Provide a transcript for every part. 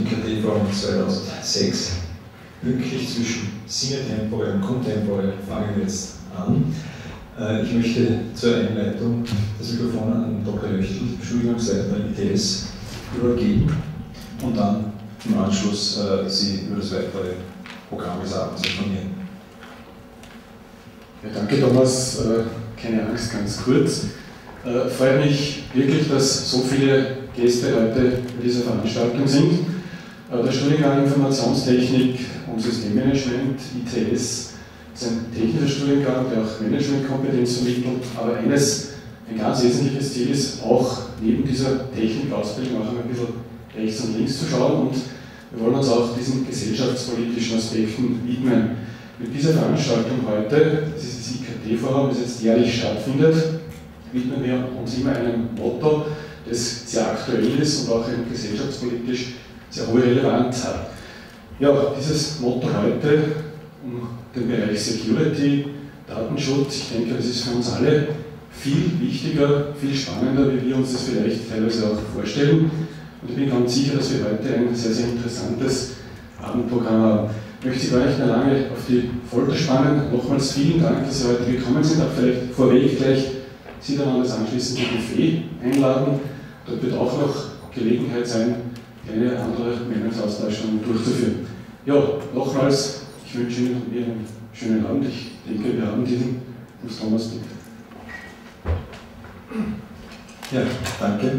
IKT-Forum 2006. Pünktlich zwischen Sine Tempore und Cum Tempore fangen wir jetzt an. Ich möchte zur Einleitung das Mikrofon an Dr. Löchtel, Studiengangsleiter ITS, übergeben und dann im Anschluss Sie über das weitere Programm des Abends informieren. Ja, danke Thomas, keine Angst, ganz kurz. Freut mich wirklich, dass so viele Gäste heute bei dieser Veranstaltung sind. Der Studiengang Informationstechnik und Systemmanagement, ITS, ist ein technischer Studiengang, der auch Managementkompetenz vermittelt, aber ein ganz wesentliches Ziel ist auch neben dieser Technikausbildung auch ein bisschen rechts und links zu schauen, und wir wollen uns auch diesen gesellschaftspolitischen Aspekten widmen. Mit dieser Veranstaltung heute, das ist das IKT-Forum, das jetzt jährlich stattfindet, widmen wir uns immer einem Motto, das sehr aktuell ist und auch gesellschaftspolitisch sehr hohe Relevanz hat. Ja, dieses Motto heute um den Bereich Security, Datenschutz, ich denke, das ist für uns alle viel wichtiger, viel spannender, wie wir uns das vielleicht teilweise auch vorstellen. Und ich bin ganz sicher, dass wir heute ein sehr, sehr interessantes Abendprogramm haben. Ich möchte Sie gar nicht mehr lange auf die Folter spannen. Nochmals vielen Dank, dass Sie heute gekommen sind. Auch vielleicht vorweg gleich Sie dann an das anschließende Buffet einladen. Dort wird auch noch Gelegenheit sein, eine andere Meinungsaustausch durchzuführen. Ja, nochmals, ich wünsche Ihnen einen schönen Abend. Ich denke, wir haben diesen, muss Thomas bitte. Ja, danke.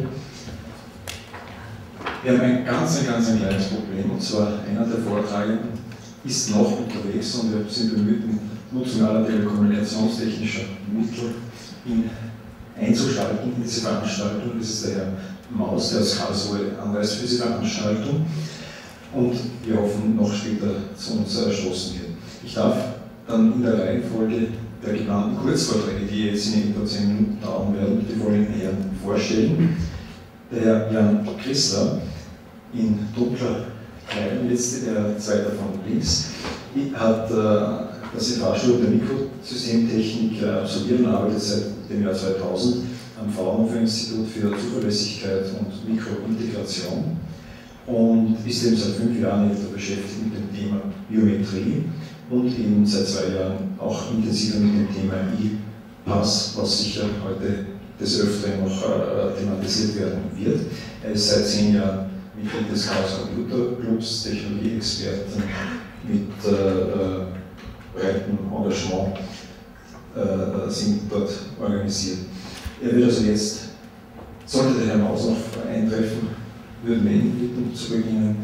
Wir haben ein ganz kleines Problem, und zwar einer der Vortragenden ist noch unterwegs und wir sind bemüht, die Nutzung aller telekommunikationstechnischer Mittel einzuschalten in diese Veranstaltung. Das ist der Herr Maus, der aus Karlsruhe anreist für diese Veranstaltung, und wir hoffen, noch später zu uns erschlossen wird. Ich darf dann in der Reihenfolge der genannten Kurzvorträge, die jetzt in etwa 10 Minuten dauern werden, die folgenden Herren vorstellen. Der Herr Jan Chrisler in dunkler Kleidung, jetzt der zweite von links, hat das FH-Studium der Mikrosystemtechnik absolviert und arbeitet seit dem Jahr 2000 am Fraunhofer-Institut für Zuverlässigkeit und Mikrointegration und ist eben seit 5 Jahren beschäftigt mit dem Thema Biometrie und eben seit 2 Jahren auch intensiver mit dem Thema E-Pass, was sicher heute des Öfteren noch thematisiert werden wird. Er ist seit 10 Jahren Mitglied des Chaos Computer Clubs, Technologieexperten mit breitem Engagement sind dort organisiert. Er wird also jetzt, sollte der Herr Maus noch eintreffen, würden wir ihn bitten zu beginnen.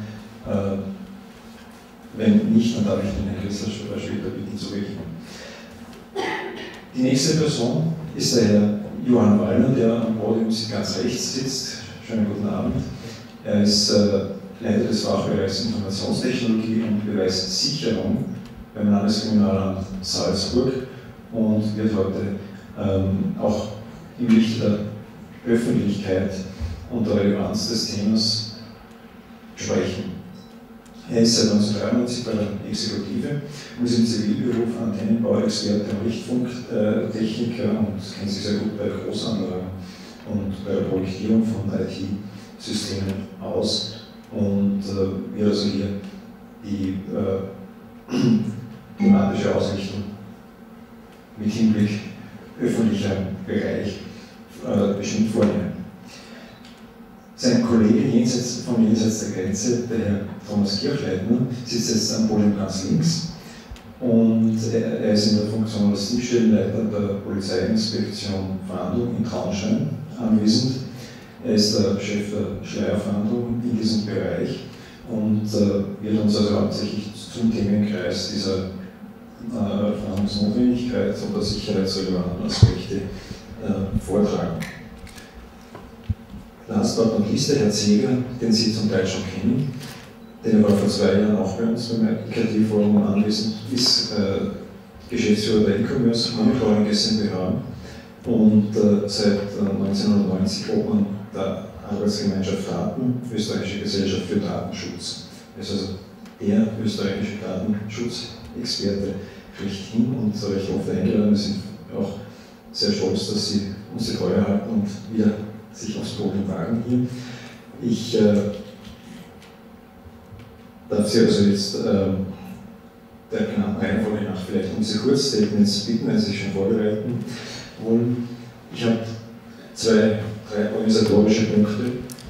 Wenn nicht, dann darf ich den Herrn Chrisler später bitten zu beginnen. Die nächste Person ist der Herr Johann Wallner, der am Podium ganz rechts sitzt. Schönen guten Abend. Er ist Leiter des Fachbereichs Informationstechnologie und Beweissicherung beim Landeskriminalamt Salzburg und wird heute auch im Lichte der Öffentlichkeit und der Relevanz des Themas sprechen. Er ist seit 1993 bei der Exekutive und ist im Zivilberuf Antennenbauexperte und Richtfunktechniker und kennt sich sehr gut bei Großanlagen und bei der Projektierung von IT-Systemen aus und wird also hier die thematische Ausrichtung mit Hinblick öffentlicher Bereich bestimmt vornehmen. Sein Kollege jenseits der Grenze, der Herr Thomas Kirchleitner, sitzt jetzt am Podium ganz links und er ist in der Funktion als Dienststellenleiter der Polizeiinspektion Fahndung in Traunstein anwesend. Er ist der Chef der Schleierfahndung in diesem Bereich und wird uns also hauptsächlich zum Themenkreis dieser Fahndungsnotwendigkeit oder sicherheitsrelevanten Aspekte vortragen. Last but not least, der Herr Zeger, den Sie zum Teil schon kennen, der war vor 2 Jahren auch bei uns beim IKT-Forum anwesend, ist Geschäftsführer der E-Commerce Monitoring GmbH und seit 1990 Obmann der Arbeitsgemeinschaft Daten, Österreichische Gesellschaft für Datenschutz. Er ist also der österreichische Datenschutzexperte schlechthin und recht oft eingeladen. Wir sind auch sehr stolz, dass Sie uns die Treue halten und wieder sich aufs Podium wagen hier. Ich darf Sie also jetzt der genannten Reihenfolge nach vielleicht um diese Kurzstatements bitten, wenn Sie sich schon vorbereiten wollen. Ich habe drei organisatorische Punkte,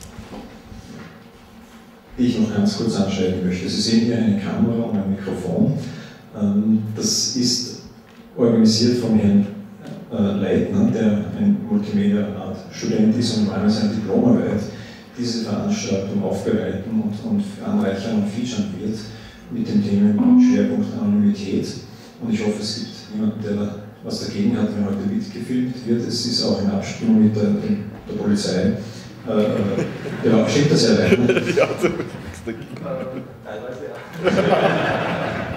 die ich noch ganz kurz anschneiden möchte. Sie sehen hier eine Kamera und ein Mikrofon. Das ist organisiert von Herrn Leitner, der ein Multimedia-Art-Student ist und einmal seine Diplomarbeit diese Veranstaltung aufbereiten und anreichern und featuren wird mit dem Themenschwerpunkt Anonymität. Und ich hoffe, es gibt jemanden, der da was dagegen hat, wenn heute mitgefilmt wird. Es ist auch in Abstimmung mit der Polizei. Ja, stimmt das ja alleine? Ja, so nichts dagegen. Teilweise ja.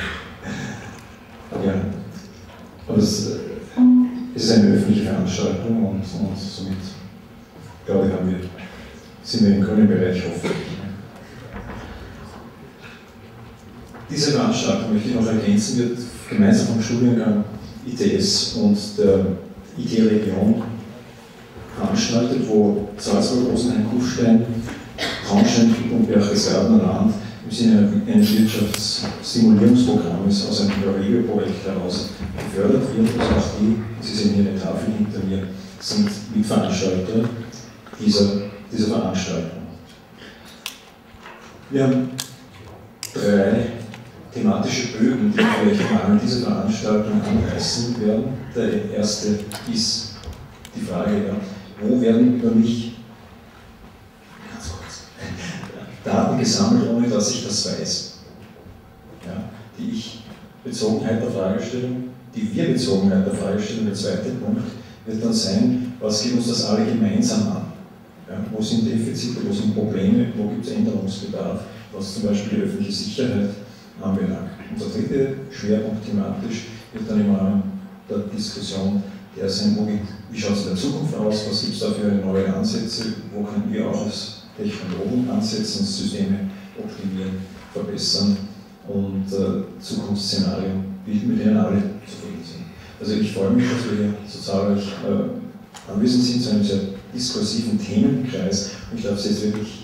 Ja, aber es ist eine öffentliche Veranstaltung und somit, glaube ich, sind wir im grünen Bereich hoffentlich. Diese Veranstaltung, möchte ich noch ergänzen, wird gemeinsam vom Studiengang ITS und der IT-Region veranstaltet, wo Salzburg, Rosenheim, Kufstein, Traunstein und Berchtesgadener Land im Sinne eines Wirtschaftsstimulierungsprogramms aus einem Regio-Projekt heraus gefördert wird. Also auch die, Sie sehen hier eine Tafel hinter mir, sind Mitveranstalter dieser Veranstaltung. Wir haben 3 thematische Bögen, die vielleicht im Rahmen dieser Veranstaltung anreißen werden. Der erste ist die Frage, ja, wo werden über mich Daten gesammelt, ohne dass ich das weiß. Ja, die Ich-Bezogenheit der Fragestellung, die Wir-Bezogenheit der Fragestellung, der zweite Punkt, wird dann sein, was geht uns das alle gemeinsam an? Ja, wo sind Defizite, wo sind Probleme, wo gibt es Änderungsbedarf, was zum Beispiel die öffentliche Sicherheit anbelangt. Und der dritte Schwerpunkt thematisch wird dann im Rahmen der Diskussion der sein, wie schaut es in der Zukunft aus, was gibt es da für neue Ansätze, wo können wir auch als Technologen ansetzen, Systeme optimieren, verbessern und Zukunftsszenarien bilden, mit denen alle zufrieden sind. Also ich freue mich, dass wir hier so zahlreich anwesend sind, zu einem sehr diskursiven Themenkreis. Und ich darf Sie jetzt wirklich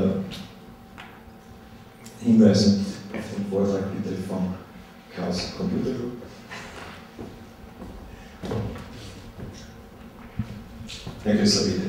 hinweisen auf den Vortrag bitte von Chaos Computer Group. Herr Kessler, bitte.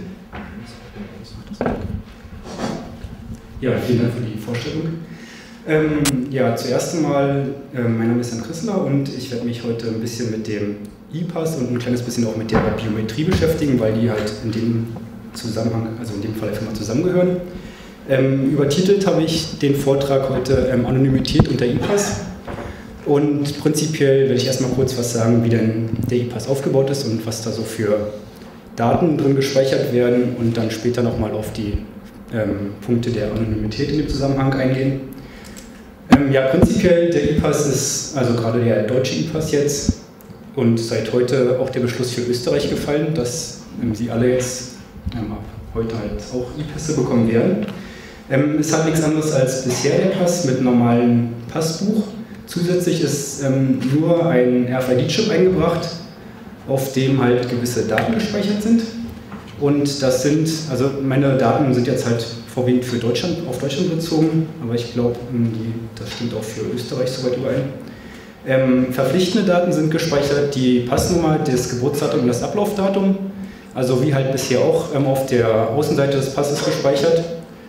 Ja, vielen Dank für die Vorstellung. Ja, zuerst einmal, mein Name ist Jan Krissler und ich werde mich heute ein bisschen mit dem E-Pass und ein kleines bisschen auch mit der Biometrie beschäftigen, weil die halt in dem Zusammenhang, also in dem Fall einfach mal zusammengehören. Übertitelt habe ich den Vortrag heute Anonymität und der E-Pass. Und prinzipiell werde ich erstmal kurz was sagen, wie denn der E-Pass aufgebaut ist und was da so für Daten drin gespeichert werden und dann später nochmal auf die Punkte der Anonymität in dem Zusammenhang eingehen. Ja, prinzipiell der E-Pass ist, also gerade der deutsche E-Pass jetzt und seit heute auch der Beschluss für Österreich gefallen, dass Sie alle jetzt ab heute halt auch E-Pässe bekommen werden. Es hat nichts anderes als bisher der Pass mit normalem Passbuch. Zusätzlich ist nur ein RFID-Chip eingebracht, auf dem halt gewisse Daten gespeichert sind. Und das sind, also meine Daten sind jetzt halt vorwiegend für Deutschland, auf Deutschland bezogen, aber ich glaube, das stimmt auch für Österreich soweit überein. Verpflichtende Daten sind gespeichert, die Passnummer, das Geburtsdatum und das Ablaufdatum, also wie halt bisher auch auf der Außenseite des Passes gespeichert.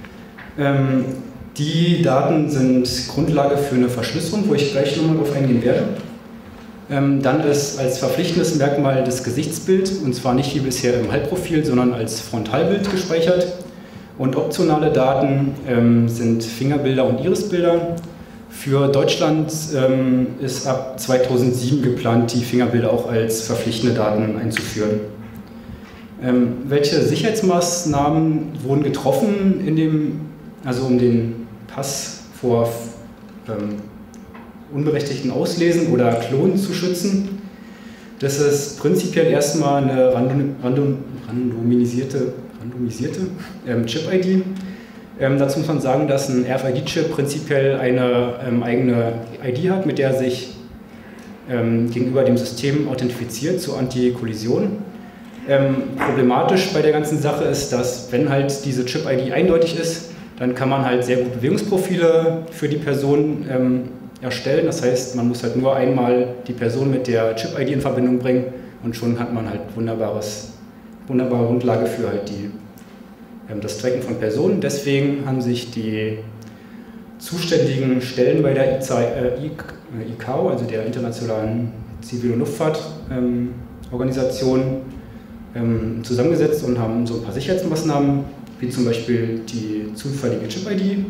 Die Daten sind Grundlage für eine Verschlüsselung, wo ich gleich nochmal drauf eingehen werde. Dann ist als verpflichtendes Merkmal das Gesichtsbild, und zwar nicht wie bisher im Halbprofil, sondern als Frontalbild gespeichert. Und optionale Daten sind Fingerbilder und Irisbilder. Für Deutschland ist ab 2007 geplant, die Fingerbilder auch als verpflichtende Daten einzuführen. Welche Sicherheitsmaßnahmen wurden getroffen, um den Pass vor unberechtigten Auslesen oder Klonen zu schützen? Das ist prinzipiell erstmal eine randomisierte Chip-ID. Dazu muss man sagen, dass ein RFID-Chip prinzipiell eine eigene ID hat, mit der er sich gegenüber dem System authentifiziert zur Anti-Kollision. Problematisch bei der ganzen Sache ist, dass wenn halt diese Chip-ID eindeutig ist, Dann kann man halt sehr gut Bewegungsprofile für die Person erstellen. Das heißt, man muss halt nur einmal die Person mit der Chip-ID in Verbindung bringen und schon hat man halt wunderbare Grundlage für halt das Tracken von Personen. Deswegen haben sich die zuständigen Stellen bei der ICAO, also der Internationalen Zivil- und Luftfahrtorganisation, zusammengesetzt und haben so ein paar Sicherheitsmaßnahmen, wie zum Beispiel die zufällige Chip-ID,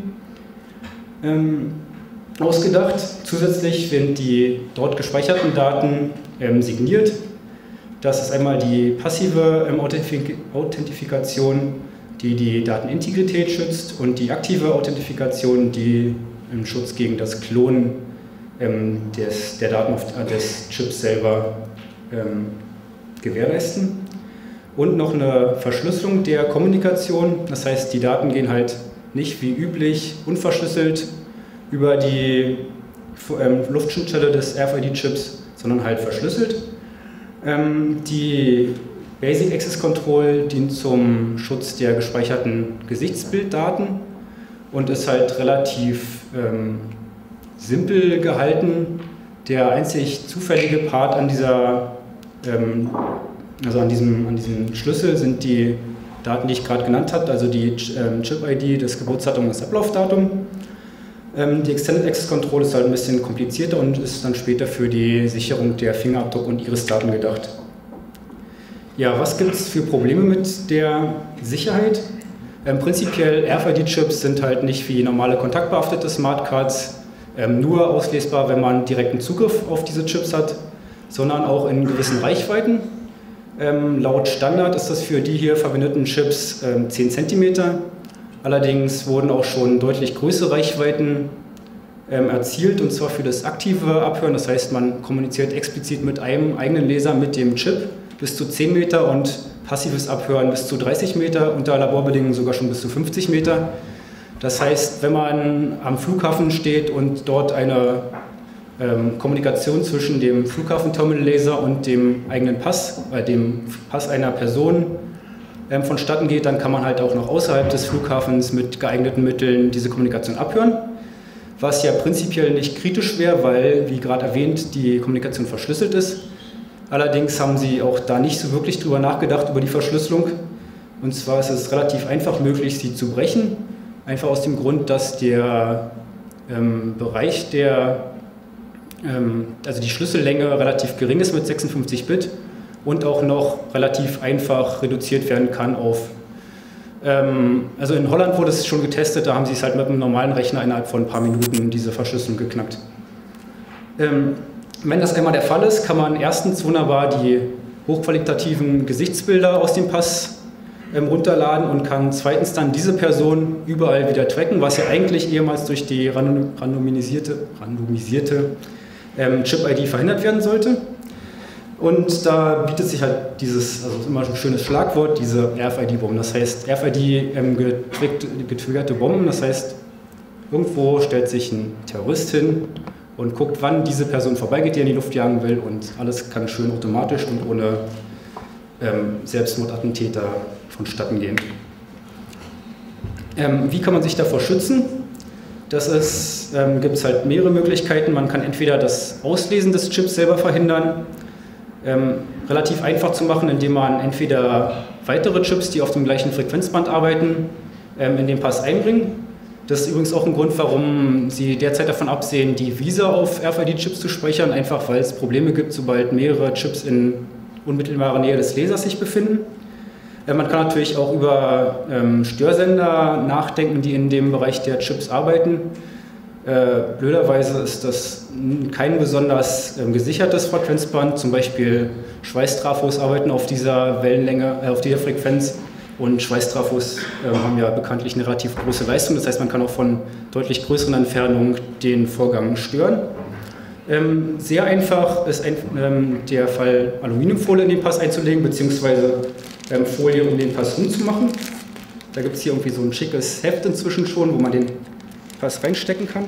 ausgedacht. Zusätzlich werden die dort gespeicherten Daten signiert. Das ist einmal die passive Authentifikation, die die Datenintegrität schützt, und die aktive Authentifikation, die im Schutz gegen das Klonen der Daten des Chips selber gewährleisten. Und noch eine Verschlüsselung der Kommunikation, das heißt, die Daten gehen halt nicht wie üblich unverschlüsselt über die Luftschnittstelle des RFID-Chips, sondern halt verschlüsselt. Die Basic Access Control dient zum Schutz der gespeicherten Gesichtsbilddaten und ist halt relativ simpel gehalten. Der einzig zufällige Part an diesem Schlüssel sind die Daten, die ich gerade genannt habe, also die Chip-ID, das Geburtsdatum und das Ablaufdatum. Die Extended Access Control ist halt ein bisschen komplizierter und ist dann später für die Sicherung der Fingerabdruck- und Iris-Daten gedacht. Ja, was gibt es für Probleme mit der Sicherheit? Prinzipiell RFID-Chips sind halt nicht wie normale kontaktbehaftete Smartcards nur auslesbar, wenn man direkten Zugriff auf diese Chips hat, sondern auch in gewissen Reichweiten. Laut Standard ist das für die hier verwendeten Chips 10 cm. Allerdings wurden auch schon deutlich größere Reichweiten erzielt, und zwar für das aktive Abhören. Das heißt, man kommuniziert explizit mit einem eigenen Laser mit dem Chip bis zu 10 Meter und passives Abhören bis zu 30 Meter, unter Laborbedingungen sogar schon bis zu 50 Meter. Das heißt, wenn man am Flughafen steht und dort eine Kommunikation zwischen dem Flughafenterminal-Laser und dem eigenen Pass, dem Pass einer Person vonstatten geht, dann kann man halt auch noch außerhalb des Flughafens mit geeigneten Mitteln diese Kommunikation abhören, was ja prinzipiell nicht kritisch wäre, weil, wie gerade erwähnt, die Kommunikation verschlüsselt ist. Allerdings haben sie auch da nicht so wirklich drüber nachgedacht, über die Verschlüsselung. Und zwar ist es relativ einfach möglich, sie zu brechen, einfach aus dem Grund, dass der Bereich also die Schlüssellänge relativ gering ist mit 56 Bit und auch noch relativ einfach reduziert werden kann auf, also in Holland wurde es schon getestet, da haben sie es halt mit einem normalen Rechner innerhalb von ein paar Minuten diese Verschlüsselung geknackt. Wenn das einmal der Fall ist, kann man erstens wunderbar die hochqualitativen Gesichtsbilder aus dem Pass runterladen und kann zweitens dann diese Person überall wieder tracken, was ja eigentlich ehemals durch die randomisierte Chip-ID verhindert werden sollte. Und da bietet sich halt dieses, also immer ein schönes Schlagwort, diese RFID-Bomben. Das heißt, RFID-getriggerte Bomben, das heißt, irgendwo stellt sich ein Terrorist hin und guckt, wann diese Person vorbeigeht, die in die Luft jagen will, und alles kann schön automatisch und ohne Selbstmordattentäter vonstatten gehen. Wie kann man sich davor schützen? Gibt es halt mehrere Möglichkeiten. Man kann entweder das Auslesen des Chips selber verhindern, relativ einfach zu machen, indem man entweder weitere Chips, die auf dem gleichen Frequenzband arbeiten, in den Pass einbringen. Das ist übrigens auch ein Grund, warum sie derzeit davon absehen, die Visa auf RFID-Chips zu speichern, einfach weil es Probleme gibt, sobald mehrere Chips in unmittelbarer Nähe des Lasers sich befinden. Man kann natürlich auch über Störsender nachdenken, die in dem Bereich der Chips arbeiten. Blöderweise ist das kein besonders gesichertes Frequenzband. Zum Beispiel Schweißtrafos arbeiten auf dieser Wellenlänge, auf dieser Frequenz. Und Schweißtrafos haben ja bekanntlich eine relativ große Leistung. Das heißt, man kann auch von deutlich größeren Entfernungen den Vorgang stören. Sehr einfach ist der Fall, Aluminiumfolie in den Pass einzulegen, beziehungsweise Folie um den Pass rumzumachen. Da gibt es hier irgendwie so ein schickes Heft inzwischen schon, wo man den Pass reinstecken kann.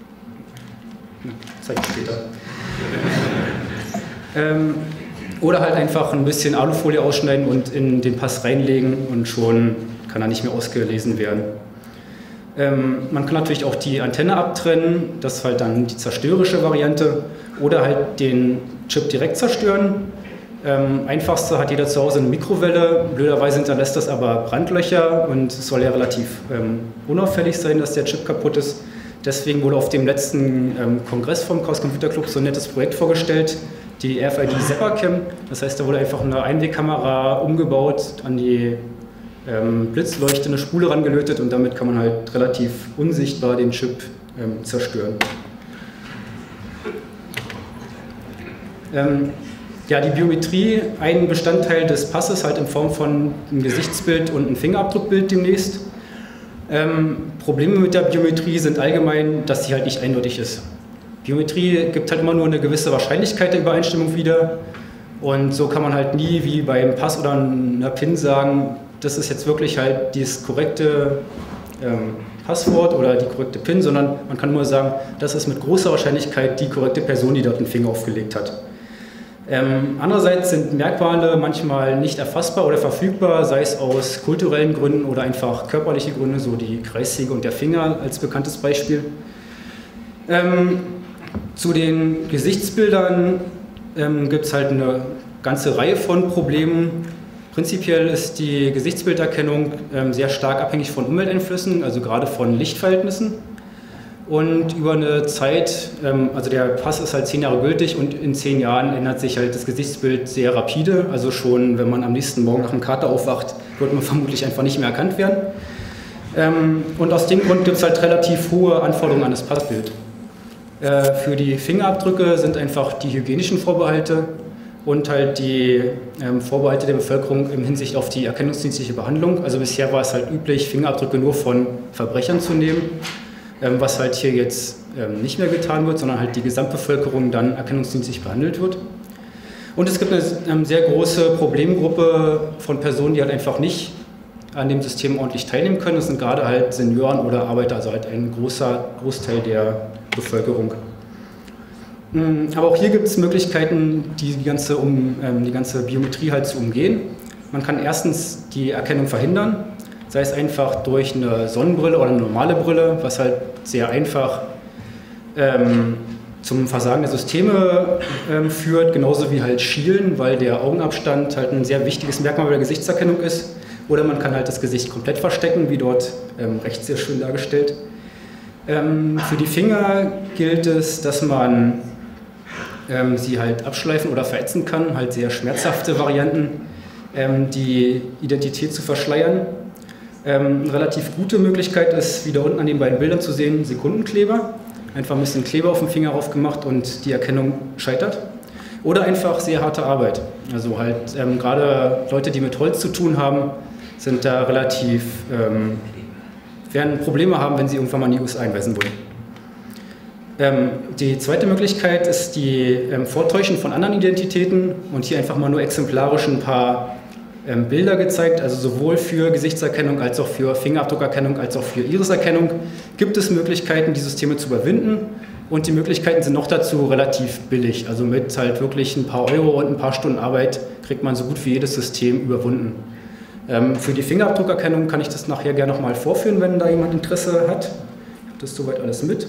Zeige ich später. Oder halt einfach ein bisschen Alufolie ausschneiden und in den Pass reinlegen und schon kann er nicht mehr ausgelesen werden. Man kann natürlich auch die Antenne abtrennen, das ist halt dann die zerstörerische Variante, oder halt den Chip direkt zerstören. Einfachste hat jeder zu Hause eine Mikrowelle, blöderweise hinterlässt das aber Brandlöcher und es soll ja relativ unauffällig sein, dass der Chip kaputt ist. Deswegen wurde auf dem letzten Kongress vom Chaos Computer Club so ein nettes Projekt vorgestellt, die RFID Zapper-Cam. Das heißt, da wurde einfach eine Einwegkamera umgebaut, an die blitzleuchtende Spule rangelötet und damit kann man halt relativ unsichtbar den Chip zerstören. Ja, die Biometrie, ein Bestandteil des Passes halt in Form von einem Gesichtsbild und einem Fingerabdruckbild demnächst. Probleme mit der Biometrie sind allgemein, dass sie halt nicht eindeutig ist. Biometrie gibt halt immer nur eine gewisse Wahrscheinlichkeit der Übereinstimmung wieder und so kann man halt nie wie beim Pass oder einer PIN sagen, das ist jetzt wirklich halt das korrekte Passwort oder die korrekte PIN, sondern man kann nur sagen, das ist mit großer Wahrscheinlichkeit die korrekte Person, die dort den Finger aufgelegt hat. Andererseits sind Merkmale manchmal nicht erfassbar oder verfügbar, sei es aus kulturellen Gründen oder einfach körperliche Gründe, so die Kreissäge und der Finger als bekanntes Beispiel. Zu den Gesichtsbildern gibt es halt eine ganze Reihe von Problemen. Prinzipiell ist die Gesichtsbilderkennung sehr stark abhängig von Umwelteinflüssen, also gerade von Lichtverhältnissen. Und über eine Zeit, also der Pass ist halt 10 Jahre gültig und in 10 Jahren ändert sich halt das Gesichtsbild sehr rapide. Also schon, wenn man am nächsten Morgen nach dem Kater aufwacht, wird man vermutlich einfach nicht mehr erkannt werden. Und aus dem Grund gibt es halt relativ hohe Anforderungen an das Passbild. Für die Fingerabdrücke sind einfach die hygienischen Vorbehalte und halt die Vorbehalte der Bevölkerung in Hinsicht auf die erkennungsdienstliche Behandlung. Also bisher war es halt üblich, Fingerabdrücke nur von Verbrechern zu nehmen, was halt hier jetzt nicht mehr getan wird, sondern halt die Gesamtbevölkerung dann erkennungsdienstlich behandelt wird. Und es gibt eine sehr große Problemgruppe von Personen, die halt einfach nicht an dem System ordentlich teilnehmen können. Das sind gerade halt Senioren oder Arbeiter, also halt ein Großteil der Bevölkerung. Aber auch hier gibt es Möglichkeiten, die ganze Biometrie halt zu umgehen. Man kann erstens die Erkennung verhindern, sei es einfach durch eine Sonnenbrille oder eine normale Brille, was halt sehr einfach zum Versagen der Systeme führt, genauso wie halt Schielen, weil der Augenabstand halt ein sehr wichtiges Merkmal bei der Gesichtserkennung ist. Oder man kann halt das Gesicht komplett verstecken, wie dort rechts sehr schön dargestellt. Für die Finger gilt es, dass man sie halt abschleifen oder verätzen kann, halt sehr schmerzhafte Varianten, die Identität zu verschleiern. Eine relativ gute Möglichkeit ist, wieder unten an den beiden Bildern zu sehen, Sekundenkleber. Einfach ein bisschen Kleber auf den Finger rauf gemacht und die Erkennung scheitert. Oder einfach sehr harte Arbeit. Also halt gerade Leute, die mit Holz zu tun haben, sind da relativ, werden Probleme haben, wenn sie irgendwann mal in die USA einreisen wollen. Die zweite Möglichkeit ist die Vortäuschen von anderen Identitäten und hier einfach mal nur exemplarisch ein paar Bilder gezeigt, also sowohl für Gesichtserkennung als auch für Fingerabdruckerkennung als auch für Iriserkennung gibt es Möglichkeiten, die Systeme zu überwinden und die Möglichkeiten sind noch dazu relativ billig, also mit halt wirklich ein paar Euro und ein paar Stunden Arbeit kriegt man so gut wie jedes System überwunden. Für die Fingerabdruckerkennung kann ich das nachher gerne nochmal vorführen, wenn da jemand Interesse hat. Ich habe das soweit alles mit.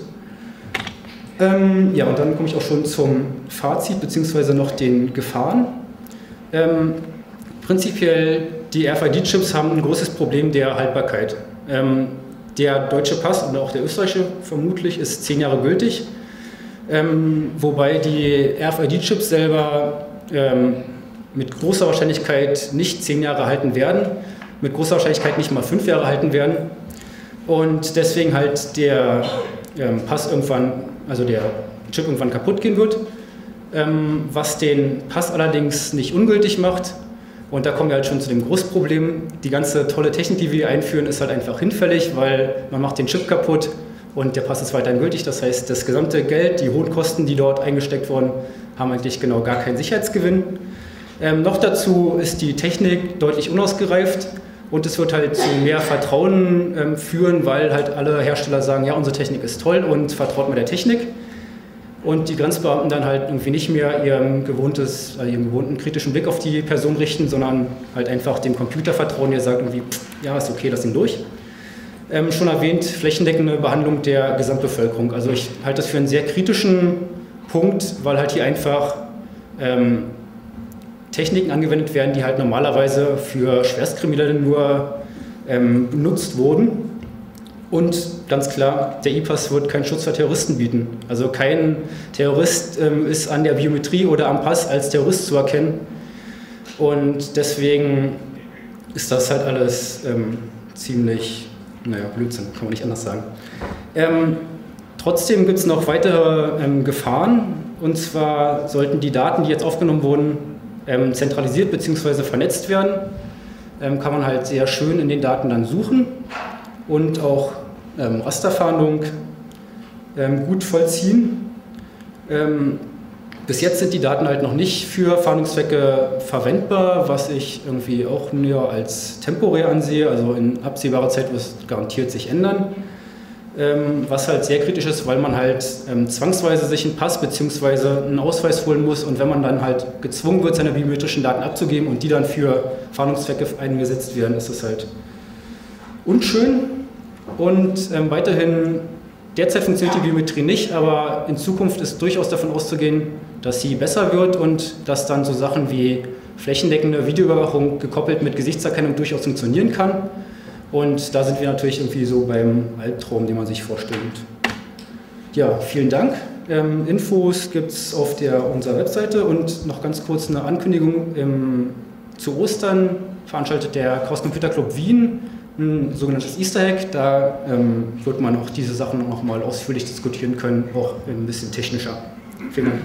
Ja, und dann komme ich auch schon zum Fazit bzw. noch den Gefahren. Prinzipiell, die RFID-Chips haben ein großes Problem der Haltbarkeit. Der deutsche Pass oder auch der österreichische vermutlich ist 10 Jahre gültig, wobei die RFID-Chips selber mit großer Wahrscheinlichkeit nicht 10 Jahre halten werden, mit großer Wahrscheinlichkeit nicht mal 5 Jahre halten werden und deswegen halt der Pass irgendwann, also der Chip irgendwann kaputt gehen wird, was den Pass allerdings nicht ungültig macht. Und da kommen wir halt schon zu dem Großproblem. Die ganze tolle Technik, die wir einführen, ist halt einfach hinfällig, weil man macht den Chip kaputt und der Pass ist weiterhin gültig. Das heißt, das gesamte Geld, die hohen Kosten, die dort eingesteckt wurden, haben eigentlich genau gar keinen Sicherheitsgewinn. Noch dazu ist die Technik deutlich unausgereift und es wird halt zu mehr Vertrauen führen, weil halt alle Hersteller sagen, ja, unsere Technik ist toll und vertraut mir der Technik. Und die Grenzbeamten dann halt irgendwie nicht mehr ihren gewohnten kritischen Blick auf die Person richten, sondern halt einfach dem Computer vertrauen, der sagt irgendwie, ja, ist okay, lass ihn durch. schon erwähnt, flächendeckende Behandlung der Gesamtbevölkerung. Also ich halte das für einen sehr kritischen Punkt, weil halt hier einfach Techniken angewendet werden, die halt normalerweise für Schwerstkriminelle nur benutzt wurden. Und ganz klar, der E-Pass wird keinen Schutz für Terroristen bieten. Also kein Terrorist ist an der Biometrie oder am Pass als Terrorist zu erkennen. Und deswegen ist das halt alles ziemlich, naja, Blödsinn, kann man nicht anders sagen. Trotzdem gibt es noch weitere Gefahren. Und zwar sollten die Daten, die jetzt aufgenommen wurden, zentralisiert bzw. vernetzt werden. Kann man halt sehr schön in den Daten dann suchen und auch Rasterfahndung gut vollziehen. Bis jetzt sind die Daten halt noch nicht für Fahndungszwecke verwendbar, was ich irgendwie auch nur als temporär ansehe. Also in absehbarer Zeit wird es garantiert sich ändern. Was halt sehr kritisch ist, weil man halt zwangsweise sich einen Pass bzw. einen Ausweis holen muss und wenn man dann halt gezwungen wird, seine biometrischen Daten abzugeben und die dann für Fahndungszwecke eingesetzt werden, ist es halt unschön. Und weiterhin, derzeit funktioniert die Biometrie nicht, aber in Zukunft ist durchaus davon auszugehen, dass sie besser wird und dass dann so Sachen wie flächendeckende Videoüberwachung gekoppelt mit Gesichtserkennung durchaus funktionieren kann. Und da sind wir natürlich irgendwie so beim Albtraum, den man sich vorstellt. Ja, vielen Dank. Infos gibt es auf unserer Webseite und noch ganz kurz eine Ankündigung. Zu Ostern veranstaltet der Chaos Computer Club Wien ein sogenanntes Easter Egg. Da wird man auch diese Sachen noch mal ausführlich diskutieren können, auch ein bisschen technischer. Vielen Dank.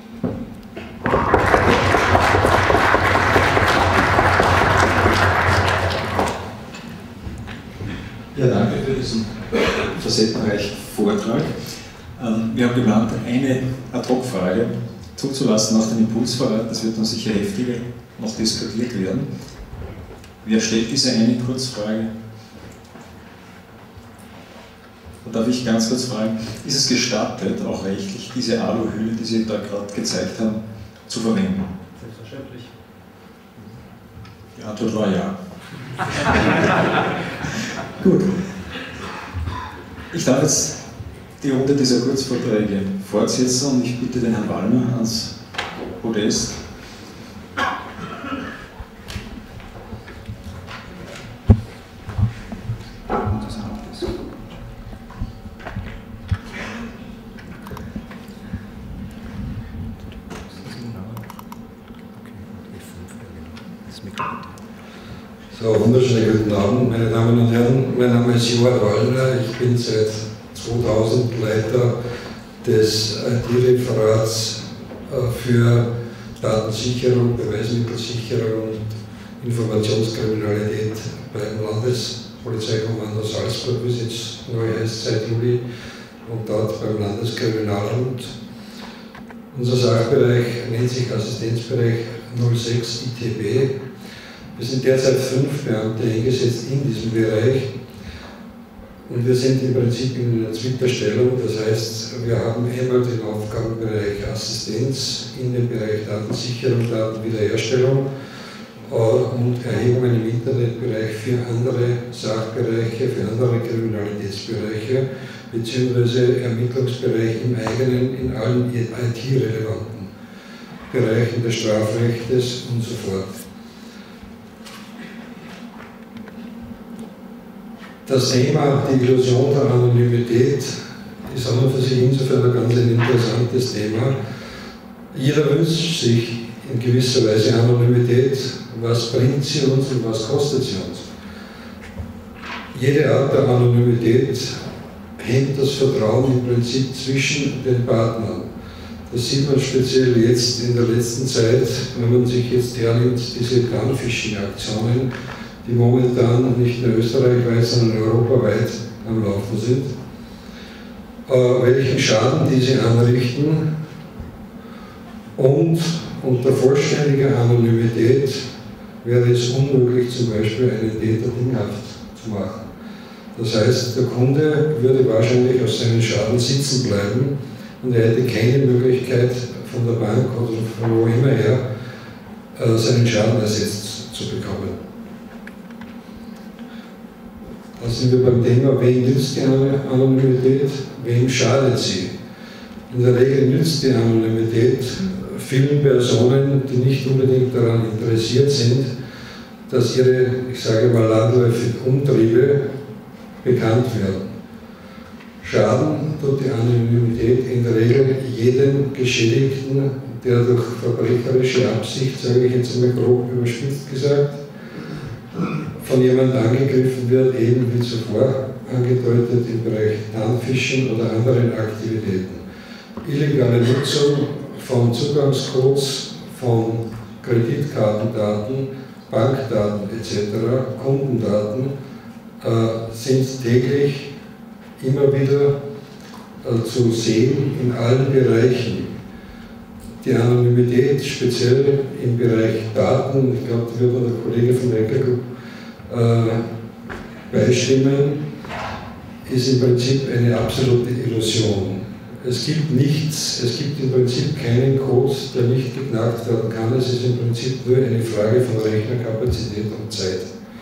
Ja, danke für diesen facettenreichen Vortrag. Wir haben geplant, eine Ad-Hoc-Frage zuzulassen nach dem Impulsverrat. Das wird dann sicher heftiger noch diskutiert werden. Wer stellt diese eine Kurzfrage? Da darf ich ganz kurz fragen, ist es gestattet, auch rechtlich, diese Aluhülle, die Sie da gerade gezeigt haben, zu verwenden? Selbstverständlich. Die Antwort war ja. Gut. Ich darf jetzt die Runde dieser Kurzvorträge fortsetzen und ich bitte den Herrn Wallner ans Podest. So, wunderschönen guten Abend, meine Damen und Herren. Mein Name ist Johann Wallner. Ich bin seit 2000 Leiter des IT-Referats für Datensicherung, Beweismittelsicherung und Informationskriminalität beim Landespolizeikommando Salzburg, wie es jetzt neu heißt, seit Juli, und dort beim Landeskriminalamt. Unser Sachbereich nennt sich Assistenzbereich 06 ITB. Wir sind derzeit 5 Beamte eingesetzt in diesem Bereich und wir sind im Prinzip in einer Zwitterstellung. Das heißt, wir haben einmal den Aufgabenbereich Assistenz in dem Bereich Datensicherung, Datenwiederherstellung und Erhebungen im Internetbereich für andere Sachbereiche, für andere Kriminalitätsbereiche bzw. Ermittlungsbereich im eigenen, in allen IT-relevanten Bereichen des Strafrechtes und so fort. Das Thema, die Illusion der Anonymität, ist an und für sich insofern ein ganz interessantes Thema. Jeder wünscht sich in gewisser Weise Anonymität. Was bringt sie uns und was kostet sie uns? Jede Art der Anonymität hemmt das Vertrauen im Prinzip zwischen den Partnern. Das sieht man speziell jetzt in der letzten Zeit, wenn man sich jetzt hernimmt, diese Gunfishing-Aktionen, die momentan nicht nur österreichweit, sondern europaweit am Laufen sind. Welchen Schaden diese anrichten und unter vollständiger Anonymität wäre es unmöglich, zum Beispiel einen Täter dinghaft zu machen. Das heißt, der Kunde würde wahrscheinlich auf seinen Schaden sitzen bleiben und er hätte keine Möglichkeit von der Bank oder von wo immer her seinen Schaden ersetzt zu bekommen. Da sind wir beim Thema, wem nützt die Anonymität, wem schadet sie. In der Regel nützt die Anonymität vielen Personen, die nicht unbedingt daran interessiert sind, dass ihre, ich sage mal, landläufig Umtriebe bekannt werden. Schaden tut die Anonymität in der Regel jedem Geschädigten, der durch verbrecherische Absicht, sage ich jetzt mal grob überspitzt gesagt, von jemandem angegriffen wird, eben wie zuvor angedeutet im Bereich Tarnfischen oder anderen Aktivitäten. Illegale Nutzung von Zugangscodes, von Kreditkartendaten, Bankdaten etc., Kundendaten sind täglich immer wieder zu sehen in allen Bereichen. Die Anonymität, speziell im Bereich Daten, ich glaube, da wird mir der Kollege von der Enker Group beistimmen, ist im Prinzip eine absolute Illusion. Es gibt nichts, es gibt im Prinzip keinen Code, der nicht geknackt werden kann. Es ist im Prinzip nur eine Frage von Rechnerkapazität und Zeit.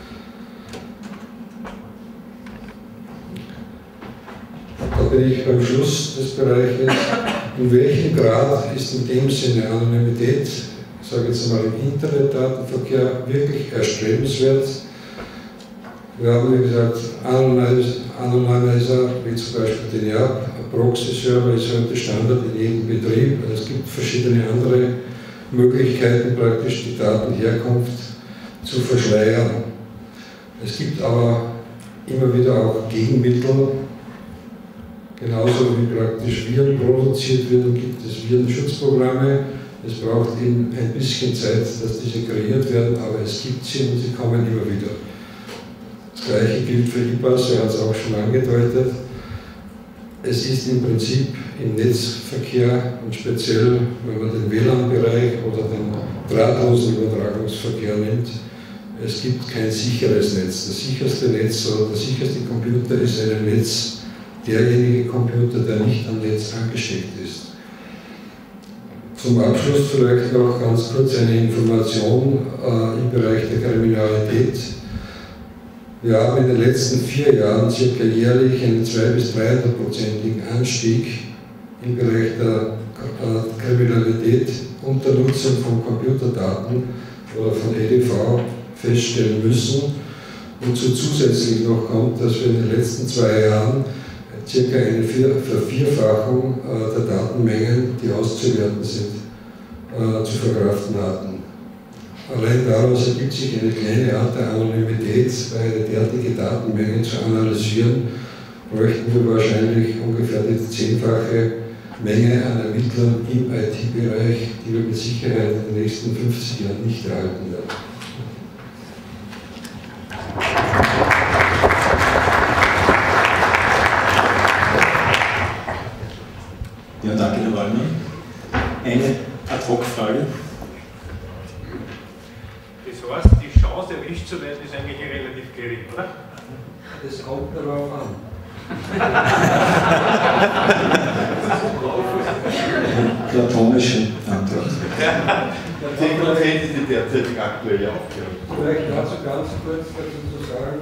Da bin ich beim Schluss des Bereiches. In welchem Grad ist in dem Sinne Anonymität, ich sage jetzt mal im Internetdatenverkehr, wirklich erstrebenswert? Wir haben, wie gesagt, Anonymizer, wie zum Beispiel den YAP, Proxy-Server ist heute Standard in jedem Betrieb. Es gibt verschiedene andere Möglichkeiten, praktisch die Datenherkunft zu verschleiern. Es gibt aber immer wieder auch Gegenmittel. Genauso wie praktisch Viren produziert werden, gibt es Virenschutzprogramme. Es braucht eben ein bisschen Zeit, dass diese kreiert werden, aber es gibt sie und sie kommen immer wieder. Das Gleiche gilt für IPAS, er hat es auch schon angedeutet. Es ist im Prinzip im Netzverkehr und speziell, wenn man den WLAN-Bereich oder den drahtlosen Übertragungsverkehr nimmt, es gibt kein sicheres Netz. Das sicherste Netz oder der sicherste Computer ist ein Netz, derjenige Computer, der nicht am Netz angesteckt ist. Zum Abschluss vielleicht noch ganz kurz eine Information im Bereich der Kriminalität. Wir haben in den letzten 4 Jahren circa jährlich einen 200- bis 300-prozentigen Anstieg im Bereich der Kriminalität unter Nutzung von Computerdaten oder von EDV feststellen müssen. Und zusätzlich noch kommt, dass wir in den letzten 2 Jahren circa eine Vervierfachung der Datenmengen, die auszuwerten sind, zu verkraften hatten. Allein daraus ergibt sich eine kleine Art der Anonymität, weil eine derartige Datenmenge zu analysieren, bräuchten wir wahrscheinlich ungefähr die 10-fache Menge an Ermittlern im IT-Bereich, die wir mit Sicherheit in den nächsten 50 Jahren nicht erhalten werden. Ja, danke, Herr Wallner. Eine Ad-Hoc-Frage. Das heißt, die Chance, erwischt zu werden, ist eigentlich relativ gering, oder? Das kommt darauf an. Platonische Antwort. 10% ist die derzeitige aktuelle Aufklärung. Vielleicht dazu ganz kurz dazu zu sagen,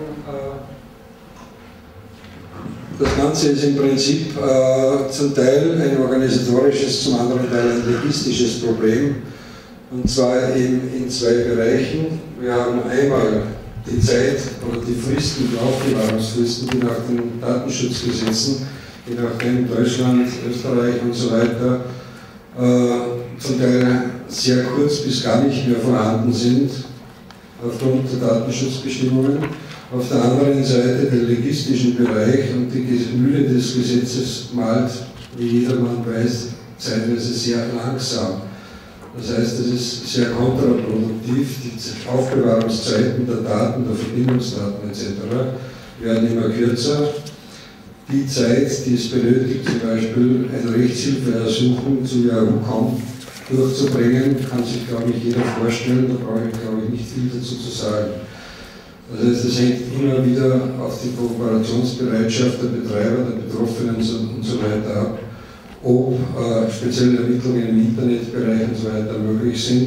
das Ganze ist im Prinzip zum Teil ein organisatorisches, zum anderen Teil ein logistisches Problem. Und zwar in 2 Bereichen. Wir haben einmal die Zeit oder die Fristen, die Aufbewahrungsfristen, die nach den Datenschutzgesetzen, die nachdem Deutschland, Österreich und so weiter zum Teil sehr kurz bis gar nicht mehr vorhanden sind aufgrund der Datenschutzbestimmungen. Auf der anderen Seite den logistischen Bereich und die Mühle des Gesetzes malt, wie jedermann weiß, zeitweise sehr langsam. Das heißt, es ist sehr kontraproduktiv. Die Aufbewahrungszeiten der Daten, der Verbindungsdaten etc. werden immer kürzer. Die Zeit, die es benötigt, zum Beispiel eine Rechtshilfeersuchung zu Yahoo.com durchzubringen, kann sich, glaube ich, jeder vorstellen. Da brauche ich, glaube ich, nicht viel dazu zu sagen. Das heißt, es hängt immer wieder auf die Kooperationsbereitschaft der Betreiber, der Betroffenen und so weiter ab, ob spezielle Ermittlungen im Internetbereich und so weiter möglich sind,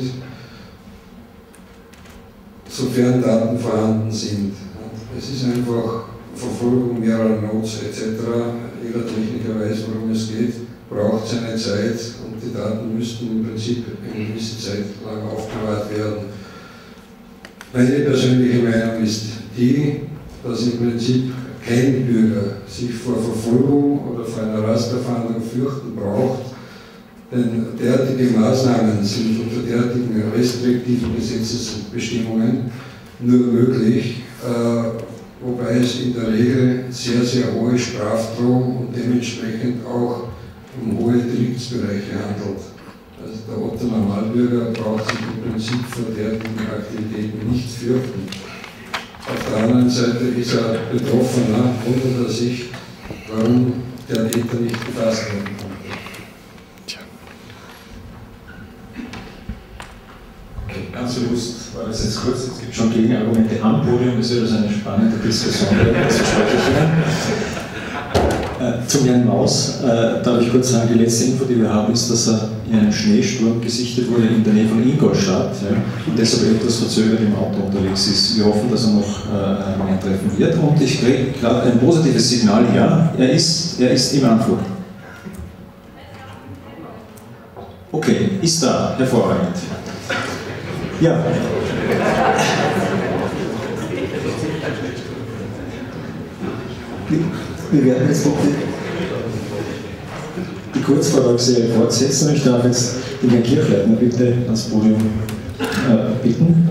sofern Daten vorhanden sind. Es ist einfach Verfolgung mehrerer Nodes etc., jeder Techniker weiß, worum es geht, braucht seine Zeit und die Daten müssten im Prinzip eine gewisse Zeit lang aufbewahrt werden. Meine persönliche Meinung ist die, dass im Prinzip kein Bürger sich vor Verfolgung oder vor einer Rasterfahndung fürchten braucht, denn derartige Maßnahmen sind unter derartigen restriktiven Gesetzesbestimmungen nur möglich, wobei es in der Regel sehr, sehr hohe Strafdrohung und dementsprechend auch um hohe Deliktsbereiche handelt. Also der Otto-Normalbürger braucht sich im Prinzip vor derartigen Aktivitäten nicht fürchten. Auf der anderen Seite ist er Betroffener, wundert er sich, warum der Täter nicht gefasst werden konnte. Ganz bewusst war das jetzt kurz, es gibt schon Gegenargumente am Podium, es wird also eine spannende Diskussion werden, das verspreche ich Ihnen. Zum Herrn Maus darf ich kurz sagen, die letzte Info, die wir haben, ist, dass er in einem Schneesturm gesichtet wurde in der Nähe von Ingolstadt, ja, und deshalb etwas verzögert im Auto unterwegs ist. Wir hoffen, dass er noch eintreffen wird und ich kriege gerade ein positives Signal, ja, er ist im Anflug. Okay, ist da, hervorragend. Ja. Wir werden jetzt die Kurzvortragsserie fortsetzen. Ich darf jetzt den Herrn Kirchleitner bitte ans Podium bitten.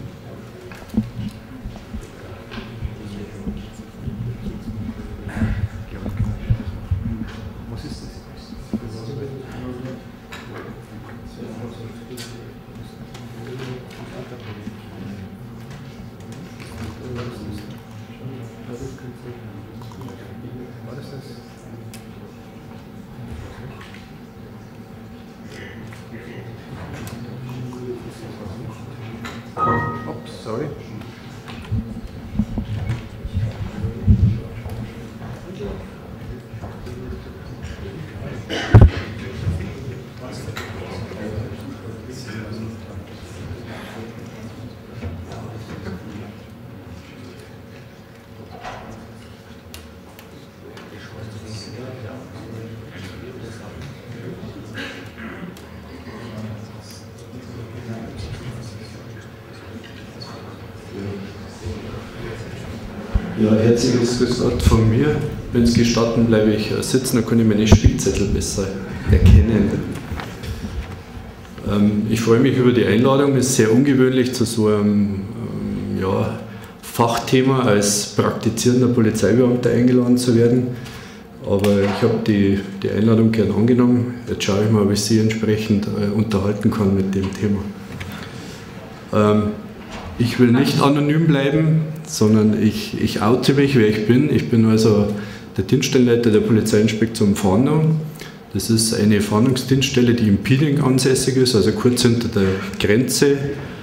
Sorry. Ja, herzliches Grüß Gott von mir. Wenn es gestatten, bleibe ich sitzen, dann kann ich meine Spickzettel besser erkennen. Ich freue mich über die Einladung. Es ist sehr ungewöhnlich, zu so einem Fachthema als praktizierender Polizeibeamter eingeladen zu werden. Aber ich habe die Einladung gern angenommen. Jetzt schaue ich mal, ob ich Sie entsprechend unterhalten kann mit dem Thema. Ich will nicht anonym bleiben, sondern ich oute mich, wer ich bin. Ich bin also der Dienststellenleiter der Polizeiinspektion Fahndung. Das ist eine Fahndungsdienststelle, die in Piding ansässig ist, also kurz hinter der Grenze.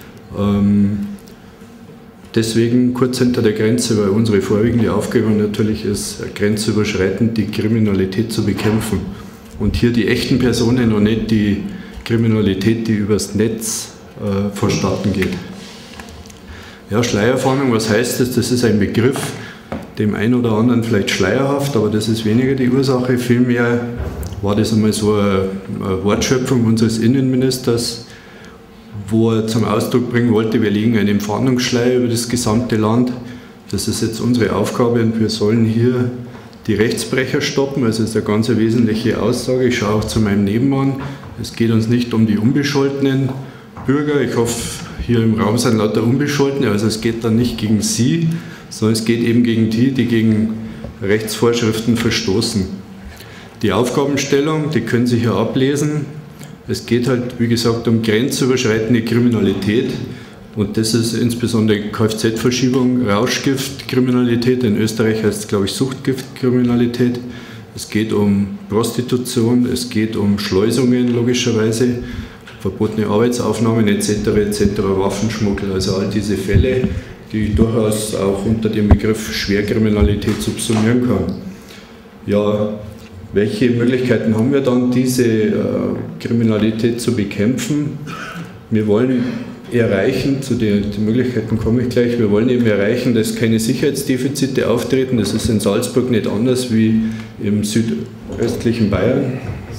Deswegen kurz hinter der Grenze, weil unsere vorwiegende Aufgabe natürlich ist, grenzüberschreitend die Kriminalität zu bekämpfen. Und hier die echten Personen und nicht die Kriminalität, die übers Netz vonstatten geht. Ja, Schleierfahndung, was heißt das? Das ist ein Begriff, dem einen oder anderen vielleicht schleierhaft, aber das ist weniger die Ursache. Vielmehr war das einmal so eine Wortschöpfung unseres Innenministers, wo er zum Ausdruck bringen wollte, wir legen einen Fahndungsschleier über das gesamte Land. Das ist jetzt unsere Aufgabe und wir sollen hier die Rechtsbrecher stoppen. Also das ist eine ganz wesentliche Aussage. Ich schaue auch zu meinem Nebenmann. Es geht uns nicht um die unbescholtenen Bürger. Ich hoffe, hier im Raum sind lauter Unbescholtene. Also es geht dann nicht gegen Sie, sondern es geht eben gegen die, die gegen Rechtsvorschriften verstoßen. Die Aufgabenstellung, die können Sie hier ablesen. Es geht halt, wie gesagt, um grenzüberschreitende Kriminalität und das ist insbesondere Kfz-Verschiebung, Rauschgiftkriminalität, in Österreich heißt es, glaube ich, Suchtgiftkriminalität. Es geht um Prostitution, es geht um Schleusungen logischerweise, verbotene Arbeitsaufnahmen etc., Waffenschmuggel, also all diese Fälle, die ich durchaus auch unter dem Begriff Schwerkriminalität subsumieren kann. Ja, welche Möglichkeiten haben wir dann, diese Kriminalität zu bekämpfen? Wir wollen erreichen, zu den Möglichkeiten komme ich gleich, wir wollen eben erreichen, dass keine Sicherheitsdefizite auftreten. Das ist in Salzburg nicht anders wie im südöstlichen Bayern.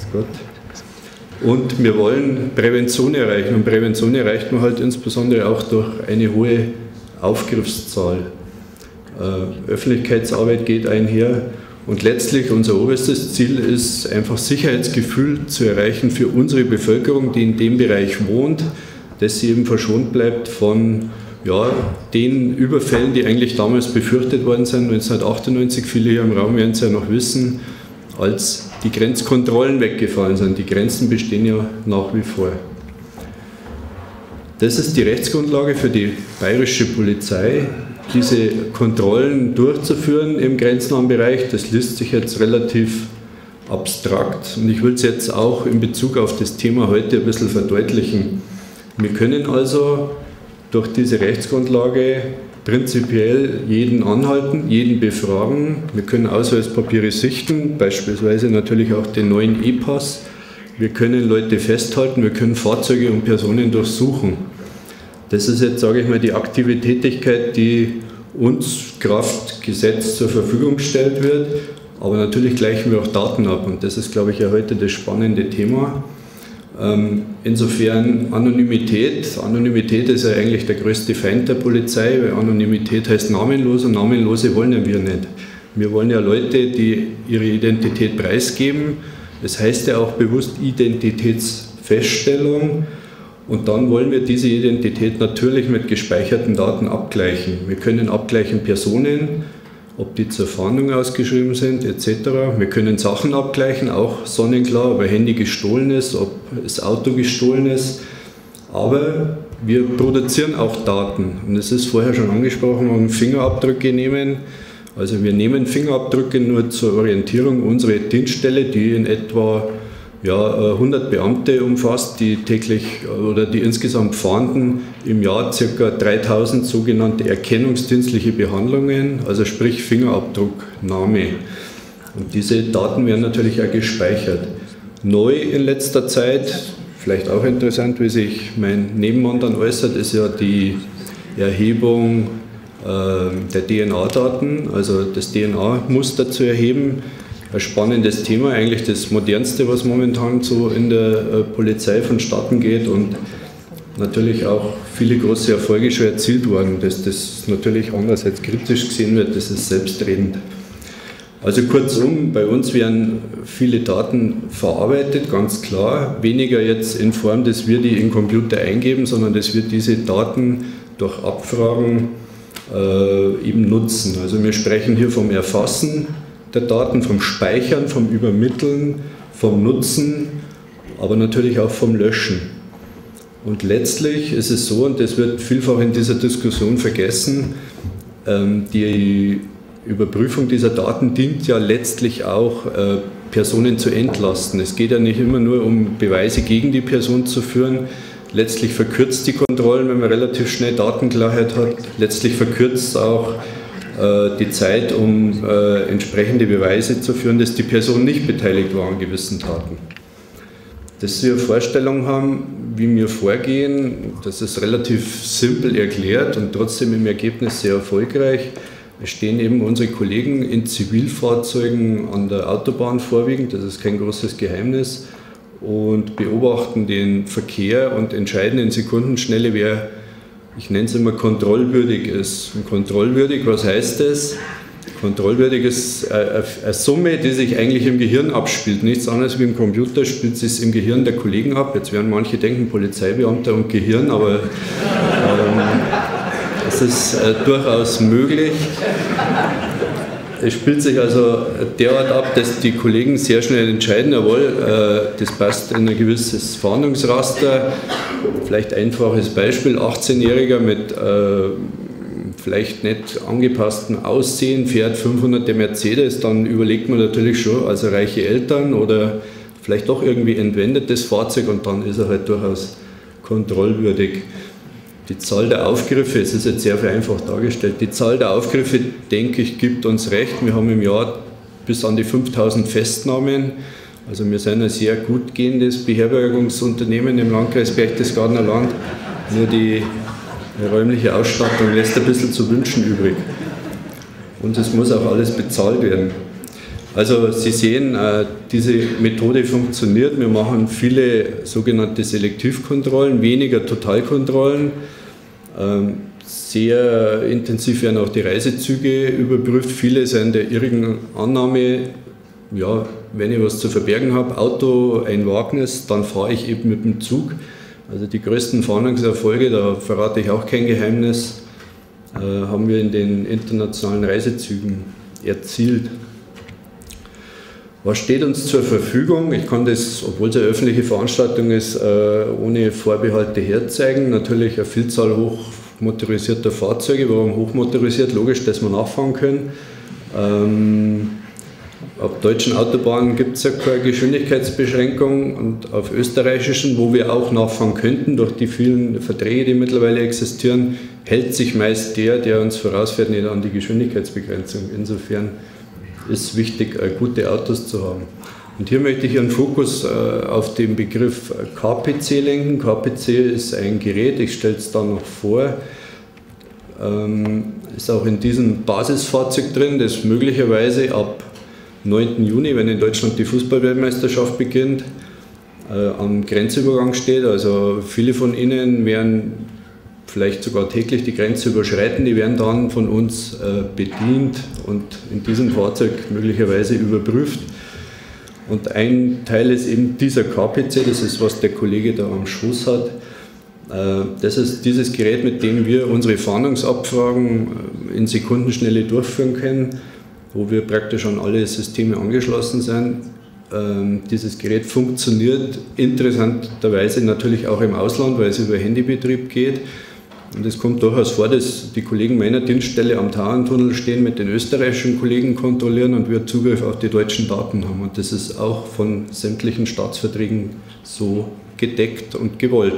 Und wir wollen Prävention erreichen. Und Prävention erreicht man halt insbesondere auch durch eine hohe Aufgriffszahl. Öffentlichkeitsarbeit geht einher. Und letztlich unser oberstes Ziel ist einfach Sicherheitsgefühl zu erreichen für unsere Bevölkerung, die in dem Bereich wohnt, dass sie eben verschont bleibt von den Überfällen, die eigentlich damals befürchtet worden sind, 1998, viele hier im Raum werden es ja noch wissen, als die Grenzkontrollen weggefallen sind. Die Grenzen bestehen ja nach wie vor. Das ist die Rechtsgrundlage für die bayerische Polizei, diese Kontrollen durchzuführen im grenznahen Bereich. Das liest sich jetzt relativ abstrakt und ich will es jetzt auch in Bezug auf das Thema heute ein bisschen verdeutlichen. Wir können also durch diese Rechtsgrundlage prinzipiell jeden anhalten, jeden befragen. Wir können Ausweispapiere sichten, beispielsweise natürlich auch den neuen E-Pass. Wir können Leute festhalten, wir können Fahrzeuge und Personen durchsuchen. Das ist jetzt, sage ich mal, die aktive Tätigkeit, die uns Kraft Gesetz zur Verfügung gestellt wird. Aber natürlich gleichen wir auch Daten ab und das ist, glaube ich, ja heute das spannende Thema. Insofern Anonymität. Anonymität ist ja eigentlich der größte Feind der Polizei, weil Anonymität heißt namenlos und Namenlose wollen ja wir nicht. Wir wollen ja Leute, die ihre Identität preisgeben. Das heißt ja auch bewusst Identitätsfeststellung. Und dann wollen wir diese Identität natürlich mit gespeicherten Daten abgleichen. Wir können abgleichen Personen, ob die zur Fahndung ausgeschrieben sind etc. Wir können Sachen abgleichen, auch sonnenklar, ob ein Handy gestohlen ist, ob das Auto gestohlen ist. Aber wir produzieren auch Daten. Und es ist vorher schon angesprochen, wir Fingerabdrücke nehmen. Also wir nehmen Fingerabdrücke nur zur Orientierung. Unsere Dienststelle, die in etwa 100 Beamte umfasst, die täglich oder die insgesamt fahnden im Jahr ca. 3000 sogenannte erkennungsdienstliche Behandlungen, also sprich Fingerabdrucknahme. Und diese Daten werden natürlich auch gespeichert. Neu in letzter Zeit, vielleicht auch interessant, wie sich mein Nebenmann dann äußert, ist ja die Erhebung der DNA-Daten, also das DNA-Muster zu erheben. Ein spannendes Thema, eigentlich das modernste, was momentan so in der Polizei vonstatten geht und natürlich auch viele große Erfolge schon erzielt worden. Dass das natürlich anders als kritisch gesehen wird, das ist selbstredend. Also kurzum, bei uns werden viele Daten verarbeitet, ganz klar. Weniger jetzt in Form, dass wir die in den Computer eingeben, sondern dass wir diese Daten durch Abfragen eben nutzen. Also wir sprechen hier vom Erfassen der Daten, vom Speichern, vom Übermitteln, vom Nutzen, aber natürlich auch vom Löschen. Und letztlich ist es so, und das wird vielfach in dieser Diskussion vergessen, die Überprüfung dieser Daten dient ja letztlich auch, Personen zu entlasten. Es geht ja nicht immer nur um Beweise gegen die Person zu führen. Letztlich verkürzt die Kontrollen, wenn man relativ schnell Datenklarheit hat. Letztlich verkürzt es auch die Zeit, um entsprechende Beweise zu führen, dass die Person nicht beteiligt war an gewissen Taten. Dass Sie eine Vorstellung haben, wie wir vorgehen, das ist relativ simpel erklärt und trotzdem im Ergebnis sehr erfolgreich. Es stehen eben unsere Kollegen in Zivilfahrzeugen an der Autobahn vorwiegend, das ist kein großes Geheimnis, und beobachten den Verkehr und entscheiden in Sekundenschnelle, wer, ich nenne es immer, kontrollwürdig ist. Und kontrollwürdig, was heißt das? Kontrollwürdig ist eine Summe, die sich eigentlich im Gehirn abspielt. Nichts anderes wie im Computer spielt sich im Gehirn der Kollegen ab. Jetzt werden manche denken, Polizeibeamter und Gehirn, aber das ist durchaus möglich. Es spielt sich also derart ab, dass die Kollegen sehr schnell entscheiden, jawohl, das passt in ein gewisses Fahndungsraster. Vielleicht einfaches Beispiel, 18-Jähriger mit vielleicht nicht angepasstem Aussehen, fährt 500er Mercedes, dann überlegt man natürlich schon, also reiche Eltern oder vielleicht doch irgendwie entwendetes Fahrzeug und dann ist er halt durchaus kontrollwürdig. Die Zahl der Aufgriffe, es ist jetzt sehr vereinfacht dargestellt, die Zahl der Aufgriffe, denke ich, gibt uns recht. Wir haben im Jahr bis an die 5000 Festnahmen. Also wir sind ein sehr gut gehendes Beherbergungsunternehmen im Landkreis Berchtesgadener Land. Nur die räumliche Ausstattung lässt ein bisschen zu wünschen übrig. Und es muss auch alles bezahlt werden. Also Sie sehen, diese Methode funktioniert. Wir machen viele sogenannte Selektivkontrollen, weniger Totalkontrollen. Sehr intensiv werden auch die Reisezüge überprüft. Viele sind der irrigen Annahme, ja, wenn ich was zu verbergen habe, Auto ein Wagnis, dann fahre ich eben mit dem Zug. Also die größten Fahndungserfolge, da verrate ich auch kein Geheimnis, haben wir in den internationalen Reisezügen erzielt. Was steht uns zur Verfügung? Ich kann das, obwohl es eine öffentliche Veranstaltung ist, ohne Vorbehalte herzeigen. Natürlich eine Vielzahl hochmotorisierter Fahrzeuge. Warum hochmotorisiert? Logisch, dass wir nachfahren können. Auf deutschen Autobahnen gibt es ja keine Geschwindigkeitsbeschränkung und auf österreichischen, wo wir auch nachfahren könnten, durch die vielen Verträge, die mittlerweile existieren, hält sich meist der uns vorausfährt, nicht an die Geschwindigkeitsbegrenzung. Insofern ist wichtig, gute Autos zu haben. Und hier möchte ich Ihren Fokus auf den Begriff KPC lenken. KPC ist ein Gerät, ich stelle es da noch vor, ist auch in diesem Basisfahrzeug drin, das möglicherweise ab 9. Juni, wenn in Deutschland die Fußball-Weltmeisterschaft beginnt, am Grenzübergang steht. Also viele von Ihnen werden vielleicht sogar täglich die Grenze überschreiten, die werden dann von uns bedient und in diesem Fahrzeug möglicherweise überprüft. Und ein Teil ist eben dieser KPC, das ist, was der Kollege da am Schoß hat. Das ist dieses Gerät, mit dem wir unsere Fahndungsabfragen in Sekundenschnelle durchführen können, wo wir praktisch an alle Systeme angeschlossen sind. Dieses Gerät funktioniert interessanterweise natürlich auch im Ausland, weil es über Handybetrieb geht. Und es kommt durchaus vor, dass die Kollegen meiner Dienststelle am Tauerntunnel stehen, mit den österreichischen Kollegen kontrollieren und wir Zugriff auf die deutschen Daten haben. Und das ist auch von sämtlichen Staatsverträgen so gedeckt und gewollt.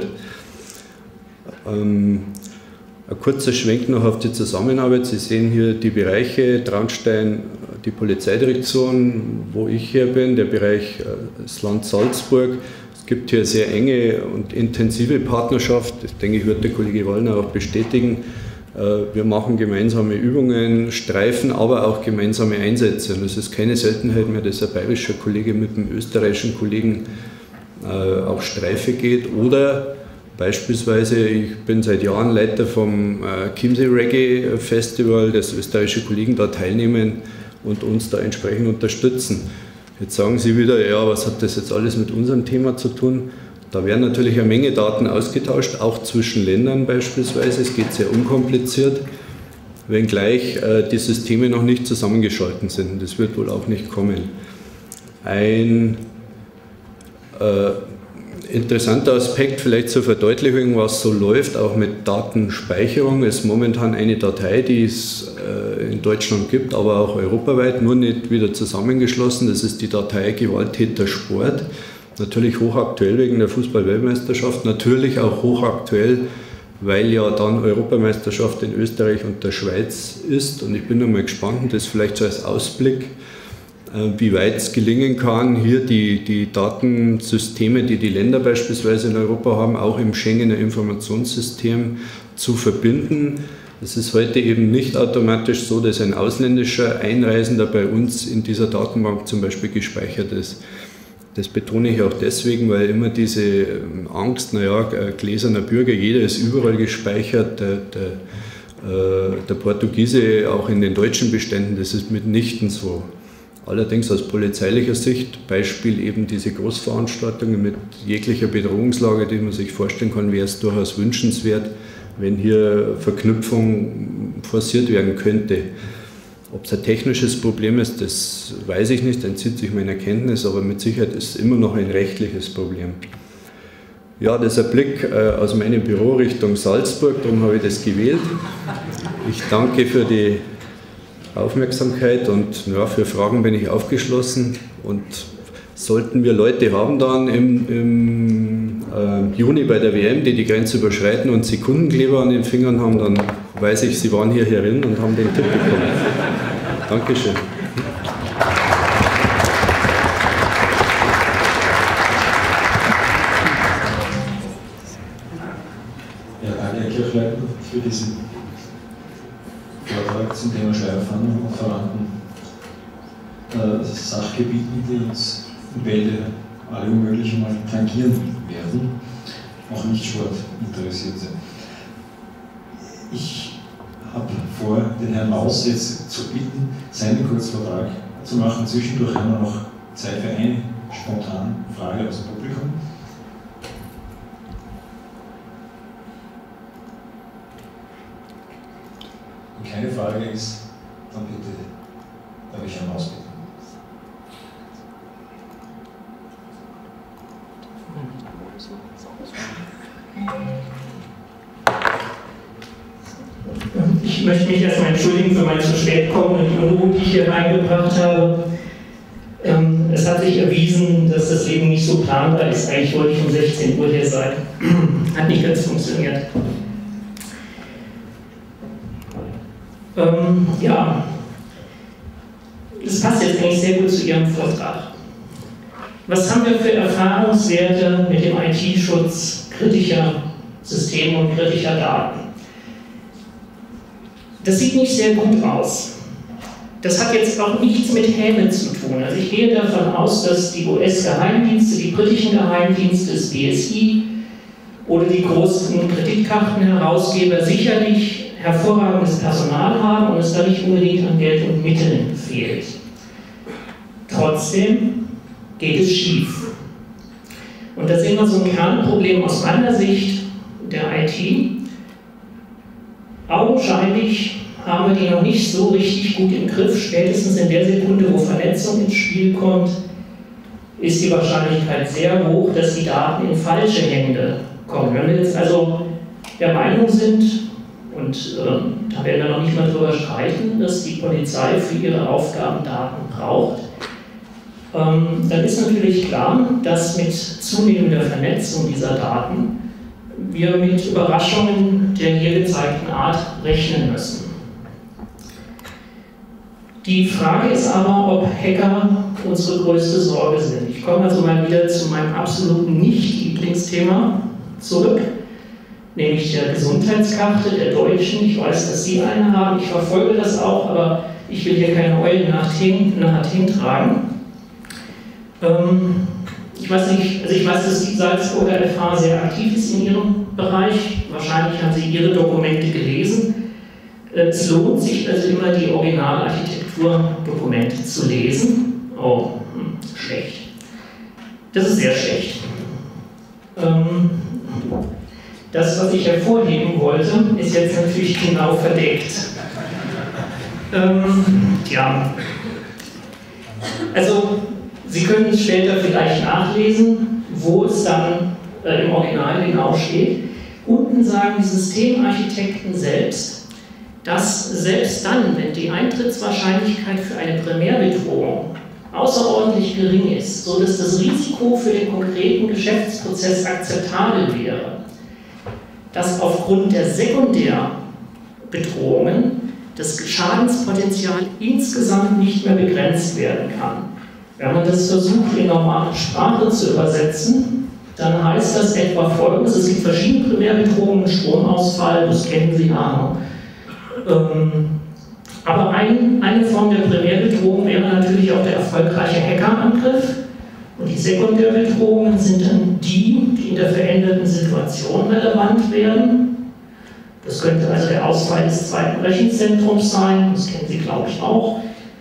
Ein kurzer Schwenk noch auf die Zusammenarbeit. Sie sehen hier die Bereiche, Traunstein, die Polizeidirektion, wo ich hier bin, der Bereich das Land Salzburg. Es gibt hier sehr enge und intensive Partnerschaft, das denke ich, wird der Kollege Wallner auch bestätigen. Wir machen gemeinsame Übungen, Streifen, aber auch gemeinsame Einsätze. Und es ist keine Seltenheit mehr, dass ein bayerischer Kollege mit einem österreichischen Kollegen auf Streife geht. Oder beispielsweise, ich bin seit Jahren Leiter vom Chiemsee Reggae Festival, dass österreichische Kollegen da teilnehmen und uns da entsprechend unterstützen. Jetzt sagen Sie wieder, ja, was hat das jetzt alles mit unserem Thema zu tun? Da werden natürlich eine Menge Daten ausgetauscht, auch zwischen Ländern beispielsweise. Es geht sehr unkompliziert, wenngleich die Systeme noch nicht zusammengeschaltet sind. Das wird wohl auch nicht kommen. Ein interessanter Aspekt vielleicht zur Verdeutlichung, was so läuft, auch mit Datenspeicherung, ist momentan eine Datei, die es in Deutschland gibt, aber auch europaweit, nur nicht wieder zusammengeschlossen. Das ist die Datei Gewalttäter Sport. Natürlich hochaktuell wegen der Fußball-Weltmeisterschaft, natürlich auch hochaktuell, weil ja dann Europameisterschaft in Österreich und der Schweiz ist. Und ich bin noch mal gespannt, und das vielleicht so als Ausblick, wie weit es gelingen kann, hier die Datensysteme, die die Länder beispielsweise in Europa haben, auch im Schengener Informationssystem zu verbinden. Es ist heute eben nicht automatisch so, dass ein ausländischer Einreisender bei uns in dieser Datenbank zum Beispiel gespeichert ist. Das betone ich auch deswegen, weil immer diese Angst, naja, gläserner Bürger, jeder ist überall gespeichert, der Portugiese auch in den deutschen Beständen, das ist mitnichten so. Allerdings aus polizeilicher Sicht, Beispiel eben diese Großveranstaltungen mit jeglicher Bedrohungslage, die man sich vorstellen kann, wäre es durchaus wünschenswert, wenn hier Verknüpfung forciert werden könnte. Ob es ein technisches Problem ist, das weiß ich nicht, entzieht sich meiner Kenntnis, aber mit Sicherheit ist es immer noch ein rechtliches Problem. Ja, das ist ein Blick aus meinem Büro Richtung Salzburg, darum habe ich das gewählt. Ich danke für die Aufmerksamkeit und ja, für Fragen bin ich aufgeschlossen. Und sollten wir Leute haben dann im Juni bei der WM, die die Grenze überschreiten und Sekundenkleber an den Fingern haben, dann weiß ich, sie waren hier herin und haben den Tipp bekommen. Dankeschön. Ja, vorbereiten für diesen Vortrag zum Thema Schleierfahndung und verwandten Sachgebieten, die uns in Wälde alle unmöglich mal tangieren werden, auch nicht Sportinteressierte. Ich habe vor, den Herrn Maus jetzt zu bitten, seinen Kurzvortrag zu machen. Zwischendurch haben wir noch Zeit für eine spontane Frage aus dem Publikum. Wenn keine Frage ist, dann bitte, darf ich Herrn Maus bitten. Ich möchte mich erstmal entschuldigen für mein zu spät kommen und die Unruhe, die ich hier reingebracht habe. Es hat sich erwiesen, dass das Leben nicht so planbar ist. Eigentlich wollte ich um 16 Uhr hier sein. Hat nicht ganz funktioniert. Ja, das passt jetzt eigentlich sehr gut zu Ihrem Vortrag. Was haben wir für Erfahrungswerte mit dem IT-Schutz kritischer Systeme und kritischer Daten? Das sieht nicht sehr gut aus. Das hat jetzt auch nichts mit Häme zu tun. Also ich gehe davon aus, dass die US-Geheimdienste, die britischen Geheimdienste, das BSI oder die großen Kreditkartenherausgeber sicherlich hervorragendes Personal haben und es da nicht unbedingt an Geld und Mitteln fehlt. Trotzdem geht es schief. Und da sehen wir so ein Kernproblem aus meiner Sicht der IT. Augenscheinlich haben wir die noch nicht so richtig gut im Griff. Spätestens in der Sekunde, wo Vernetzung ins Spiel kommt, ist die Wahrscheinlichkeit sehr hoch, dass die Daten in falsche Hände kommen. Wenn wir jetzt also der Meinung sind, und da werden wir noch nicht mal drüber streiten, dass die Polizei für ihre Aufgaben Daten braucht, dann ist natürlich klar, dass mit zunehmender Vernetzung dieser Daten wir mit Überraschungen der hier gezeigten Art rechnen müssen. Die Frage ist aber, ob Hacker unsere größte Sorge sind. Ich komme also mal wieder zu meinem absoluten Nicht-Lieblingsthema zurück, nämlich der Gesundheitskarte der Deutschen. Ich weiß, dass Sie eine haben, ich verfolge das auch, aber ich will hier keine Eulen nach Athen tragen. Ich weiß nicht, also ich weiß, dass die Salzburger FH sehr aktiv ist in ihrem Bereich. Wahrscheinlich haben Sie Ihre Dokumente gelesen. Es lohnt sich also immer, die Originalarchitekturdokumente zu lesen. Oh, schlecht. Das ist sehr schlecht. Das, was ich hervorheben wollte, ist jetzt natürlich genau verdeckt. Ja. Also, Sie können es später vielleicht nachlesen, wo es dann im Original genau steht. Unten sagen die Systemarchitekten selbst, dass selbst dann, wenn die Eintrittswahrscheinlichkeit für eine Primärbedrohung außerordentlich gering ist, sodass das Risiko für den konkreten Geschäftsprozess akzeptabel wäre, dass aufgrund der Sekundärbedrohungen das Schadenspotenzial insgesamt nicht mehr begrenzt werden kann. Wenn man das versucht, in normale Sprache zu übersetzen, dann heißt das etwa Folgendes: Es gibt verschiedene Primärbedrohungen, Stromausfall, das kennen Sie ja. Aber eine Form der Primärbedrohung wäre natürlich auch der erfolgreiche Hackerangriff. Und die Sekundärbedrohungen sind dann die, die in der veränderten Situation relevant werden. Das könnte also der Ausfall des zweiten Rechenzentrums sein, das kennen Sie, glaube ich, auch.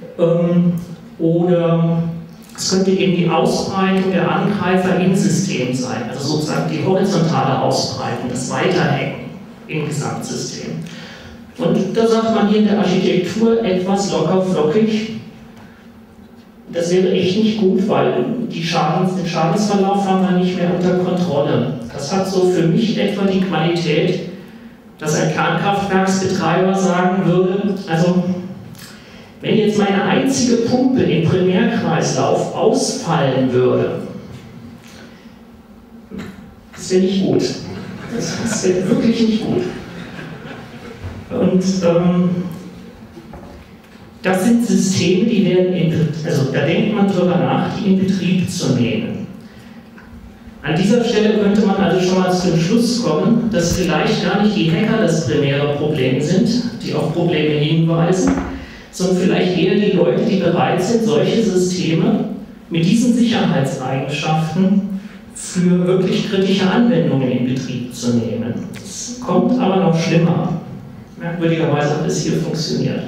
Oder es könnte eben die Ausbreitung der Angreifer im System sein, also sozusagen die horizontale Ausbreitung, das Weiterhacken im Gesamtsystem. Und da sagt man hier in der Architektur etwas locker flockig, das wäre echt nicht gut, weil den Schadensverlauf haben wir nicht mehr unter Kontrolle. Das hat so für mich etwa die Qualität, dass ein Kernkraftwerksbetreiber sagen würde, also wenn jetzt meine einzige Pumpe im Primärkreislauf ausfallen würde, das wäre nicht gut. Das wäre wirklich nicht gut. Und das sind Systeme, die werden, also da denkt man drüber nach, die in Betrieb zu nehmen. An dieser Stelle könnte man also schon mal zu dem Schluss kommen, dass vielleicht gar nicht die Hacker das primäre Problem sind, die auf Probleme hinweisen, sondern vielleicht eher die Leute, die bereit sind, solche Systeme mit diesen Sicherheitseigenschaften für wirklich kritische Anwendungen in Betrieb zu nehmen. Es kommt aber noch schlimmer. Merkwürdigerweise hat es hier funktioniert.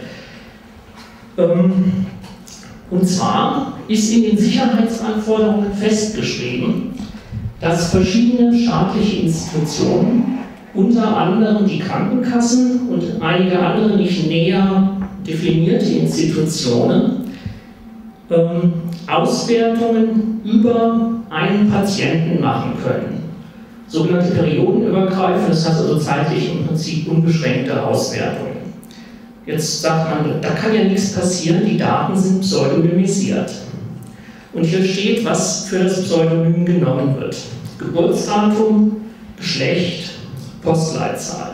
Und zwar ist in den Sicherheitsanforderungen festgeschrieben, dass verschiedene staatliche Institutionen, unter anderem die Krankenkassen und einige andere nicht näher definierte Institutionen, Auswertungen über einen Patienten machen können. Sogenannte periodenübergreifend, das heißt also zeitlich im Prinzip unbeschränkte Auswertungen. Jetzt sagt man, da kann ja nichts passieren, die Daten sind pseudonymisiert. Und hier steht, was für das Pseudonym genommen wird. Geburtsdatum, Geschlecht, Postleitzahl.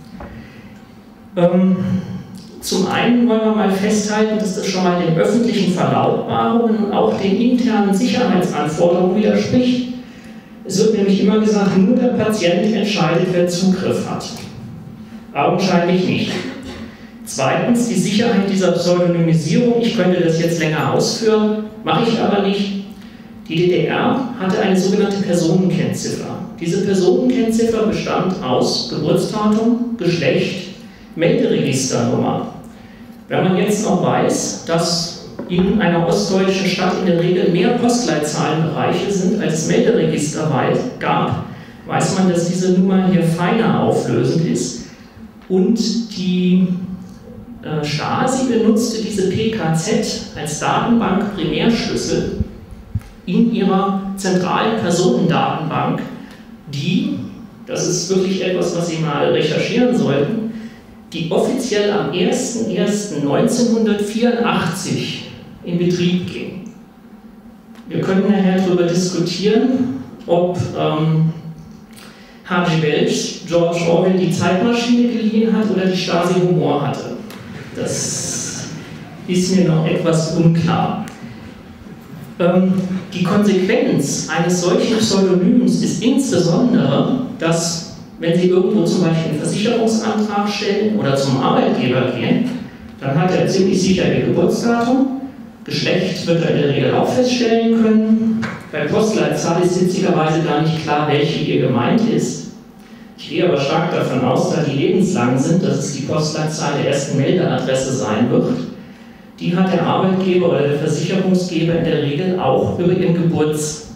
Zum einen wollen wir mal festhalten, dass das schon mal den öffentlichen Verlautbarungen und auch den internen Sicherheitsanforderungen widerspricht. Es wird nämlich immer gesagt, nur der Patient entscheidet, wer Zugriff hat. Augenscheinlich nicht. Zweitens, die Sicherheit dieser Pseudonymisierung, ich könnte das jetzt länger ausführen, mache ich aber nicht. Die DDR hatte eine sogenannte Personenkennziffer. Diese Personenkennziffer bestand aus Geburtsdatum, Geschlecht, Melderegisternummer. Wenn man jetzt noch weiß, dass in einer ostdeutschen Stadt in der Regel mehr Postleitzahlenbereiche sind, als es Melderegister gab, weiß man, dass diese Nummer hier feiner auflösend ist. Und die Stasi benutzte diese PKZ als Datenbank-Primärschlüssel in ihrer zentralen Personendatenbank, die, das ist wirklich etwas, was Sie mal recherchieren sollten, die offiziell am 01.01.1984 in Betrieb ging. Wir können nachher darüber diskutieren, ob H.G. Wells George Orwell die Zeitmaschine geliehen hat oder die Stasi Humor hatte. Das ist mir noch etwas unklar. Die Konsequenz eines solchen Pseudonyms ist insbesondere, dass, wenn Sie irgendwo zum Beispiel einen Versicherungsantrag stellen oder zum Arbeitgeber gehen, dann hat er ziemlich sicher Ihr Geburtsdatum, Geschlecht wird er in der Regel auch feststellen können. Bei Postleitzahl ist witzigerweise gar nicht klar, welche hier gemeint ist. Ich gehe aber stark davon aus, da die lebenslang sind, dass es die Postleitzahl der ersten Meldeadresse sein wird. Die hat der Arbeitgeber oder der Versicherungsgeber in der Regel auch über ihren Geburtsort.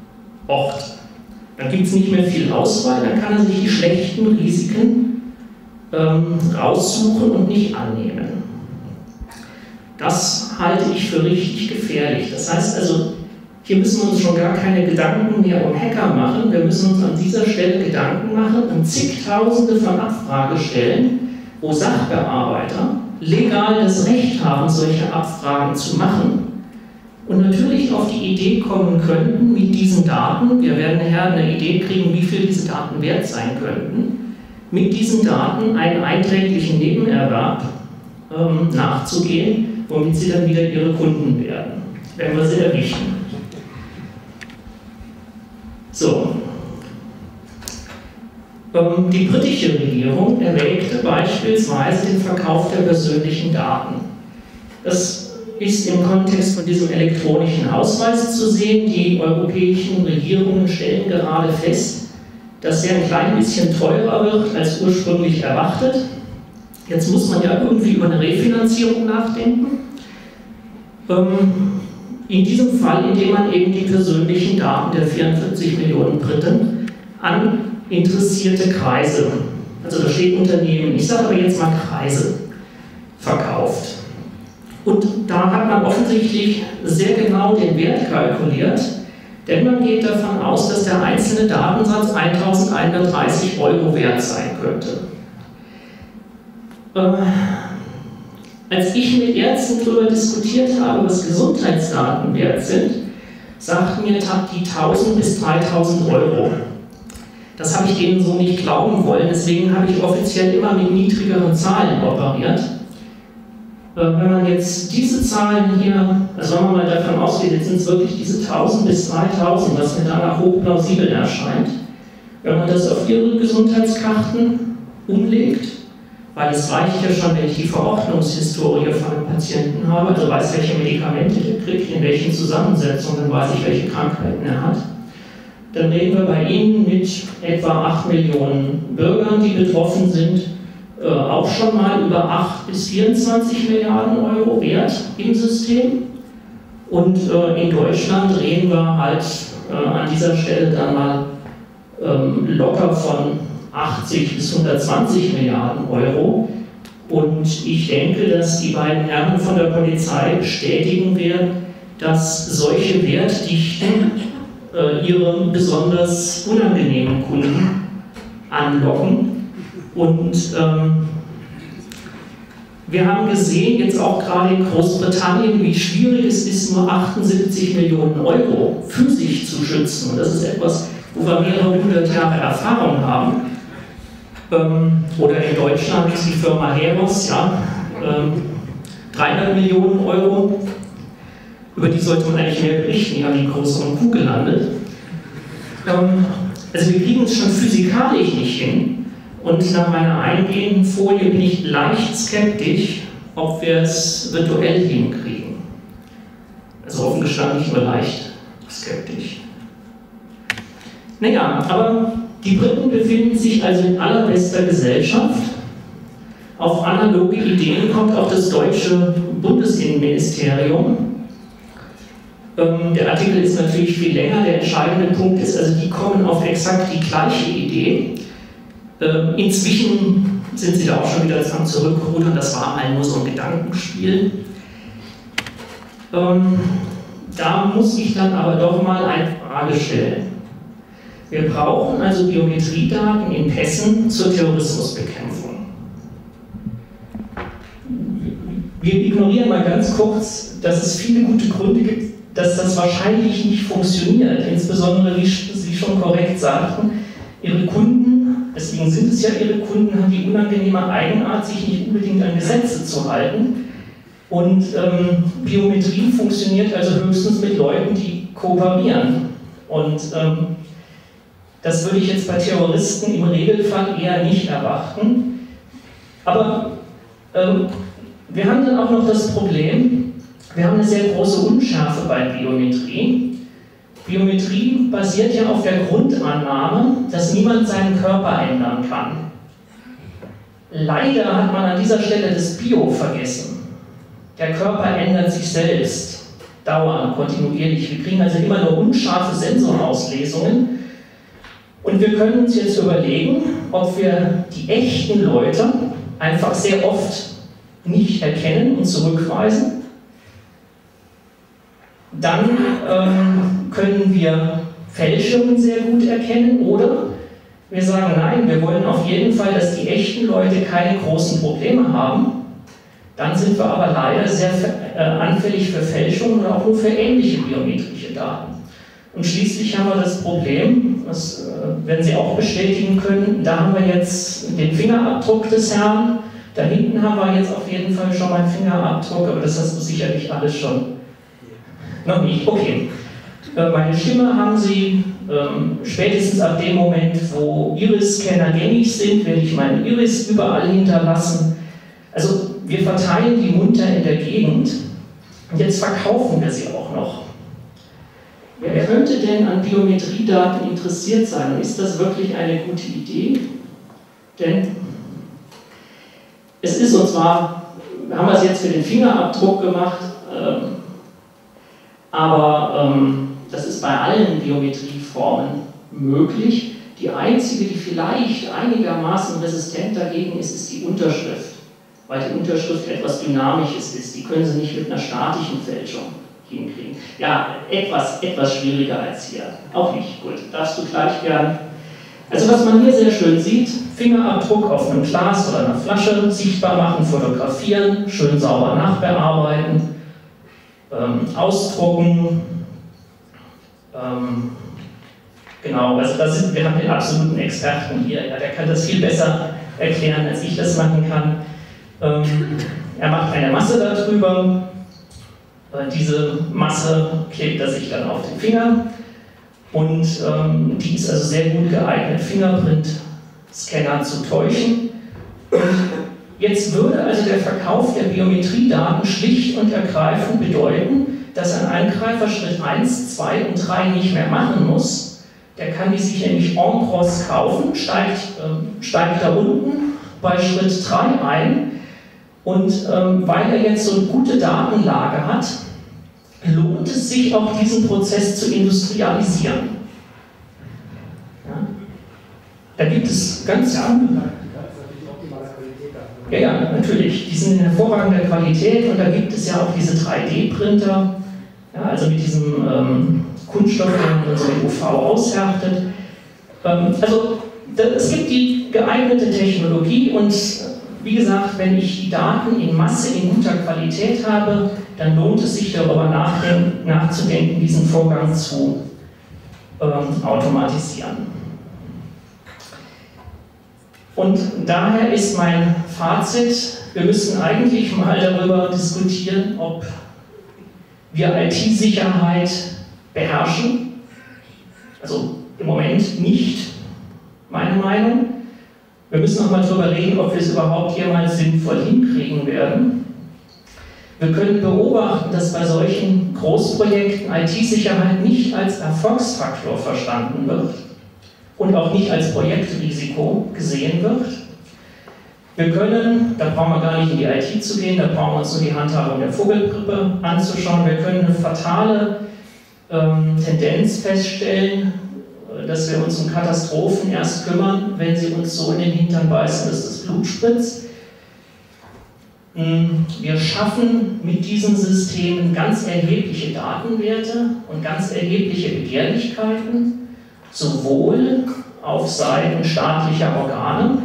Dann gibt es nicht mehr viel Auswahl, dann kann er sich die schlechten Risiken raussuchen und nicht annehmen. Das halte ich für richtig gefährlich. Das heißt also, hier müssen wir uns schon gar keine Gedanken mehr um Hacker machen. Wir müssen uns an dieser Stelle Gedanken machen und zigtausende von Abfragestellen, wo Sachbearbeiter legal das Recht haben, solche Abfragen zu machen und natürlich auf die Idee kommen könnten, mit diesen Daten, wir werden nachher eine Idee kriegen, wie viel diese Daten wert sein könnten, mit diesen Daten einen einträglichen Nebenerwerb nachzugehen, womit sie dann wieder ihre Kunden werden, wenn wir sie errichten. So. Die britische Regierung erwägte beispielsweise den Verkauf der persönlichen Daten. Das ist im Kontext von diesem elektronischen Ausweis zu sehen. Die europäischen Regierungen stellen gerade fest, dass er ein klein bisschen teurer wird als ursprünglich erwartet. Jetzt muss man ja irgendwie über eine Refinanzierung nachdenken. In diesem Fall, indem man eben die persönlichen Daten der 44 Millionen Briten an interessierte Kreise, also da steht Unternehmen, ich sage aber jetzt mal Kreise, verkauft. Und da hat man offensichtlich sehr genau den Wert kalkuliert, denn man geht davon aus, dass der einzelne Datensatz 1.130 € wert sein könnte. Als ich mit Ärzten darüber diskutiert habe, was Gesundheitsdaten wert sind, sagten mir die 1.000 bis 3.000 €. Das habe ich denen so nicht glauben wollen, deswegen habe ich offiziell immer mit niedrigeren Zahlen operiert. Wenn man jetzt diese Zahlen hier, also wenn man mal davon ausgeht, jetzt sind es wirklich diese 1000 bis 3000, was mir danach hochplausibel erscheint, wenn man das auf Ihre Gesundheitskarten umlegt, weil es reicht ja schon, wenn ich die Verordnungshistorie von einem Patienten habe, also weiß, welche Medikamente er kriegt, in welchen Zusammensetzungen, weiß ich, welche Krankheiten er hat, dann reden wir bei Ihnen mit etwa 8 Millionen Bürgern, die betroffen sind, auch schon mal über 8 bis 24 Milliarden Euro wert im System. Und in Deutschland reden wir halt an dieser Stelle dann mal locker von 80 bis 120 Milliarden Euro. Und ich denke, dass die beiden Herren von der Polizei bestätigen werden, dass solche Wertdichten ihre besonders unangenehmen Kunden anlocken. Und wir haben gesehen, jetzt auch gerade in Großbritannien, wie schwierig es ist, nur 78 Millionen Euro für sich zu schützen. Und das ist etwas, wo wir mehrere hundert Jahre Erfahrung haben. Oder in Deutschland ist die Firma Heros, ja, 300 Millionen Euro. Über die sollte man eigentlich mehr berichten, die haben die größeren Kuh gelandet. Also wir kriegen es schon physikalisch nicht hin. Und nach meiner eingehenden Folie bin ich leicht skeptisch, ob wir es virtuell hinkriegen. Also offen gestanden nicht nur leicht skeptisch. Naja, aber die Briten befinden sich also in allerbester Gesellschaft. Auf analoge Ideen kommt auch das deutsche Bundesinnenministerium. Der Artikel ist natürlich viel länger, der entscheidende Punkt ist, also die kommen auf exakt die gleiche Idee. Inzwischen sind sie da auch schon wieder am Zurückrudern, das war mal nur so ein Gedankenspiel. Da muss ich dann aber doch mal eine Frage stellen. Wir brauchen also Biometriedaten in Pässen zur Terrorismusbekämpfung. Wir ignorieren mal ganz kurz, dass es viele gute Gründe gibt, dass das wahrscheinlich nicht funktioniert. Insbesondere, wie Sie schon korrekt sagten, Ihre Kunden, deswegen sind es ja Ihre Kunden, haben die unangenehme Eigenart, sich nicht unbedingt an Gesetze zu halten. Und Biometrie funktioniert also höchstens mit Leuten, die kooperieren. Und das würde ich jetzt bei Terroristen im Regelfall eher nicht erwarten. Aber wir haben dann auch noch das Problem, wir haben eine sehr große Unschärfe bei Biometrie. Biometrie basiert ja auf der Grundannahme, dass niemand seinen Körper ändern kann. Leider hat man an dieser Stelle das Bio vergessen. Der Körper ändert sich selbst, dauernd, kontinuierlich. Wir kriegen also immer nur unscharfe Sensorauslesungen. Und wir können uns jetzt überlegen, ob wir die echten Leute einfach sehr oft nicht erkennen und zurückweisen. Dann können wir Fälschungen sehr gut erkennen oder wir sagen, nein, wir wollen auf jeden Fall, dass die echten Leute keine großen Probleme haben. Dann sind wir aber leider sehr anfällig für Fälschungen oder auch nur für ähnliche biometrische Daten. Und schließlich haben wir das Problem, das werden Sie auch bestätigen können, da haben wir jetzt den Fingerabdruck des Herrn, da hinten haben wir jetzt auf jeden Fall schon mal einen Fingerabdruck, aber das hast du sicherlich alles schon. Noch nicht, okay. Meine Stimme haben Sie spätestens ab dem Moment, wo Iris-Scanner gängig sind, werde ich meinen Iris überall hinterlassen. Also wir verteilen die munter in der Gegend und jetzt verkaufen wir sie auch noch. Wer könnte denn an Biometriedaten interessiert sein? Und ist das wirklich eine gute Idee? Denn es ist, und zwar haben wir es jetzt für den Fingerabdruck gemacht, aber das ist bei allen Biometrieformen möglich. Die einzige, die vielleicht einigermaßen resistent dagegen ist, ist die Unterschrift, weil die Unterschrift etwas Dynamisches ist. Die können Sie nicht mit einer statischen Fälschung hinkriegen. Ja, etwas schwieriger als hier. Auch nicht. Gut, darfst du gleich gern. Also was man hier sehr schön sieht, Fingerabdruck auf einem Glas oder einer Flasche, sichtbar machen, fotografieren, schön sauber nachbearbeiten, ausdrucken. Genau, also wir haben den absoluten Experten hier, ja, der kann das viel besser erklären, als ich das machen kann. Er macht eine Masse darüber. Diese Masse klebt er sich dann auf den Finger und die ist also sehr gut geeignet, Fingerprint-Scanner zu täuschen. Und jetzt würde also der Verkauf der Biometriedaten schlicht und ergreifend bedeuten, dass ein Angreifer Schritt 1, 2 und 3 nicht mehr machen muss. Der kann die sich nämlich en crosse kaufen, steigt da unten bei Schritt 3 ein. Und weil er jetzt so eine gute Datenlage hat, lohnt es sich auch, diesen Prozess zu industrialisieren. Ja? Da gibt es ganz andere. Ja, natürlich, die sind in hervorragender Qualität und da gibt es ja auch diese 3D-Printer, ja, also mit diesem Kunststoff, der man so in UV aushärtet. Also es gibt die geeignete Technologie und wie gesagt, wenn ich die Daten in Masse in guter Qualität habe, dann lohnt es sich darüber nachzudenken, diesen Vorgang zu automatisieren. Und daher ist mein Fazit, wir müssen eigentlich mal darüber diskutieren, ob wir IT-Sicherheit beherrschen. Also im Moment nicht, meine Meinung. Wir müssen auch mal darüber reden, ob wir es überhaupt jemals sinnvoll hinkriegen werden. Wir können beobachten, dass bei solchen Großprojekten IT-Sicherheit nicht als Erfolgsfaktor verstanden wird und auch nicht als Projektrisiko gesehen wird. Wir können, da brauchen wir gar nicht in die IT zu gehen, da brauchen wir uns nur die Handhabung der Vogelgrippe anzuschauen, wir können eine fatale Tendenz feststellen, dass wir uns um Katastrophen erst kümmern, wenn sie uns so in den Hintern beißen, dass das Blut spritzt. Wir schaffen mit diesen Systemen ganz erhebliche Datenwerte und ganz erhebliche Begehrlichkeiten, sowohl auf Seiten staatlicher Organe,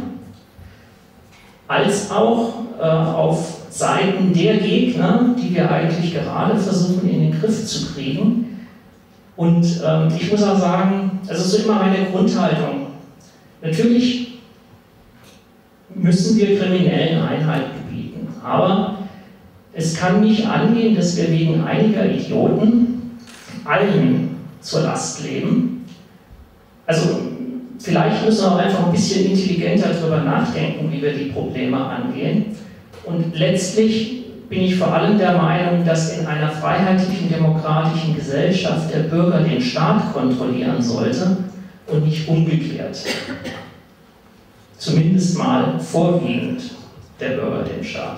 als auch auf Seiten der Gegner, die wir eigentlich gerade versuchen in den Griff zu kriegen. Und ich muss auch sagen, das ist so immer meine Grundhaltung. Natürlich müssen wir Kriminellen Einhalt gebieten, aber es kann nicht angehen, dass wir wegen einiger Idioten allen zur Last leben. Also vielleicht müssen wir auch einfach ein bisschen intelligenter darüber nachdenken, wie wir die Probleme angehen. Und letztlich bin ich vor allem der Meinung, dass in einer freiheitlichen, demokratischen Gesellschaft der Bürger den Staat kontrollieren sollte und nicht umgekehrt. Zumindest mal vorwiegend der Bürger den Staat.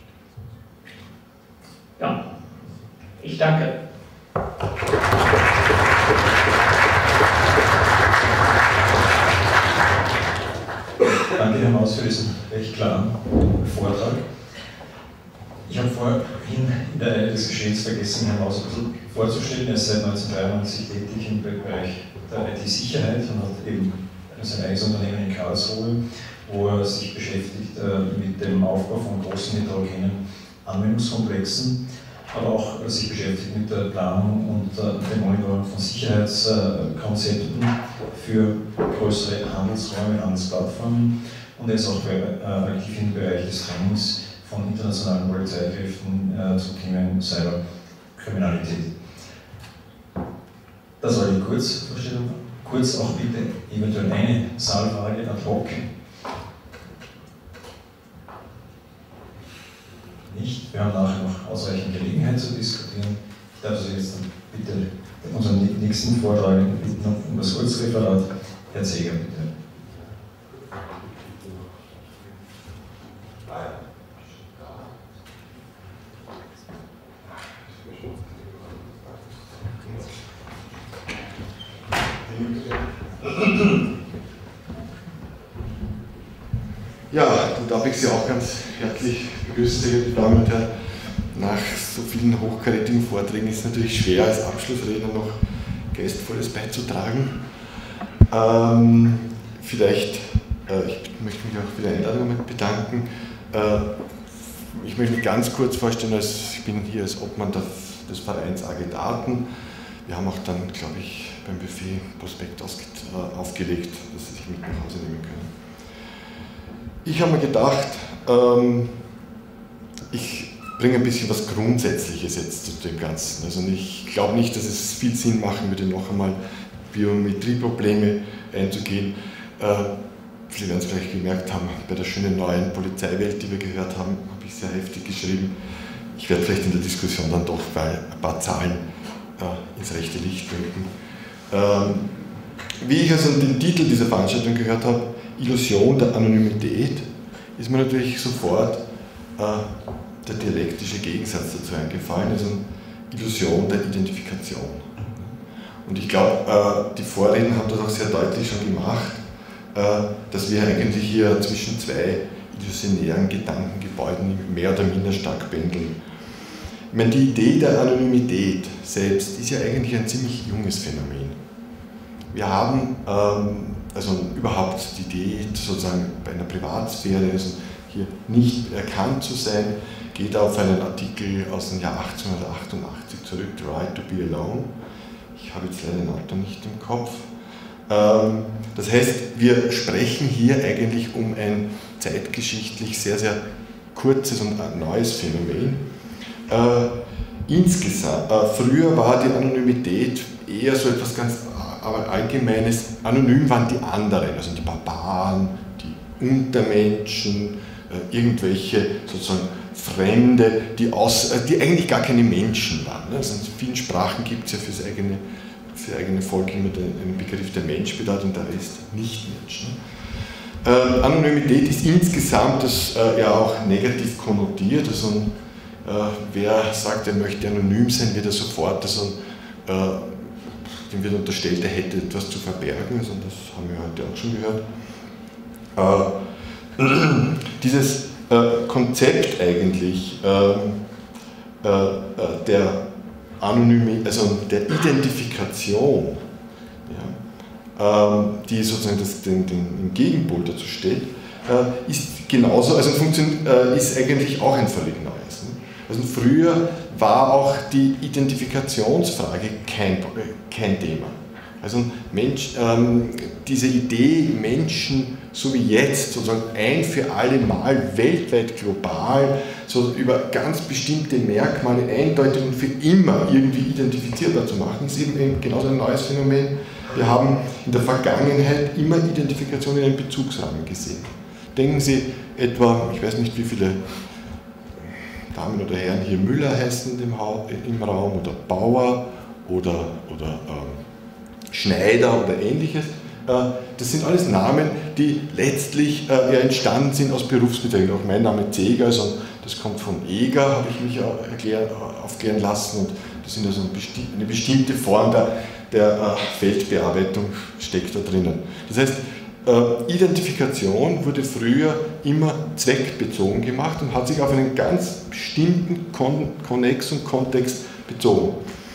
Ja, ich danke. Danke, Herr Maus, für diesen recht klaren Vortrag. Ich habe vorhin in der Eile des Geschehens vergessen, Herrn Maus ein bisschen vorzustellen. Er ist seit 1993 tätig im Bereich der IT-Sicherheit und hat eben sein eigenes Unternehmen in Karlsruhe, wo er sich beschäftigt mit dem Aufbau von großen heterogenen Anwendungskomplexen, aber auch sich beschäftigt mit der Planung und dem Monitoring von Sicherheitskonzepten für größere Handelsräume, Handelsplattformen, und er ist auch aktiv im Bereich des Trainings von internationalen Polizeikräften zum Thema Cyberkriminalität. Das war die Kurzvorstellung. Kurz auch bitte eventuell eine Saalfrage ad hoc. Nicht. Wir haben nachher noch ausreichend Gelegenheit zu diskutieren. Ich darf Sie jetzt bitte unseren nächsten Vortrag bitten um das Kurzreferat. Herr Zeger, bitte. Ja, dann darf ich Sie auch ganz herzlich begrüßen, sehr geehrte Damen und Herren. Nach so vielen hochkarätigen Vorträgen ist es natürlich schwer, als Abschlussredner noch Geistvolles beizutragen. Ich möchte mich auch für die Einladung bedanken. Ich möchte mich ganz kurz vorstellen, ich bin hier als Obmann des Vereins AG Daten. Wir haben auch dann, glaube ich, beim Buffet Prospekt aufgelegt, dass Sie sich mit nach Hause nehmen können. Ich habe mir gedacht, ich bringe ein bisschen was Grundsätzliches jetzt zu dem Ganzen. Also ich glaube nicht, dass es viel Sinn machen würde, noch einmal Biometrieprobleme einzugehen. Sie werden es vielleicht gemerkt haben, bei der schönen neuen Polizeiwelt, die wir gehört haben, habe ich sehr heftig geschrieben. Ich werde vielleicht in der Diskussion dann doch bei ein paar Zahlen ins rechte Licht rücken. Wie ich also den Titel dieser Veranstaltung gehört habe, Illusion der Anonymität, ist mir natürlich sofort der dialektische Gegensatz dazu eingefallen, also Illusion der Identifikation. Und ich glaube, die Vorredner haben das auch sehr deutlich schon gemacht, dass wir eigentlich hier zwischen zwei illusionären Gedankengebäuden mehr oder minder stark pendeln. Ich meine, die Idee der Anonymität selbst ist ja eigentlich ein ziemlich junges Phänomen. Wir haben also überhaupt die Idee, sozusagen bei einer Privatsphäre also hier nicht erkannt zu sein, geht auf einen Artikel aus dem Jahr 1888 zurück, The Right to be Alone. Ich habe jetzt leider den Autor nicht im Kopf. Das heißt, wir sprechen hier eigentlich um ein zeitgeschichtlich sehr, sehr kurzes und neues Phänomen. Insgesamt, früher war die Anonymität eher so etwas ganz Allgemeines. Anonym waren die anderen, also die Barbaren, die Untermenschen, irgendwelche sozusagen Fremde, die eigentlich gar keine Menschen waren. Also in vielen Sprachen gibt es ja für eigene Volk immer den Begriff der Mensch bedeutet und der Rest nicht Mensch. Anonymität ist insgesamt ja auch negativ konnotiert. Also, wer sagt, er möchte anonym sein, wird er sofort, dem wird unterstellt, er hätte etwas zu verbergen. Also das haben wir heute auch schon gehört. Dieses Konzept eigentlich der der Identifikation, ja, die sozusagen den Gegenpol dazu stellt, ist genauso, also ist eigentlich auch ein völlig neues. Ne? Also früher war auch die Identifikationsfrage kein Thema. Also diese Idee, Menschen so wie jetzt, sozusagen ein für alle Mal weltweit global, so über ganz bestimmte Merkmale eindeutig und für immer irgendwie identifizierbar zu machen, ist eben genauso ein neues Phänomen. Wir haben in der Vergangenheit immer Identifikation in einem Bezugsrahmen gesehen. Denken Sie etwa, ich weiß nicht, wie viele Damen oder Herren hier Müller heißen im Raum oder Bauer oder Schneider oder ähnliches. Das sind alles Namen, die letztlich entstanden sind aus Berufsbezeichnungen. Auch mein Name Zeger, also das kommt von Eger, habe ich mich aufklären lassen. Und das sind also eine bestimmte Form der Feldbearbeitung steckt da drinnen. Das heißt, Identifikation wurde früher immer zweckbezogen gemacht und hat sich auf einen ganz bestimmten Konnex und Kontext bezogen.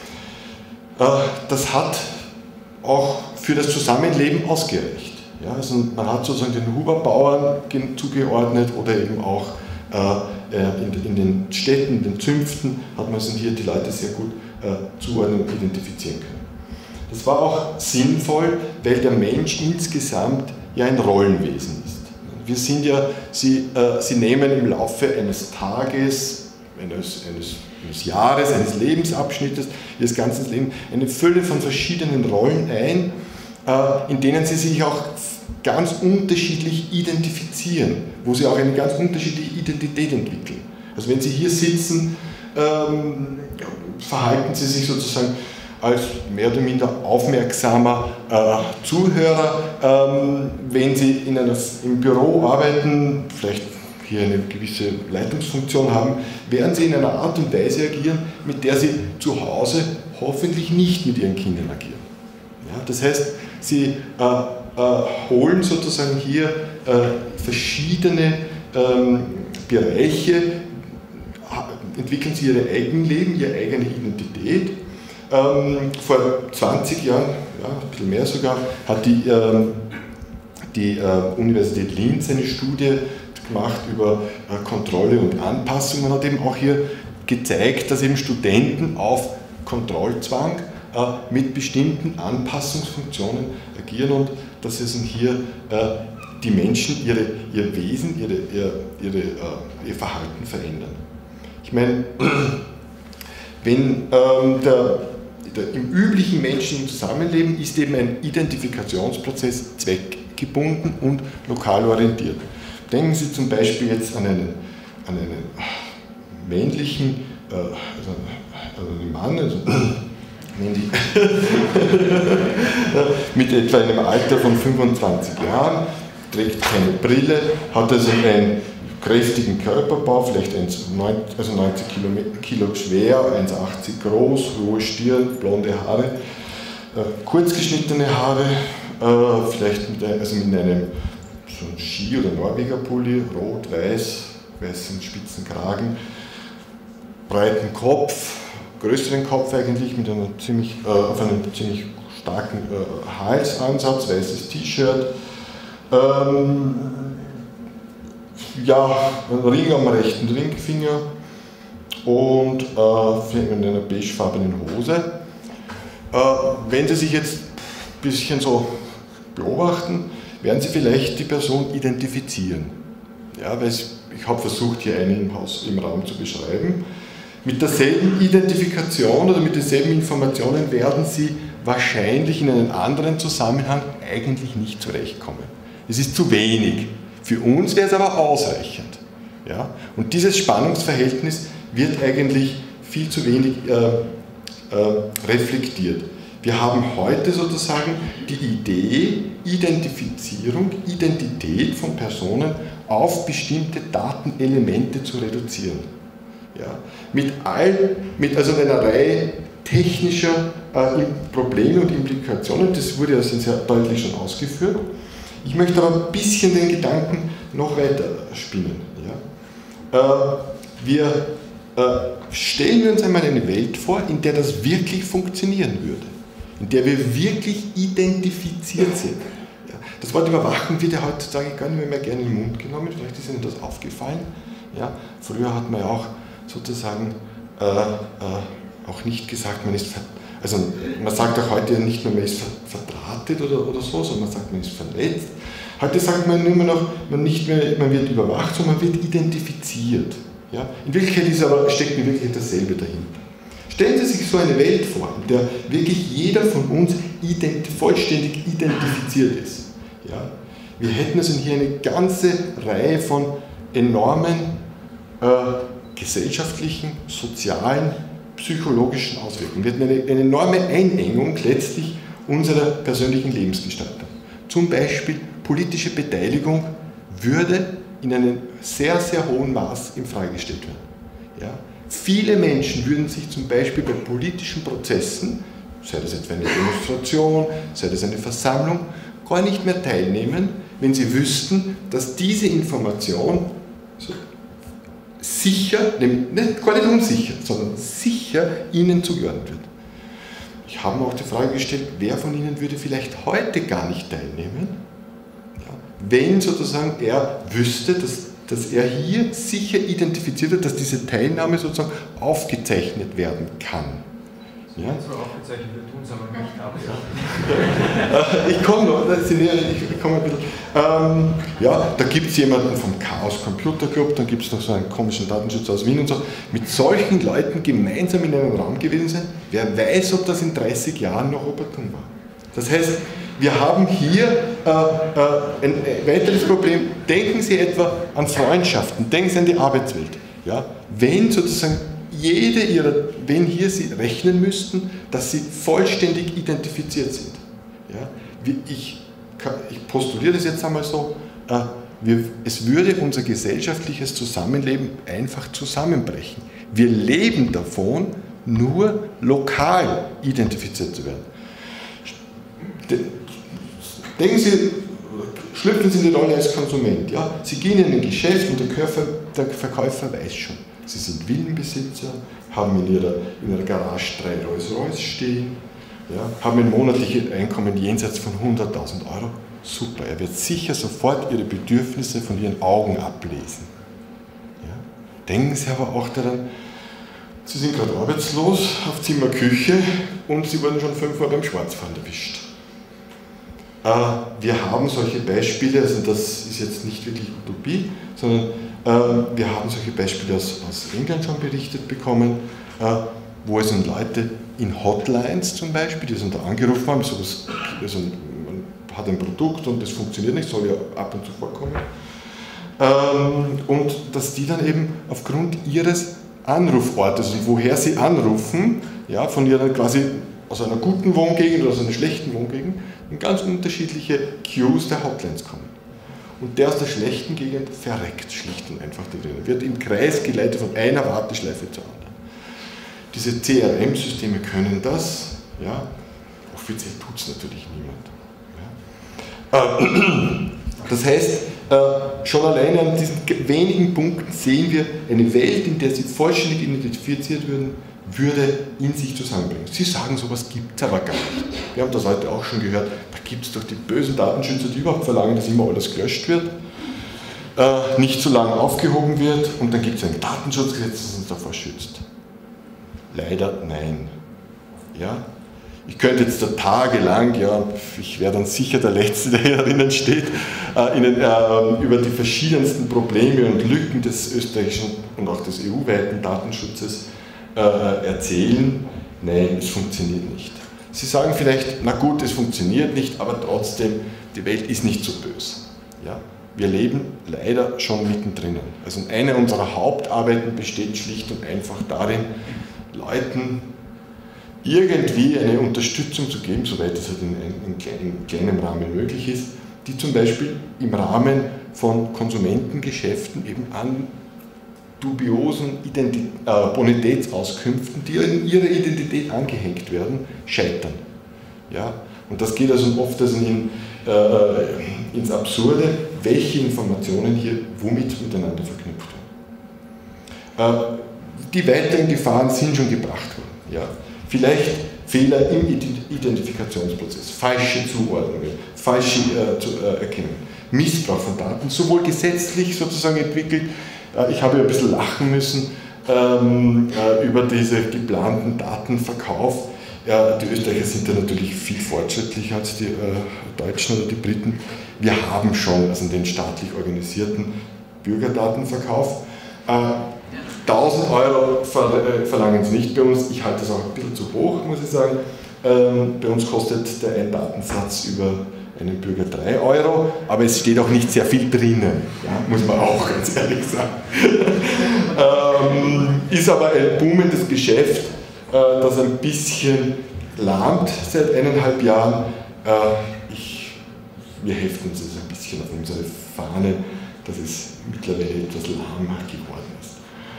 Das hat auch für das Zusammenleben ausgereicht. Ja, also man hat sozusagen den Huberbauern zugeordnet oder eben auch in den Städten, den Zünften, hat man hier die Leute sehr gut zuordnen und identifizieren können. Das war auch sinnvoll, weil der Mensch insgesamt ja ein Rollenwesen ist. Wir sind ja, Sie nehmen im Laufe eines Tages, eines Jahres, eines Lebensabschnittes, Ihres ganzen Lebens eine Fülle von verschiedenen Rollen ein, in denen Sie sich auch ganz unterschiedlich identifizieren, wo Sie auch eine ganz unterschiedliche Identität entwickeln. Also wenn Sie hier sitzen, verhalten Sie sich sozusagen als mehr oder minder aufmerksamer Zuhörer. Wenn Sie im Büro arbeiten, vielleicht hier eine gewisse Leitungsfunktion haben, werden Sie in einer Art und Weise agieren, mit der Sie zu Hause hoffentlich nicht mit Ihren Kindern agieren. Ja, das heißt, Sie holen sozusagen hier verschiedene Bereiche, entwickeln Sie Ihr Eigenleben, Ihre eigene Identität. Vor 20 Jahren, ja, ein bisschen mehr sogar, hat die Universität Linz eine Studie gemacht über Kontrolle und Anpassung. Man hat eben auch hier gezeigt, dass eben Studenten auf Kontrollzwang mit bestimmten Anpassungsfunktionen agieren und dass es hier die Menschen ihr Wesen, ihr Verhalten verändern. Ich meine, wenn im üblichen menschlichen Zusammenleben ist eben ein Identifikationsprozess zweckgebunden und lokal orientiert. Denken Sie zum Beispiel jetzt an einen männlichen, also einen Mann, also mit etwa einem Alter von 25 Jahren, trägt keine Brille, hat also einen kräftigen Körperbau, vielleicht 90 Kilo schwer, 1,80 groß, hohe Stirn, blonde Haare, kurz geschnittene Haare, vielleicht mit einem so ein Ski- oder Norweger-Pulli, rot-weiß, weißen spitzen Kragen, breiten Kopf, größeren Kopf eigentlich, auf einem ziemlich starken Halsansatz, weißes T-Shirt, ja, ein Ring am rechten Ringfinger und in einer beigefarbenen Hose. Wenn Sie sich jetzt ein bisschen so beobachten, werden Sie vielleicht die Person identifizieren. Ja, weil ich habe versucht, hier eine im Raum zu beschreiben. Mit derselben Identifikation oder mit denselben Informationen werden Sie wahrscheinlich in einem anderen Zusammenhang eigentlich nicht zurechtkommen. Es ist zu wenig. Für uns wäre es aber ausreichend. Ja? Und dieses Spannungsverhältnis wird eigentlich viel zu wenig reflektiert. Wir haben heute sozusagen die Idee, Identifizierung, Identität von Personen auf bestimmte Datenelemente zu reduzieren. Ja? Mit einer Reihe technischer Probleme und Implikationen, das wurde ja sehr deutlich schon ausgeführt. Ich möchte aber ein bisschen den Gedanken noch weiter spinnen. Ja? Wir stellen uns einmal eine Welt vor, in der das wirklich funktionieren würde, in der wir wirklich identifiziert sind. Ja? Das Wort Überwachen wird ja heutzutage gar nicht mehr gerne in den Mund genommen, vielleicht ist Ihnen das aufgefallen. Ja? Früher hat man ja auch sozusagen auch nicht gesagt, man sagt auch heute nicht mehr, man ist verdrahtet oder so, sondern man sagt, man ist verletzt. Heute sagt man nur noch, man wird überwacht, sondern man wird identifiziert. Ja? In Wirklichkeit steckt in Wirklichkeit dasselbe dahinter. Stellen Sie sich so eine Welt vor, in der wirklich jeder von uns vollständig identifiziert ist. Ja? Wir hätten also hier eine ganze Reihe von enormen gesellschaftlichen, sozialen, psychologischen Auswirkungen. Wir hätten eine enorme Einengung letztlich unserer persönlichen Lebensgestaltung. Zum Beispiel politische Beteiligung würde in einem sehr, sehr hohen Maß in Frage gestellt werden. Ja? Viele Menschen würden sich zum Beispiel bei politischen Prozessen, sei das etwa eine Demonstration, sei das eine Versammlung, gar nicht mehr teilnehmen, wenn sie wüssten, dass diese Information sicher, gar nicht unsicher, sondern sicher ihnen zugeordnet wird. Ich habe mir auch die Frage gestellt, wer von Ihnen würde vielleicht heute gar nicht teilnehmen, ja, wenn sozusagen er wüsste, dass er hier sicher identifiziert wird, dass diese Teilnahme sozusagen aufgezeichnet werden kann. Ja? So aufgezeichnet, wir tun es aber nicht ab. Ja. Ich komme noch, ich komme ein bisschen. Ja, da gibt es jemanden vom Chaos Computer Club, dann gibt es noch so einen komischen Datenschützer aus Wien und so. Mit solchen Leuten gemeinsam in einem Raum gewesen sein, wer weiß, ob das in 30 Jahren noch opportun war. Das heißt, wir haben hier ein weiteres Problem. Denken Sie etwa an Freundschaften, denken Sie an die Arbeitswelt. Ja? Wenn sozusagen wenn hier Sie rechnen müssten, dass Sie vollständig identifiziert sind. Ja? Ich postuliere das jetzt einmal so, es würde unser gesellschaftliches Zusammenleben einfach zusammenbrechen. Wir leben davon, nur lokal identifiziert zu werden. Denken Sie, schlüpfen Sie in die Rolle als Konsument. Ja? Sie gehen in ein Geschäft und der Verkäufer weiß schon, Sie sind Villenbesitzer, haben in ihrer Garage 3 Rolls-Royce stehen, ja? Haben ein monatliches Einkommen jenseits von 100.000 €. Super, er wird sicher sofort Ihre Bedürfnisse von Ihren Augen ablesen. Ja? Denken Sie aber auch daran, Sie sind gerade arbeitslos auf Zimmer Küche und Sie wurden schon 5-mal beim Schwarzfahren erwischt. Wir haben solche Beispiele, also das ist jetzt nicht wirklich Utopie, sondern Wir haben solche Beispiele aus England schon berichtet bekommen, wo also Leute in Hotlines zum Beispiel, die da angerufen haben, sowas, also man hat ein Produkt und das funktioniert nicht, soll ja ab und zu vorkommen, und dass die dann eben aufgrund ihres Anrufortes und woher sie anrufen, ja, von ihrer quasi aus einer guten Wohngegend oder aus einer schlechten Wohngegend, in ganz unterschiedliche Queues der Hotlines kommen. Und der aus der schlechten Gegend verreckt schlicht und einfach da drin, wird im Kreis geleitet von einer Warteschleife zur anderen. Diese CRM-Systeme können das, ja, offiziell tut es natürlich niemand. Ja. Das heißt, schon alleine an diesen wenigen Punkten sehen wir eine Welt, in der sie vollständig identifiziert würde in sich zusammenbringen. Sie sagen, sowas gibt es aber gar nicht. Wir haben das heute auch schon gehört, da gibt es doch die bösen Datenschützer, die überhaupt verlangen, dass immer alles gelöscht wird, nicht so lange aufgehoben wird, und dann gibt es ein Datenschutzgesetz, das uns davor schützt. Leider nein. Ja? Ich könnte jetzt da tagelang, ja, ich wäre dann sicher der Letzte, der hier drinnen steht, Ihnen über die verschiedensten Probleme und Lücken des österreichischen und auch des EU-weiten Datenschutzes erzählen. Nein, es funktioniert nicht. Sie sagen vielleicht, na gut, es funktioniert nicht, aber trotzdem, die Welt ist nicht so böse. Ja? Wir leben leider schon mittendrin. Also eine unserer Hauptarbeiten besteht schlicht und einfach darin, Leuten irgendwie eine Unterstützung zu geben, soweit es halt in kleinem Rahmen möglich ist, die zum Beispiel im Rahmen von Konsumentengeschäften eben an dubiosen Bonitätsauskünften, die in ihre Identität angehängt werden, scheitern. Ja? Und das geht also oft also ins Absurde, welche Informationen hier womit miteinander verknüpft werden. Die weiteren Gefahren sind schon gebracht worden. Ja? Vielleicht Fehler im Identifikationsprozess, falsche Zuordnungen, falsche Erkennungen, Missbrauch von Daten, sowohl gesetzlich sozusagen entwickelt. Ich habe ja ein bisschen lachen müssen über diesen geplanten Datenverkauf. Ja, die Österreicher sind da natürlich viel fortschrittlicher als die Deutschen oder die Briten. Wir haben schon also den staatlich organisierten Bürgerdatenverkauf. 1.000 Euro verlangen sie nicht bei uns. Ich halte das auch ein bisschen zu hoch, muss ich sagen. Bei uns kostet der ein Datensatz über einen Bürger 3 Euro, aber es steht auch nicht sehr viel drinnen, ja, muss man auch ganz ehrlich sagen. Ist aber ein boomendes Geschäft, das ein bisschen lahmt seit 1,5 Jahren. Wir heften uns ein bisschen auf unsere Fahne, dass es mittlerweile etwas lahm geworden ist.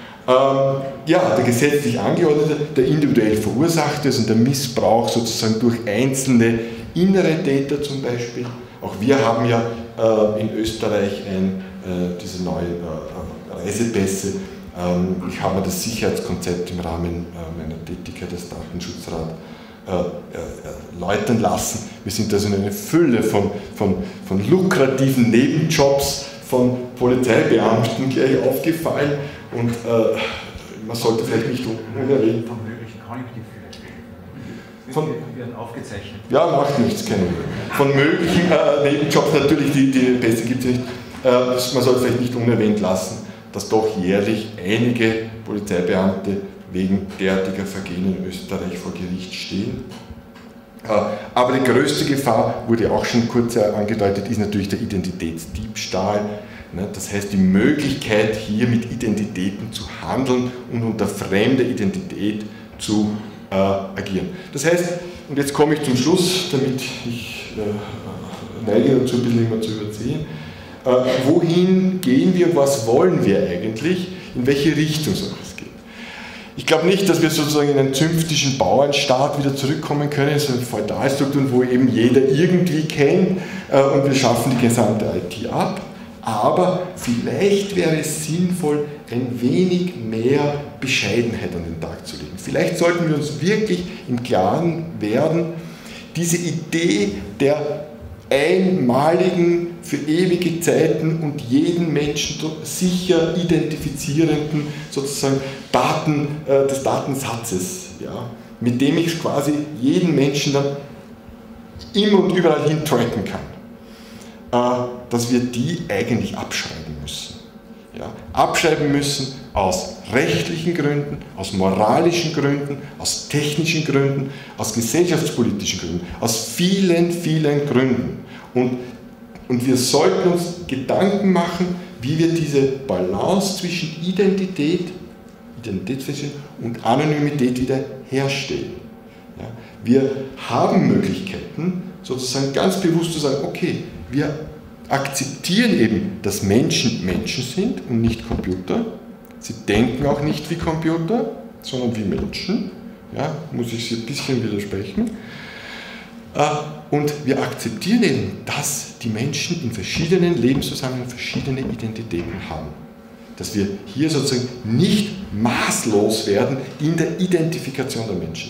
Ja, der gesetzlich Angeordnete, der individuell Verursachte ist und der Missbrauch sozusagen durch einzelne innere Täter zum Beispiel. Auch wir haben ja in Österreich diese neuen Reisepässe. Ich habe mir das Sicherheitskonzept im Rahmen meiner Tätigkeit als Datenschutzrat erläutern lassen. Wir sind also in eine Fülle von lukrativen Nebenjobs von Polizeibeamten gleich aufgefallen, und man sollte vielleicht nicht unerwähnt. Von möglichen Konjunktivfehlern. Die werden aufgezeichnet. Ja, macht nichts, keine Mühe. Von möglichen Nebenjobs natürlich, die Pässe gibt es nicht. Man sollte vielleicht nicht unerwähnt lassen, dass doch jährlich einige Polizeibeamte wegen derartiger Vergehen in Österreich vor Gericht stehen. Aber die größte Gefahr, wurde auch schon kurz angedeutet, ist natürlich der Identitätsdiebstahl. Das heißt, die Möglichkeit, hier mit Identitäten zu handeln und unter fremder Identität zu agieren. Das heißt, und jetzt komme ich zum Schluss, damit ich neige dazu, ein bisschen immer zu überziehen. Wohin gehen wir und was wollen wir eigentlich? In welche Richtung soll es gehen? Ich glaube nicht, dass wir sozusagen in einen zünftischen Bauernstaat wieder zurückkommen können, sondern Feudalstrukturen, wo eben jeder irgendwie kennt, und wir schaffen die gesamte IT ab. Aber vielleicht wäre es sinnvoll, ein wenig mehr Bescheidenheit an den Tag zu legen. Vielleicht sollten wir uns wirklich im Klaren werden, diese Idee der einmaligen, für ewige Zeiten und jeden Menschen sicher identifizierenden sozusagen des Datensatzes, ja, mit dem ich quasi jeden Menschen dann immer und überall hin tracken kann, dass wir die eigentlich abschreiben müssen. ja, abschreiben müssen aus rechtlichen Gründen, aus moralischen Gründen, aus technischen Gründen, aus gesellschaftspolitischen Gründen, aus vielen, vielen Gründen. Und wir sollten uns Gedanken machen, wie wir diese Balance zwischen Identitätsfeststellung und Anonymität wieder herstellen. Ja, wir haben Möglichkeiten, sozusagen ganz bewusst zu sagen, okay, wir akzeptieren eben, dass Menschen Menschen sind und nicht Computer. Sie denken auch nicht wie Computer, sondern wie Menschen. Ja, muss ich Sie ein bisschen widersprechen. Und wir akzeptieren eben, dass die Menschen in verschiedenen Lebenszusammenhängen verschiedene Identitäten haben. Dass wir hier sozusagen nicht maßlos werden in der Identifikation der Menschen.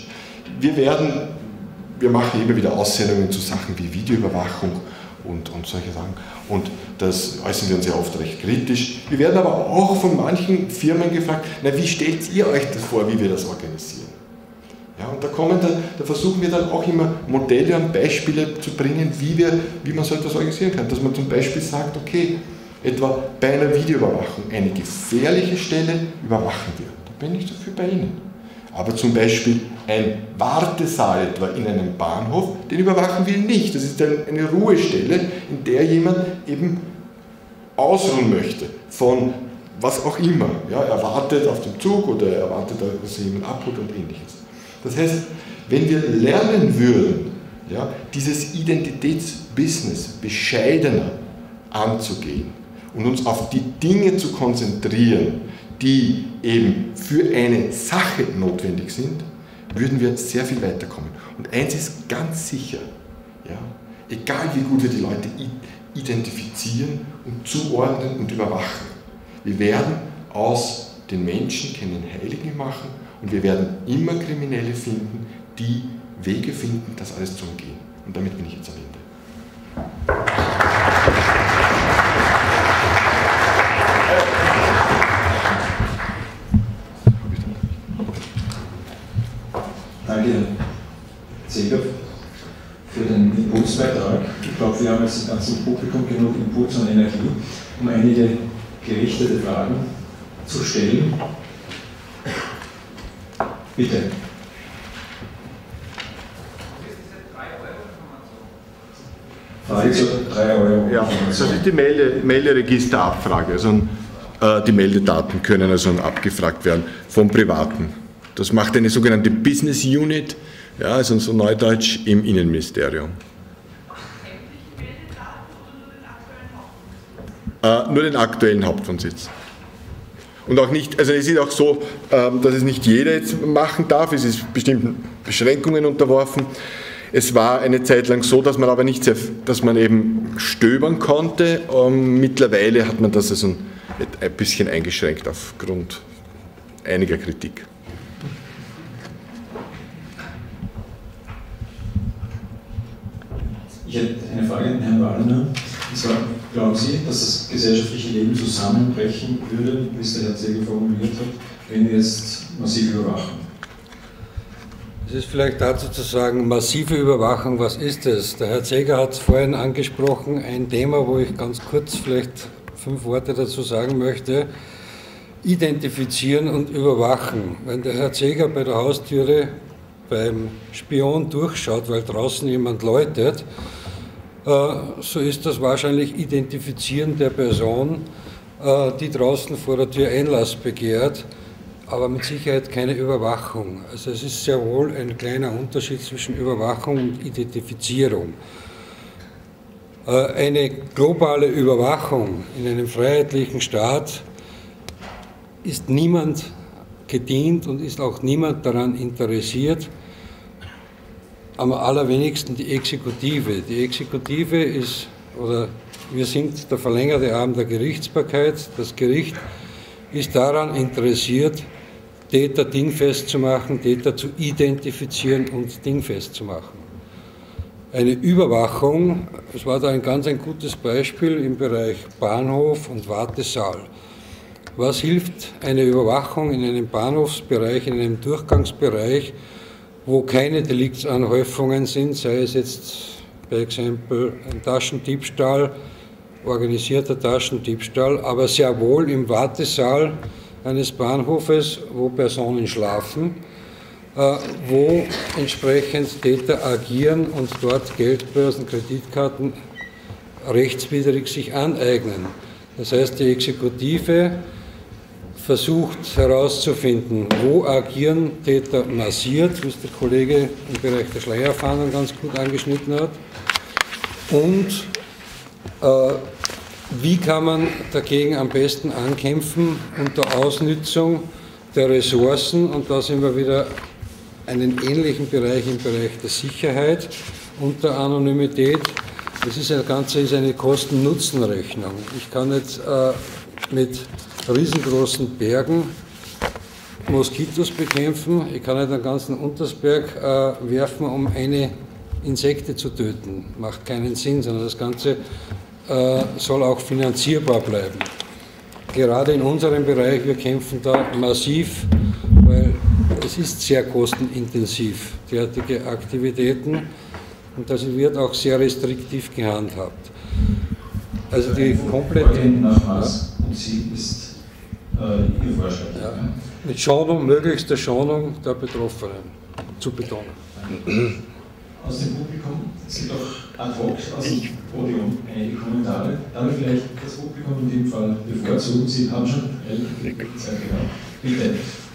Wir machen immer wieder Aussendungen zu Sachen wie Videoüberwachung und solche Sachen. Und das äußern wir uns ja oft recht kritisch. Wir werden aber auch von manchen Firmen gefragt, na, wie stellt ihr euch das vor, wie wir das organisieren? Ja, und da versuchen wir dann auch immer Modelle und Beispiele zu bringen, wie man so etwas organisieren kann. Dass man zum Beispiel sagt, okay, etwa bei einer Videoüberwachung eine gefährliche Stelle überwachen wir. Da bin ich dafür bei Ihnen. Aber zum Beispiel ein Wartesaal etwa in einem Bahnhof, den überwachen wir nicht. Das ist eine Ruhestelle, in der jemand eben ausruhen möchte von was auch immer. Ja, er wartet auf den Zug oder er wartet, dass er jemand abholt und ähnliches. Das heißt, wenn wir lernen würden, ja, dieses Identitätsbusiness bescheidener anzugehen und uns auf die Dinge zu konzentrieren, die eben für eine Sache notwendig sind, würden wir sehr viel weiterkommen. Und eins ist ganz sicher, ja, egal wie gut wir die Leute identifizieren und zuordnen und überwachen, wir werden aus den Menschen keinen Heiligen machen und wir werden immer Kriminelle finden, die Wege finden, das alles zu umgehen. Und damit bin ich jetzt am Ende. Danke, Herr Zeger, für den Impulsbeitrag. Ich glaube, wir haben jetzt im ganzen Publikum genug Impuls und Energie, um einige gerichtete Fragen zu stellen. Bitte. Frage zu 3 Euro. Ja, das ist die Melderegisterabfrage. Also die Meldedaten können also abgefragt werden vom Privaten. Das macht eine sogenannte Business Unit, ja, also so neudeutsch im Innenministerium. Nur den aktuellen Hauptwohnsitz. Und auch nicht, also es ist auch so, dass es nicht jeder jetzt machen darf, es ist bestimmten Beschränkungen unterworfen. Es war eine Zeit lang so, dass man aber nicht sehr, dass man eben stöbern konnte. Mittlerweile hat man das also ein bisschen eingeschränkt aufgrund einiger Kritik. Ich hätte eine Frage an Herrn Wallner. Und zwar, glauben Sie, dass das gesellschaftliche Leben zusammenbrechen würde, wie es der Herr Zeger formuliert hat, wenn wir jetzt massiv überwachen? Es ist vielleicht dazu zu sagen, massive Überwachung, was ist es? Der Herr Zeger hat es vorhin angesprochen, ein Thema, wo ich ganz kurz vielleicht 5 Worte dazu sagen möchte. Identifizieren und überwachen. Wenn der Herr Zeger bei der Haustüre beim Spion durchschaut, weil draußen jemand läutet, so ist das wahrscheinlich Identifizieren der Person, die draußen vor der Tür Einlass begehrt, aber mit Sicherheit keine Überwachung. Also es ist sehr wohl ein kleiner Unterschied zwischen Überwachung und Identifizierung. Eine globale Überwachung in einem freiheitlichen Staat ist niemand gedient und ist auch niemand daran interessiert, am allerwenigsten die Exekutive. Die Exekutive ist, oder wir sind der verlängerte Arm der Gerichtsbarkeit. Das Gericht ist daran interessiert, Täter dingfest zu machen, Täter zu identifizieren und dingfest zu machen. Eine Überwachung, es war da ein gutes Beispiel im Bereich Bahnhof und Wartesaal. Was hilft eine Überwachung in einem Bahnhofsbereich, in einem Durchgangsbereich, wo keine Deliktsanhäufungen sind, sei es jetzt bei Exempel ein Taschendiebstahl organisierter Taschendiebstahl, aber sehr wohl im Wartesaal eines Bahnhofes, wo Personen schlafen, wo entsprechend Täter agieren und dort Geldbörsen, Kreditkarten rechtswidrig sich aneignen. Das heißt, die Exekutive versucht herauszufinden, wo agieren Täter massiert, wie es der Kollege im Bereich der Schleierfahndung ganz gut angeschnitten hat, und wie kann man dagegen am besten ankämpfen unter Ausnützung der Ressourcen, und da sind wir wieder einen ähnlichen Bereich im Bereich der Sicherheit und der Anonymität. Das Ganze ist eine Kosten-Nutzen-Rechnung. Ich kann nicht mit riesengroßen Bergen Moskitos bekämpfen, ich kann nicht einen ganzen Untersberg werfen, um eine Insekte zu töten. Macht keinen Sinn, sondern das Ganze soll auch finanzierbar bleiben. Gerade in unserem Bereich, wir kämpfen da massiv, weil es ist sehr kostenintensiv, derartige Aktivitäten, und das wird auch sehr restriktiv gehandhabt. Also die komplette Nachmaß und Ziel ist Ihr Vorschlag. Ja, mit Schonung, möglichster Schonung der Betroffenen zu betonen. Aus dem Publikum, es gibt auch ad hoc aus dem Podium einige Kommentare. Darf ich vielleicht das Publikum in dem Fall bevorzugen? Sie haben schon relativ viel Zeit gehabt. Bitte.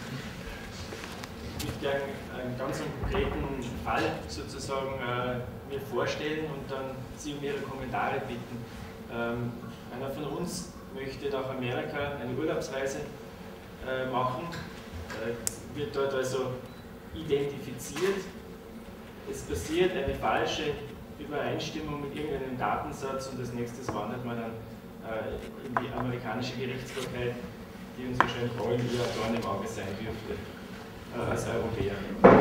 Ich würde gerne einen ganz konkreten Fall sozusagen mir vorstellen und dann Sie um Ihre Kommentare bitten. Einer von uns möchte nach Amerika eine Urlaubsreise machen, wird dort also identifiziert. Es passiert eine falsche Übereinstimmung mit irgendeinem Datensatz und als nächstes wandert man dann in die amerikanische Gerichtsbarkeit, die uns wahrscheinlich allen eher Dorn im Auge sein dürfte als Europäer.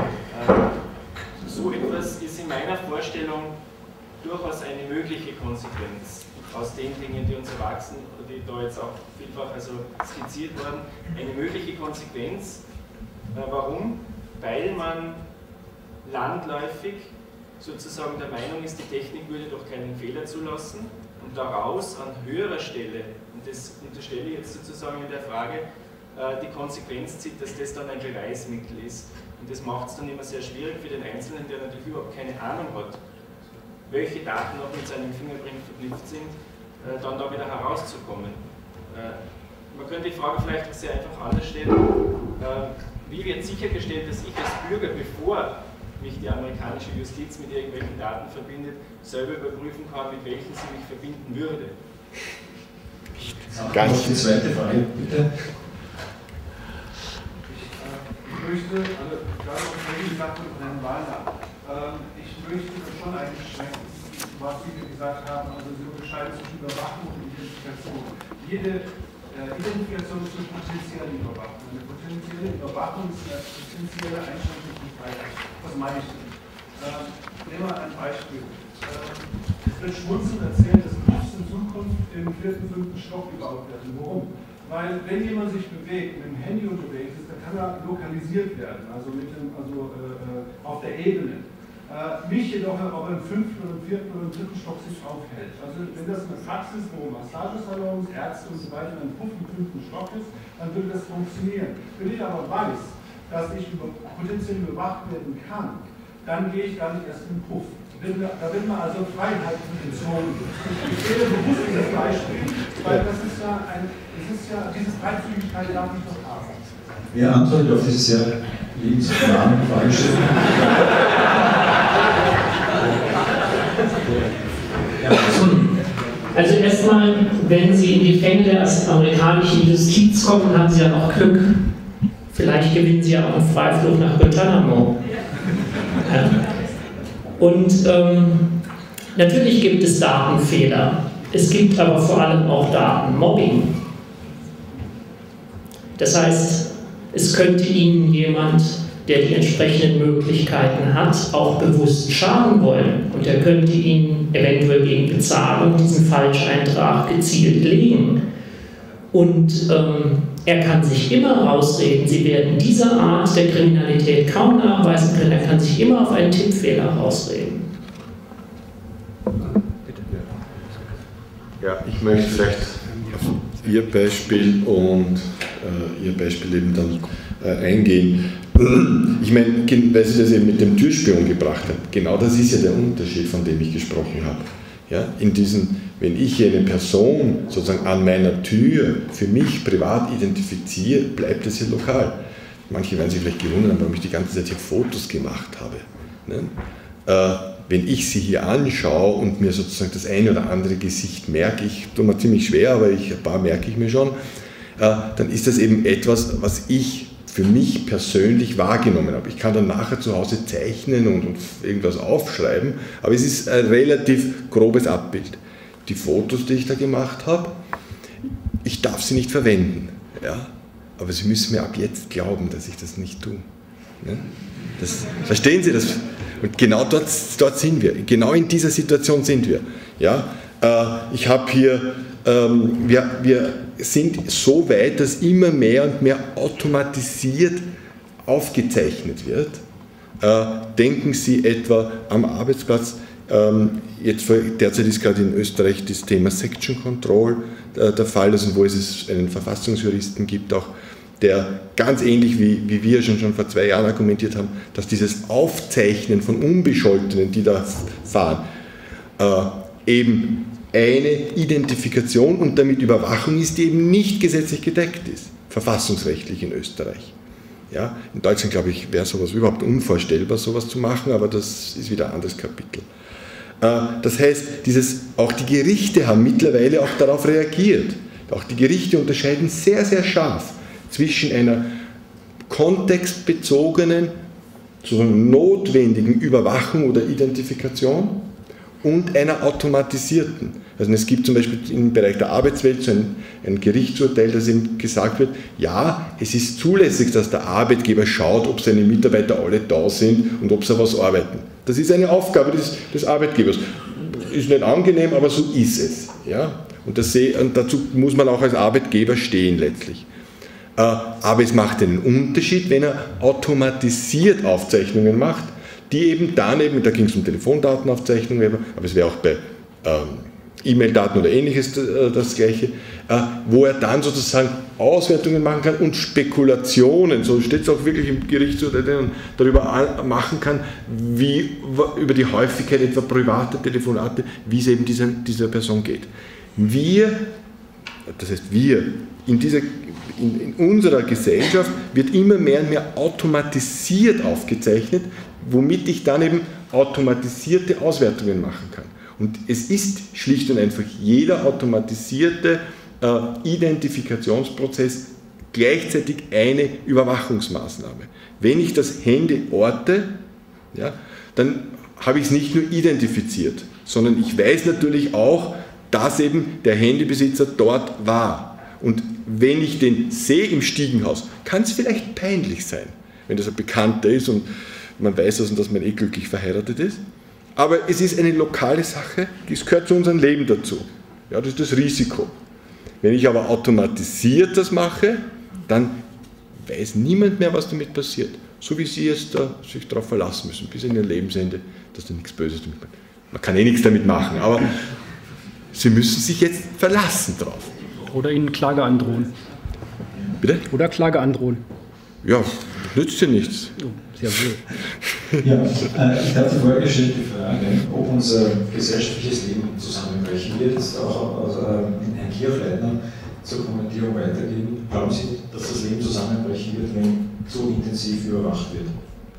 So etwas ist in meiner Vorstellung durchaus eine mögliche Konsequenz aus den Dingen, die uns erwachsen, die da jetzt auch vielfach also skizziert wurden, eine mögliche Konsequenz. Warum? Weil man landläufig sozusagen der Meinung ist, die Technik würde doch keinen Fehler zulassen und daraus an höherer Stelle, und das unterstelle ich jetzt sozusagen in der Frage, die Konsequenz zieht, dass das dann ein Beweismittel ist. Und das macht es dann immer sehr schwierig für den Einzelnen, der natürlich überhaupt keine Ahnung hat, welche Daten noch mit seinem Fingerprint verknüpft sind, dann da wieder herauszukommen. Man könnte die Frage vielleicht sehr einfach anders stellen, wie wird sichergestellt, dass ich als Bürger, bevor mich die amerikanische Justiz mit irgendwelchen Daten verbindet, selber überprüfen kann, mit welchen sie mich verbinden würde. Ganz die zweite Frage, bitte. Ich möchte, also gerade auf die Sache von Herrn Wahler, ich möchte das schon einschränken, was Sie gesagt haben, also Sie unterscheiden zwischen Überwachung und Identifikation. Jede Identifikation ist eine potenzielle Überwachung. Eine potenzielle Überwachung ist eine potenzielle Einschränkung von Freiheit. Was meine ich denn? Nehmen wir ein Beispiel. Es wird schmunzelnd erzählt, dass Puffs in Zukunft im 4., 5. Stock gebaut werden. Warum? Weil wenn jemand sich bewegt, mit dem Handy unterwegs ist, dann kann er lokalisiert werden, also, auf der Ebene. Mich jedoch, ob er im 5., oder im 4. oder im 3. Stock sich aufhält. Also wenn das eine Praxis, wo Massagesalons, Ärzte und so weiter in einem Puff im 5. Stock ist, dann würde das funktionieren. Wenn ich aber weiß, dass ich potenziell überwacht werden kann, dann gehe ich gar nicht erst in den Puff. Da wird man also Freiheit entzogen. Ich wähle bewusst dieses Beispiel, weil das ist ja diese Freizügigkeit darf ich doch haben. Wer antwortet auf diese sehr liebenswürdige Fragestellung? Also erstmal, wenn Sie in die Fänge der amerikanischen Justiz kommen, haben Sie ja noch Glück. Vielleicht gewinnen Sie ja auch einen Freiflug nach Guantanamo. Ja. Und natürlich gibt es Datenfehler. Es gibt aber vor allem auch Datenmobbing. Das heißt, es könnte Ihnen jemand, der die entsprechenden Möglichkeiten hat, auch bewusst schaden wollen. Und er könnte Ihnen eventuell gegen Bezahlung diesen Falscheintrag gezielt legen. Und er kann sich immer rausreden. Sie werden diese Art der Kriminalität kaum nachweisen können. Er kann sich immer auf einen Tippfehler rausreden. Ja, ich möchte vielleicht auf Ihr Beispiel und Ihr Beispiel eben dann eingehen. Ich meine, weil Sie das eben mit dem Türspion gebracht haben, genau das ist ja der Unterschied, von dem ich gesprochen habe. Ja, wenn ich hier eine Person sozusagen an meiner Tür für mich privat identifiziere, bleibt das hier lokal. Manche werden sich vielleicht gewundert, warum ich die ganze Zeit hier Fotos gemacht habe. Ne? Wenn ich sie hier anschaue und mir sozusagen das eine oder andere Gesicht merke, ich tue mir ziemlich schwer, aber ein paar merke ich mir schon, dann ist das eben etwas, was ich für mich persönlich wahrgenommen habe. Ich kann dann nachher zu Hause zeichnen und irgendwas aufschreiben, aber es ist ein relativ grobes Abbild. Die Fotos, die ich da gemacht habe, ich darf sie nicht verwenden, ja? Aber Sie müssen mir ab jetzt glauben, dass ich das nicht tue. Ne? Verstehen Sie das? Und genau dort sind wir, genau in dieser Situation sind wir. Ja? Ich habe hier, wir sind so weit, dass immer mehr und mehr automatisiert aufgezeichnet wird. Denken Sie etwa am Arbeitsplatz, derzeit ist gerade in Österreich das Thema Section Control der Fall, also wo es einen Verfassungsjuristen gibt, auch der ganz ähnlich wie wir schon vor 2 Jahren argumentiert haben, dass dieses Aufzeichnen von Unbescholtenen, die da fahren, eben eine Identifikation und damit Überwachung ist, die eben nicht gesetzlich gedeckt ist, verfassungsrechtlich in Österreich. Ja, in Deutschland, glaube ich, wäre sowas überhaupt unvorstellbar, sowas zu machen, aber das ist wieder ein anderes Kapitel. Das heißt, auch die Gerichte haben mittlerweile auch darauf reagiert. Auch die Gerichte unterscheiden sehr, sehr scharf zwischen einer kontextbezogenen, sozusagen notwendigen Überwachung oder Identifikation und einer automatisierten. Also es gibt zum Beispiel im Bereich der Arbeitswelt so ein Gerichtsurteil, das eben gesagt wird, ja, es ist zulässig, dass der Arbeitgeber schaut, ob seine Mitarbeiter alle da sind und ob sie was arbeiten. Das ist eine Aufgabe des Arbeitgebers. Ist nicht angenehm, aber so ist es. Ja? Und dazu muss man auch als Arbeitgeber stehen letztlich. Aber es macht einen Unterschied, wenn er automatisiert Aufzeichnungen macht, die eben da ging es um Telefondatenaufzeichnungen, aber es wäre auch bei E-Mail-Daten oder ähnliches das Gleiche, wo er dann sozusagen Auswertungen machen kann und Spekulationen, so steht es auch wirklich im Gerichtsurteil, darüber machen kann, über die Häufigkeit etwa privater Telefonate, wie es eben dieser Person geht. In unserer Gesellschaft wird immer mehr und mehr automatisiert aufgezeichnet, womit ich dann eben automatisierte Auswertungen machen kann. Und es ist schlicht und einfach jeder automatisierte Identifikationsprozess gleichzeitig eine Überwachungsmaßnahme. Wenn ich das Handy orte, ja, dann habe ich es nicht nur identifiziert, sondern ich weiß natürlich auch, dass eben der Handybesitzer dort war. Und wenn ich den sehe im Stiegenhaus, kann es vielleicht peinlich sein, wenn das ein Bekannter ist und man weiß, dass man glücklich verheiratet ist. Aber es ist eine lokale Sache, es gehört zu unserem Leben dazu. Ja, das ist das Risiko. Wenn ich aber automatisiert das mache, dann weiß niemand mehr, was damit passiert. So wie Sie jetzt sich darauf verlassen müssen, bis in Ihr Lebensende, dass da nichts Böses damit passiert. Man kann nichts damit machen, aber Sie müssen sich jetzt verlassen drauf. Oder Ihnen Klage androhen. Bitte? Oder Klage androhen. Ja, nützt ja nichts. Oh, sehr wohl. Ja, ich habe die vorgestellte Frage, ob unser gesellschaftliches Leben zusammenbrechen wird, jetzt auch Herrn Kirchleitner zur Kommentierung weitergeben. Glauben Sie, dass das Leben zusammenbrechen wird, wenn so intensiv überwacht wird?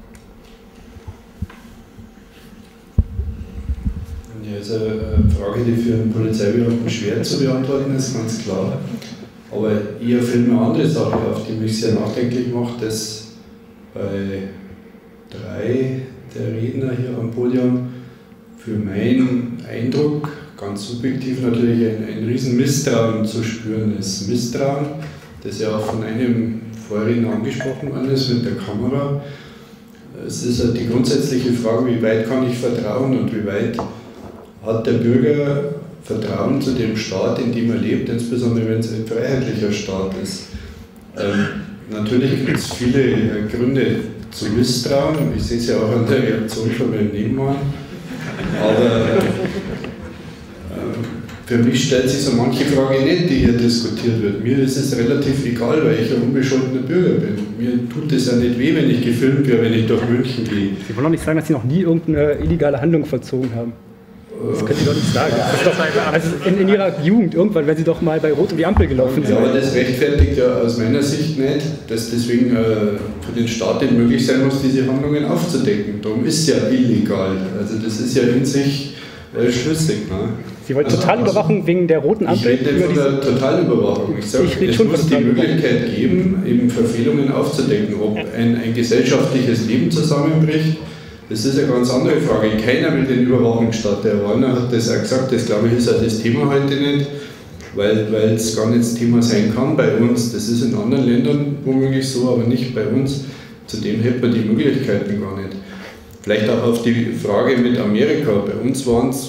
Ja, das ist eine Frage, die für einen Polizeibeamten schwer zu beantworten ist, ganz klar. Aber eher fällt mir eine andere Sache auf, die mich sehr nachdenklich macht, dass bei 3 der Redner hier am Podium für meinen Eindruck, ganz subjektiv natürlich, ein riesen Misstrauen zu spüren ist. Misstrauen, das ja auch von einem Vorredner angesprochen worden ist mit der Kamera. Es ist halt die grundsätzliche Frage, wie weit kann ich vertrauen und wie weit hat der Bürger Vertrauen zu dem Staat, in dem er lebt, insbesondere wenn es ein freiheitlicher Staat ist. Natürlich gibt es viele Gründe zu misstrauen, ich sehe es ja auch an der Reaktion von meinem Nebenmann, aber für mich stellt sich so manche Frage nicht, die hier diskutiert wird. Mir ist es relativ egal, weil ich ein unbescholtener Bürger bin. Mir tut es ja nicht weh, wenn ich gefilmt werde, wenn ich durch München gehe. Sie wollen doch nicht sagen, dass Sie noch nie irgendeine illegale Handlung vollzogen haben. Das können Sie doch nicht sagen. Das ist doch, also in Ihrer Jugend irgendwann, wenn Sie doch mal bei Rot um die Ampel gelaufen sind. Ja, aber das rechtfertigt ja aus meiner Sicht nicht, dass deswegen für den Staat nicht möglich sein muss, diese Handlungen aufzudecken. Darum ist es ja illegal. Also das ist ja in sich schlüssig. Ne? Sie wollen Totalüberwachung wegen der roten Ampel? Ich rede nicht von der Totalüberwachung. Ich sage, es muss die Möglichkeit geben, eben Verfehlungen aufzudecken. Ob ein gesellschaftliches Leben zusammenbricht, das ist eine ganz andere Frage. Keiner will den Überwachungsstaat. Der Wallner hat das auch gesagt, das glaube ich ist auch das Thema heute nicht, weil es gar nicht das Thema sein kann bei uns. Das ist in anderen Ländern womöglich so, aber nicht bei uns. Zudem hätte man die Möglichkeiten gar nicht. Vielleicht auch auf die Frage mit Amerika. Bei uns waren es,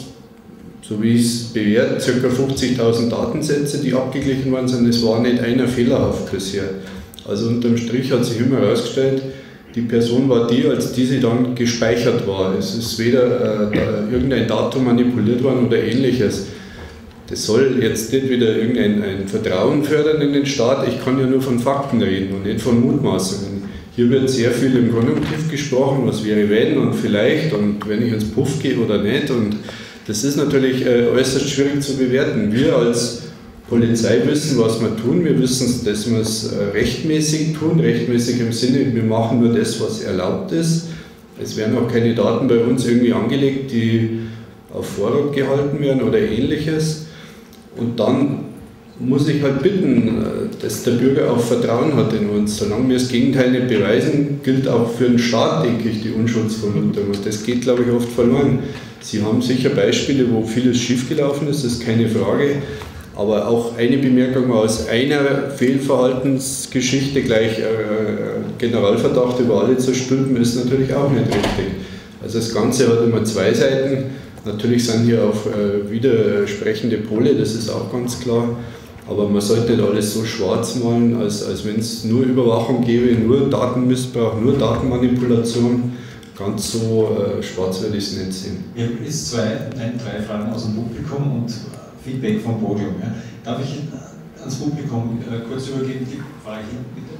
so wie es bewährt, ca. 50.000 Datensätze, die abgeglichen worden sind. Es war nicht einer fehlerhaft bisher. Also unterm Strich hat sich immer herausgestellt, die Person war die, als diese dann gespeichert war. Es ist weder irgendein Datum manipuliert worden oder ähnliches. Das soll jetzt nicht wieder irgendein Vertrauen fördern in den Staat. Ich kann ja nur von Fakten reden und nicht von Mutmaßungen. Hier wird sehr viel im Konjunktiv gesprochen, was wäre wenn und vielleicht und wenn ich ins Puff gehe oder nicht. Und das ist natürlich äußerst schwierig zu bewerten. Wir als Polizei wissen, was wir tun. Wir wissen, dass wir es rechtmäßig tun. Rechtmäßig im Sinne, wir machen nur das, was erlaubt ist. Es werden auch keine Daten bei uns irgendwie angelegt, die auf Vorrat gehalten werden oder ähnliches. Und dann muss ich halt bitten, dass der Bürger auch Vertrauen hat in uns. Solange wir das Gegenteil nicht beweisen, gilt auch für den Staat, denke ich, die Unschuldsvermutung. Und das geht, glaube ich, oft verloren. Sie haben sicher Beispiele, wo vieles schiefgelaufen ist, das ist keine Frage. Aber auch eine Bemerkung aus einer Fehlverhaltensgeschichte gleich Generalverdacht über alle zu stülpen, ist natürlich auch nicht richtig. Also das Ganze hat immer zwei Seiten. Natürlich sind hier auch widersprechende Pole, das ist auch ganz klar. Aber man sollte nicht alles so schwarz malen, als wenn es nur Überwachung gäbe, nur Datenmissbrauch, nur Datenmanipulation. Ganz so schwarz würde ich es nicht sehen. Ich habe jetzt drei Fragen aus dem Publikum und Feedback vom Podium. Ja. Darf ich ans Publikum kurz übergeben? Die Frage hier, bitte.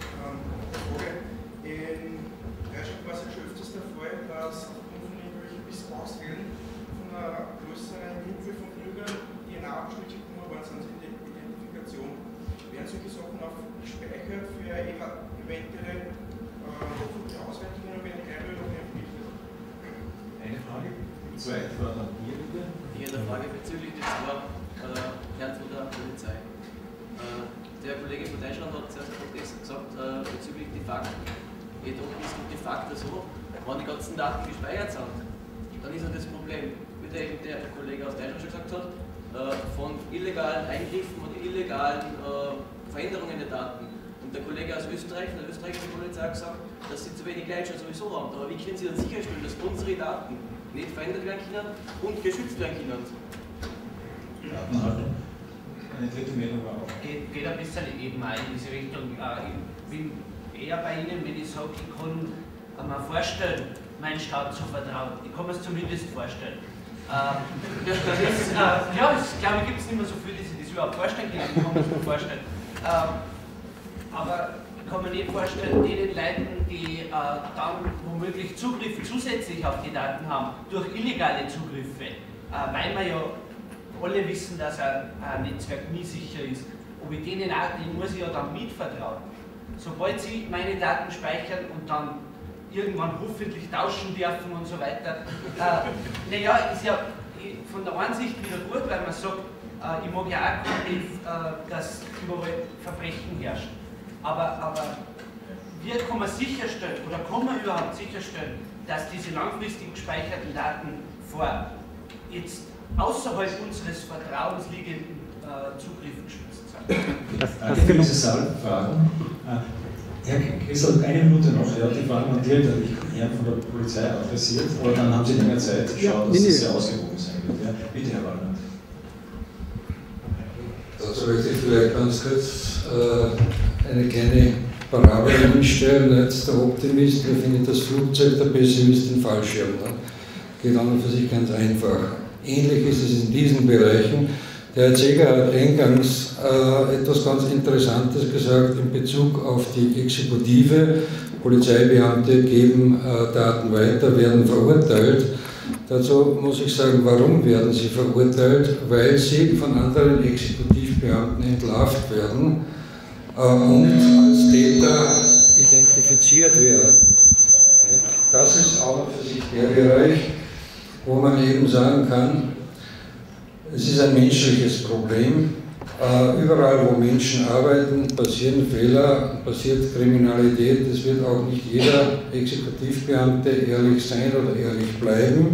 In Deutschland war es ja schon öfters der Fall, dass aufgrund von irgendwelchen Missbrauchsfällen von einer größeren Gruppe von Bürgern DNA-Abschnitte gekommen waren, sind sie in der Identifikation. Werden solche Sachen auch gespeichert für eventuelle Auswertungen oder werden die noch empfiehlt? Eine Frage. Die zweite war dann hier bitte. Ich hätte eine Frage bezüglich des Herrn von der Polizei. Der Kollege von Deutschland hat zuerst gesagt, bezüglich die Fakten. Jedoch ist de facto so, wenn die ganzen Daten gespeichert sind, dann ist ja das Problem, wie der Kollege aus Deutschland schon gesagt hat, von illegalen Eingriffen und illegalen Veränderungen der Daten. Und der Kollege aus Österreich, von der österreichischen Polizei, hat gesagt, dass sie zu wenig Leute schon sowieso haben. Aber wie können sie dann sicherstellen, dass unsere Daten nicht verändert werden können und geschützt werden können? Datenhaltung. Eine dritte Meldung war auch. Geht ein bisschen eben in diese Richtung. Ich bin eher bei Ihnen, wenn ich sage, ich kann mir vorstellen, meinen Staat zu vertrauen. Ich kann mir es zumindest vorstellen. Ja, das glaube ich, gibt es nicht mehr so viele, die sich das überhaupt vorstellen können. Ich kann mir das vorstellen. Aber ich kann mir nicht vorstellen, den Leuten, die dann womöglich Zugriff zusätzlich auf die Daten haben, durch illegale Zugriffe, weil wir ja alle wissen, dass ein Netzwerk nie sicher ist. Ob ich denen auch, denen muss ich ja dann mitvertrauen. Sobald sie meine Daten speichern und dann irgendwann hoffentlich tauschen dürfen und so weiter, naja, ist ja von der einen Sicht wieder gut, weil man sagt, ich mag ja auch nicht, dass überall Verbrechen herrschen. Aber wie kann man sicherstellen, oder kann man überhaupt sicherstellen, dass diese langfristig gespeicherten Daten vor jetzt außerhalb unseres Vertrauens liegenden Zugriffen geschützt sind? Danke für diese Fragen. Herr Christel, eine Minute noch. Ja, die Fragen an dir, die Herren von der Polizei adressiert, aber dann haben Sie länger Zeit geschaut, dass es sehr ausgewogen sein wird. Ja, bitte, Herr Wallner. Dazu möchte ich vielleicht ganz kurz eine kleine Parabel hinstellen. Jetzt der Optimist, der findet das Flugzeug, der Pessimist den Fallschirm. Ne? Geht an und für sich ganz einfach. ähnlich ist es in diesen Bereichen. Der Herr Zeger hat eingangs etwas ganz Interessantes gesagt in Bezug auf die Exekutive. Polizeibeamte geben Daten weiter, werden verurteilt. Dazu muss ich sagen, warum werden sie verurteilt? Weil sie von anderen Exekutivbeamten entlarvt werden und als Täter identifiziert werden. Das ist auch für sich der Bereich, wo man eben sagen kann, es ist ein menschliches Problem. Überall, wo Menschen arbeiten, passieren Fehler, passiert Kriminalität. Es wird auch nicht jeder Exekutivbeamte ehrlich sein oder ehrlich bleiben.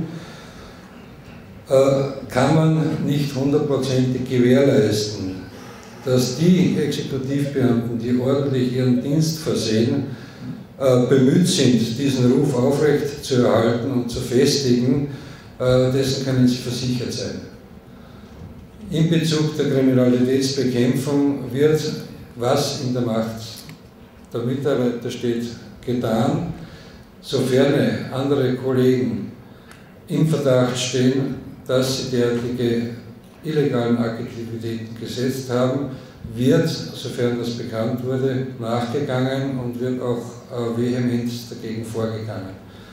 Kann man nicht hundertprozentig gewährleisten, dass die Exekutivbeamten, die ordentlich ihren Dienst versehen, bemüht sind, diesen Ruf aufrecht zu erhalten und zu festigen, dessen können sie versichert sein. In Bezug der Kriminalitätsbekämpfung wird, was in der Macht der Mitarbeiter steht, getan, sofern andere Kollegen im Verdacht stehen, dass sie derartige illegalen Aktivitäten gesetzt haben, wird, sofern das bekannt wurde, nachgegangen und wird auch vehement dagegen vorgegangen.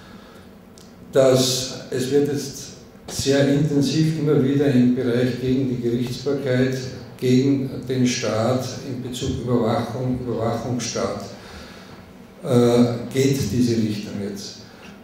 Es wird jetzt sehr intensiv immer wieder im Bereich gegen die Gerichtsbarkeit, gegen den Staat in Bezug Überwachung, Überwachungsstaat, geht diese Richtung jetzt.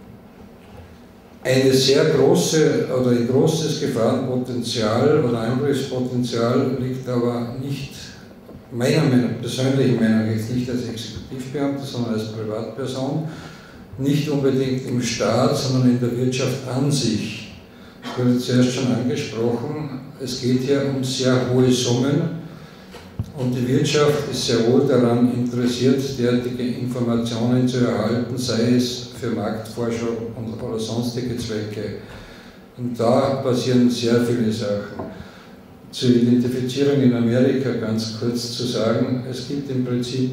Eine sehr große oder ein großes Gefahrenpotenzial oder Angriffspotenzial liegt aber nicht, meiner persönlichen Meinung jetzt nicht als Exekutivbeamter, sondern als Privatperson, nicht unbedingt im Staat, sondern in der Wirtschaft an sich. Es wurde zuerst schon angesprochen, es geht hier um sehr hohe Summen und die Wirtschaft ist sehr wohl daran interessiert, derartige Informationen zu erhalten, sei es für Marktforschung oder sonstige Zwecke. Und da passieren sehr viele Sachen. Zur Identifizierung in Amerika ganz kurz zu sagen, es gibt im Prinzip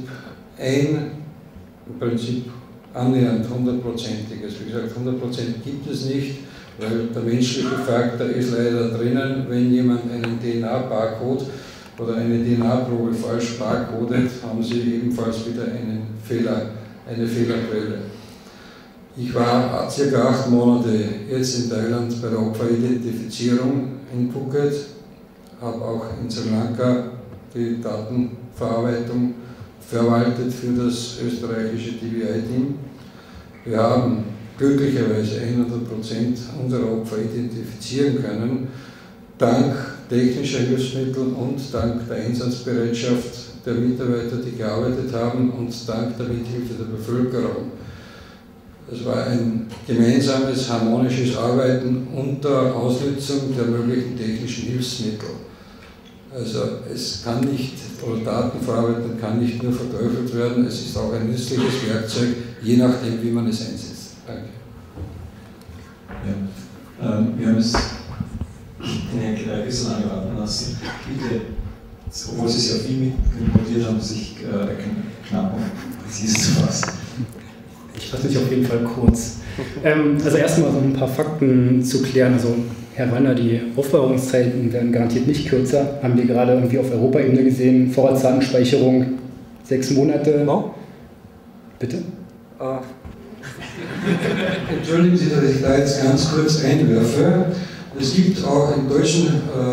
annähernd 100%iges. Wie gesagt, 100% gibt es nicht, weil der menschliche Faktor ist leider drinnen. Wenn jemand einen DNA-Barcode oder eine DNA-Probe falsch barcodet, haben Sie ebenfalls wieder eine Fehlerquelle. Ich war ca. 8 Monate jetzt in Thailand bei der Opferidentifizierung in Phuket, habe auch in Sri Lanka die Datenverarbeitung verwaltet für das österreichische TBI-Team. Wir haben glücklicherweise 100% unserer Opfer identifizieren können, dank technischer Hilfsmittel und dank der Einsatzbereitschaft der Mitarbeiter, die gearbeitet haben, und dank der Mithilfe der Bevölkerung. Es war ein gemeinsames, harmonisches Arbeiten unter Ausnutzung der möglichen technischen Hilfsmittel. Also es kann nicht, oder Datenverarbeitung kann nicht nur verteufelt werden, es ist auch ein nützliches Werkzeug, je nachdem, wie man es einsetzt. Danke. Ja, wir haben es den Herrn Kleibissel angeraten lassen. Bitte, obwohl Sie sehr viel mitreportiert haben, sich knapp und präzise zu fassen. Ich fasse mich auf jeden Fall kurz. Also erstmal so ein paar Fakten zu klären. Also Herr Wander, die Aufbewahrungszeiten werden garantiert nicht kürzer. Haben wir gerade irgendwie auf Europaebene gesehen, Vorratsdatenspeicherung 6 Monate. No? Bitte? Entschuldigen Sie, dass ich da jetzt ganz kurz einwerfe. Es gibt auch im deutschen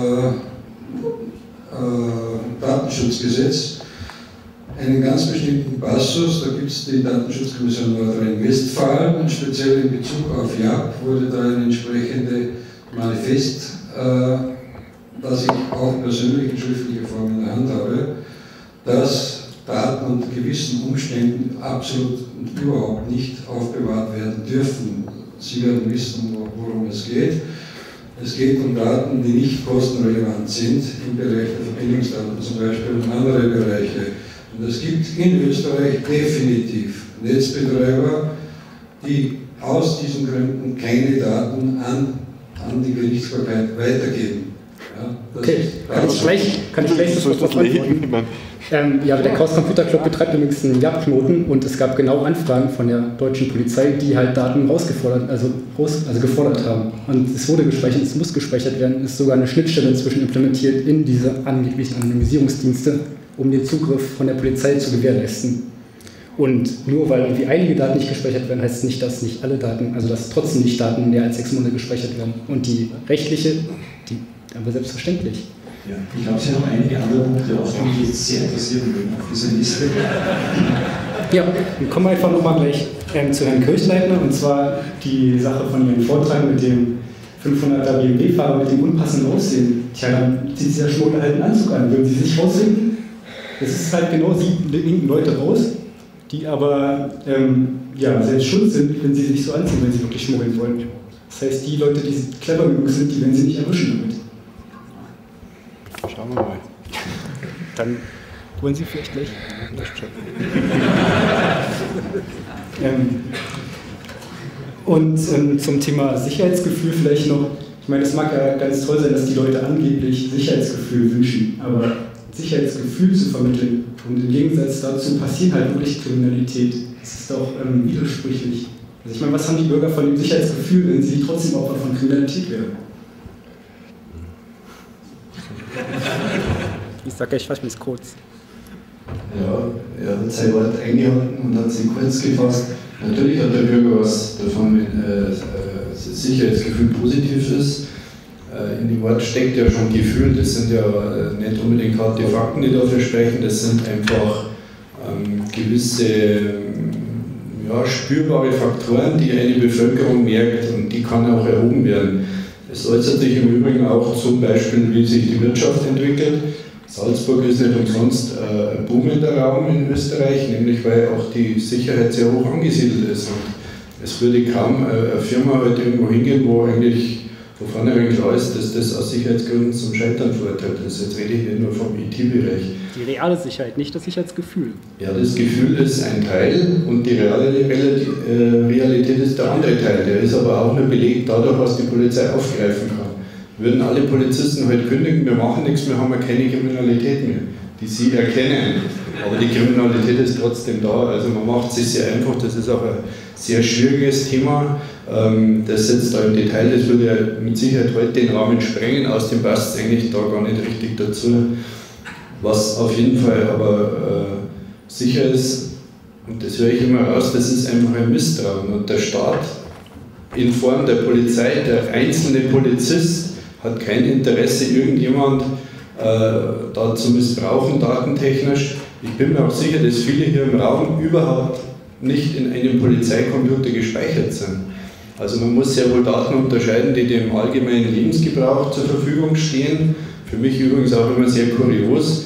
Datenschutzgesetz einen ganz bestimmten Passus, da gibt es die Datenschutzkommission Nordrhein-Westfalen, speziell in Bezug auf JAP wurde da ein entsprechendes Manifest, das ich auch in persönlichen schriftlicher Form in der Hand habe, dass Daten unter gewissen Umständen absolut und überhaupt nicht aufbewahrt werden dürfen. Sie werden wissen, worum es geht. Es geht um Daten, die nicht kostenrelevant sind, im Bereich der Verbindungsdaten zum Beispiel und andere Bereiche. Und es gibt in Österreich definitiv Netzbetreiber, die aus diesen Gründen keine Daten an die Gerichtsbarkeit weitergeben. Ja, okay, ich gleich sofort antworten. Ja, der Chaos Computer Club betreibt übrigens einen Jagdknoten und es gab genau Anfragen von der deutschen Polizei, die halt Daten gefordert haben. Und es wurde gespeichert, es muss gespeichert werden, ist sogar eine Schnittstelle inzwischen implementiert in diese angeblichen Anonymisierungsdienste, um den Zugriff von der Polizei zu gewährleisten. Und nur weil irgendwie einige Daten nicht gespeichert werden, heißt es nicht, dass nicht alle Daten, also dass trotzdem nicht Daten mehr als 6 Monate gespeichert werden. Und die rechtliche, aber selbstverständlich. Ja, ich glaube, Sie haben einige andere Punkte auch, die mich jetzt sehr interessieren würden auf dieser Liste. Ja, dann kommen wir einfach nochmal gleich zu Herrn Kirchleitner, und zwar die Sache von Ihrem Vortrag mit dem 500er BMW-Fahrer mit dem unpassenden Aussehen. Tja, dann zieht dieser Schmuggler halt einen Anzug an. Würden Sie sich rausfinden? Das ist halt genau, Sie winken Leute raus, die aber selbst schuld sind, wenn sie sich so anziehen, wenn sie wirklich schmuggeln wollen. Das heißt, die Leute, die clever genug sind, die werden sie nicht erwischen damit. Schauen wir mal. Dann wollen Sie vielleicht gleich. Zum Thema Sicherheitsgefühl vielleicht noch. Ich meine, es mag ja ganz toll sein, dass die Leute angeblich Sicherheitsgefühl wünschen, aber Sicherheitsgefühl zu vermitteln und im Gegensatz dazu passiert halt wirklich Kriminalität. Das ist doch widersprüchlich. Also ich meine, was haben die Bürger von dem Sicherheitsgefühl, wenn sie trotzdem Opfer von Kriminalität wären? Ich sage, ich fasse mich kurz. Ja, er hat sein Wort eingehalten und hat sich kurz gefasst. Natürlich hat der Bürger was davon, wenn das Sicherheitsgefühl positiv ist. In dem Wort steckt ja schon Gefühl, das sind ja nicht unbedingt harte Fakten, die dafür sprechen, das sind einfach gewisse spürbare Faktoren, die eine Bevölkerung merkt, und die kann auch erhoben werden. Es äußert sich im Übrigen auch zum Beispiel, wie sich die Wirtschaft entwickelt. Salzburg ist nicht umsonst ein boomender Raum in Österreich, nämlich weil auch die Sicherheit sehr hoch angesiedelt ist. Und es würde kaum eine Firma heute irgendwo hingehen, wo eigentlich von vornherein klar ist, dass das aus Sicherheitsgründen zum Scheitern verurteilt ist. Jetzt rede ich nicht nur vom IT-Bereich. Die reale Sicherheit, nicht das Sicherheitsgefühl. Ja, das Gefühl ist ein Teil und die reale Realität ist der andere Teil. Der ist aber auch nur belegt dadurch, was die Polizei aufgreifen kann. Würden alle Polizisten heute kündigen, wir machen nichts, wir haben ja keine Kriminalität mehr, die sie erkennen. Aber die Kriminalität ist trotzdem da. Also man macht es sich sehr einfach, das ist auch ein sehr schwieriges Thema. Das jetzt da im Detail, das würde ja mit Sicherheit heute den Rahmen sprengen, außerdem passt es eigentlich da gar nicht richtig dazu. Was auf jeden Fall aber sicher ist, und das höre ich immer raus, das ist einfach ein Misstrauen. Und der Staat in Form der Polizei, der einzelne Polizist, hat kein Interesse, irgendjemand da zu missbrauchen, datentechnisch. Ich bin mir auch sicher, dass viele hier im Raum überhaupt nicht in einem Polizeicomputer gespeichert sind. Also man muss sehr wohl Daten unterscheiden, die dem allgemeinen Lebensgebrauch zur Verfügung stehen. Für mich übrigens auch immer sehr kurios.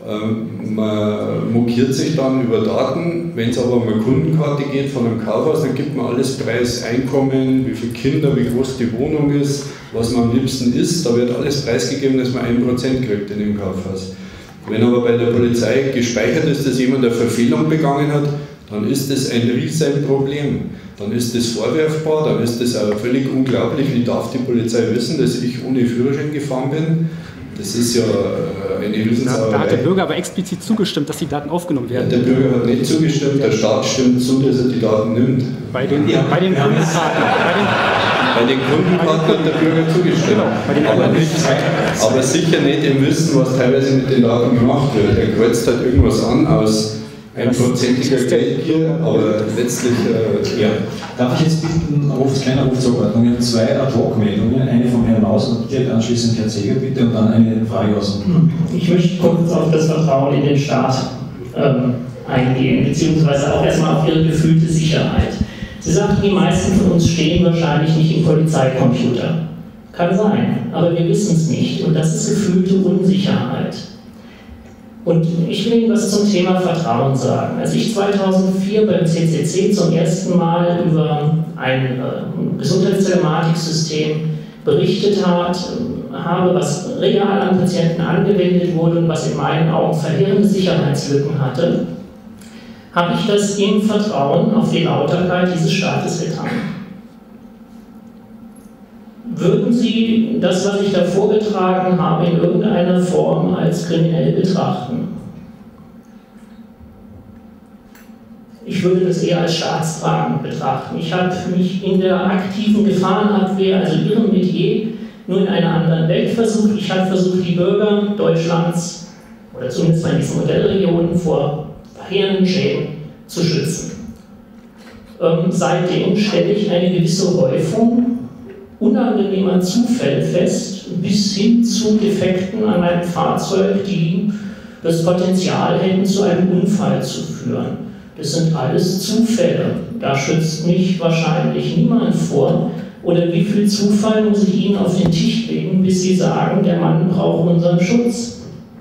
Man mokiert sich dann über Daten, wenn es aber um eine Kundenkarte geht von einem Kaufhaus, dann gibt man alles preis, Einkommen, wie viele Kinder, wie groß die Wohnung ist, was man am liebsten isst, da wird alles preisgegeben, dass man 1% kriegt in dem Kaufhaus. Wenn aber bei der Polizei gespeichert ist, dass jemand eine Verfehlung begangen hat, dann ist das ein Riesenproblem. Dann ist das vorwerfbar, dann ist das auch völlig unglaublich, wie darf die Polizei wissen, dass ich ohne Führerschein gefahren bin. Das ist ja eine Riesensauerei. Da hat der Bürger aber explizit zugestimmt, dass die Daten aufgenommen werden. Ja, der Bürger hat nicht zugestimmt, der Staat stimmt zu, dass er die Daten nimmt. Bei den Kundenkarten. Bei den Kundenkarten hat der Bürger zugestimmt. Genau, aber sicher nicht im Wissen, was teilweise mit den Daten gemacht wird. Er kreuzt halt irgendwas an aus 1%iger Geldgier, aber letztlich, ja. Darf ich jetzt bitten, kleiner Ruf zur Ordnung? Wir haben 2 Ad-Hoc-Meldungen, eine vom Herrn Maus und direkt anschließend Herrn Seeger bitte und dann eine Frage aus dem Ich möchte kurz auf das Vertrauen in den Staat eingehen, beziehungsweise auch erstmal auf Ihre gefühlte Sicherheit. Sie sagten, die meisten von uns stehen wahrscheinlich nicht im Polizeicomputer. Kann sein, aber wir wissen es nicht und das ist gefühlte Unsicherheit. Und ich will Ihnen was zum Thema Vertrauen sagen. Als ich 2004 beim CCC zum ersten Mal über ein Gesundheitstelematiksystem berichtet habe, was real an Patienten angewendet wurde und was in meinen Augen verheerende Sicherheitslücken hatte, habe ich das im Vertrauen auf die Lauterkeit dieses Staates getan. würden Sie das, was ich da vorgetragen habe, in irgendeiner Form als kriminell betrachten? Ich würde das eher als staatstragend betrachten. Ich habe mich in der aktiven Gefahrenabwehr, also Ihrem Metier, nur in einer anderen Welt versucht. Ich habe versucht, die Bürger Deutschlands, oder zumindest in diesen Modellregionen, vor verheerenden Schäden zu schützen. Seitdem stelle ich eine gewisse Häufung unangenehmer Zufälle fest, bis hin zu Defekten an einem Fahrzeug, die das Potenzial hätten, zu einem Unfall zu führen. Das sind alles Zufälle. Da schützt mich wahrscheinlich niemand vor. Oder wie viel Zufall muss ich Ihnen auf den Tisch legen, bis Sie sagen, der Mann braucht unseren Schutz?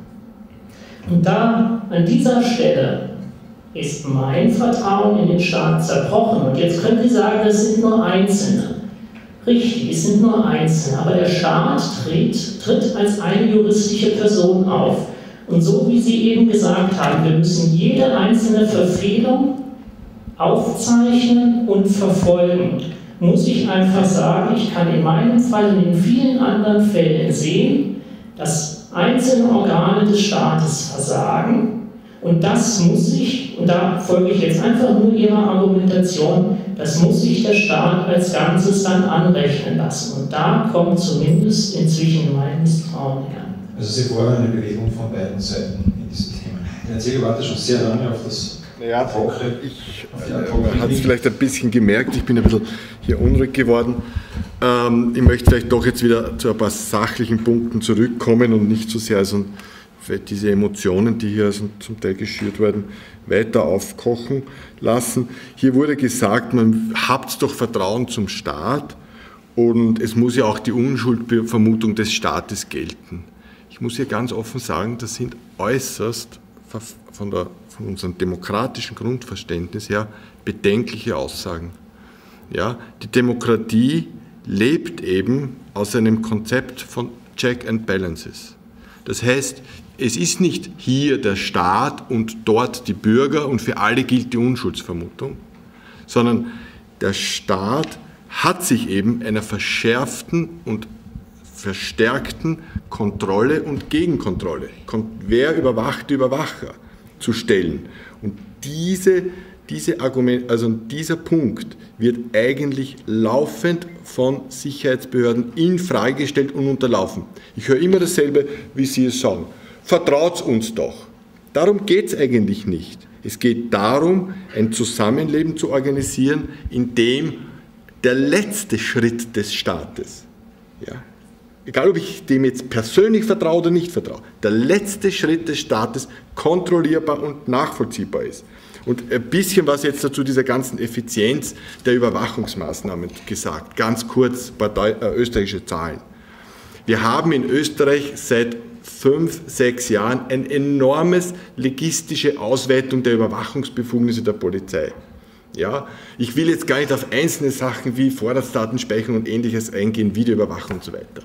Und da, an dieser Stelle, ist mein Vertrauen in den Staat zerbrochen. Und jetzt können Sie sagen, das sind nur Einzelne. Richtig, es sind nur Einzelne. Aber der Staat tritt als eine juristische Person auf. Und so wie Sie eben gesagt haben, wir müssen jede einzelne Verfehlung aufzeichnen und verfolgen. Muss ich einfach sagen, ich kann in meinem Fall und in vielen anderen Fällen sehen, dass einzelne Organe des Staates versagen. Und das muss sich, und da folge ich jetzt einfach nur Ihrer Argumentation, das muss sich der Staat als Ganzes dann anrechnen lassen. Und da kommt zumindest inzwischen mein Misstrauen her. Also Sie fordern eine Bewegung von beiden Seiten in diesem Thema. Der Erzähler wartet schon sehr lange auf das. Naja, man hat es vielleicht ein bisschen gemerkt, ich bin ein bisschen hier unruhig geworden. Ich möchte vielleicht doch jetzt wieder zu ein paar sachlichen Punkten zurückkommen und nicht so sehr also diese Emotionen, die hier also zum Teil geschürt werden, weiter aufkochen lassen. Hier wurde gesagt, man habt doch Vertrauen zum Staat und es muss ja auch die Unschuldvermutung des Staates gelten. Ich muss hier ganz offen sagen, das sind äußerst von unserem demokratischen Grundverständnis her bedenkliche Aussagen. Ja, die Demokratie lebt eben aus einem Konzept von Check and Balances. Das heißt, es ist nicht hier der Staat und dort die Bürger und für alle gilt die Unschuldsvermutung, sondern der Staat hat sich eben einer verschärften und verstärkten Kontrolle und Gegenkontrolle, wer überwacht die Überwacher, zu stellen. Und dieser Punkt wird eigentlich laufend von Sicherheitsbehörden in Frage gestellt und unterlaufen. Ich höre immer dasselbe, wie Sie es sagen. Vertraut uns doch. Darum geht es eigentlich nicht. Es geht darum, ein Zusammenleben zu organisieren, in dem der letzte Schritt des Staates, ja, egal ob ich dem jetzt persönlich vertraue oder nicht vertraue, der letzte Schritt des Staates kontrollierbar und nachvollziehbar ist. Und ein bisschen was jetzt dazu dieser ganzen Effizienz der Überwachungsmaßnahmen gesagt. Ganz kurz österreichische Zahlen. Wir haben in Österreich seit 5, 6 Jahren eine enorme logistische Ausweitung der Überwachungsbefugnisse der Polizei. Ja, ich will jetzt gar nicht auf einzelne Sachen wie Vorratsdatenspeicherung und Ähnliches eingehen, Videoüberwachung und so weiter.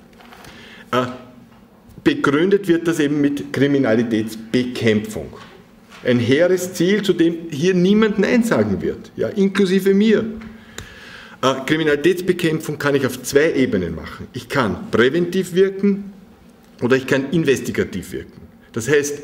Begründet wird das eben mit Kriminalitätsbekämpfung. Ein hehres Ziel, zu dem hier niemand Nein sagen wird, ja, inklusive mir. Kriminalitätsbekämpfung kann ich auf 2 Ebenen machen. Ich kann präventiv wirken oder ich kann investigativ wirken. Das heißt,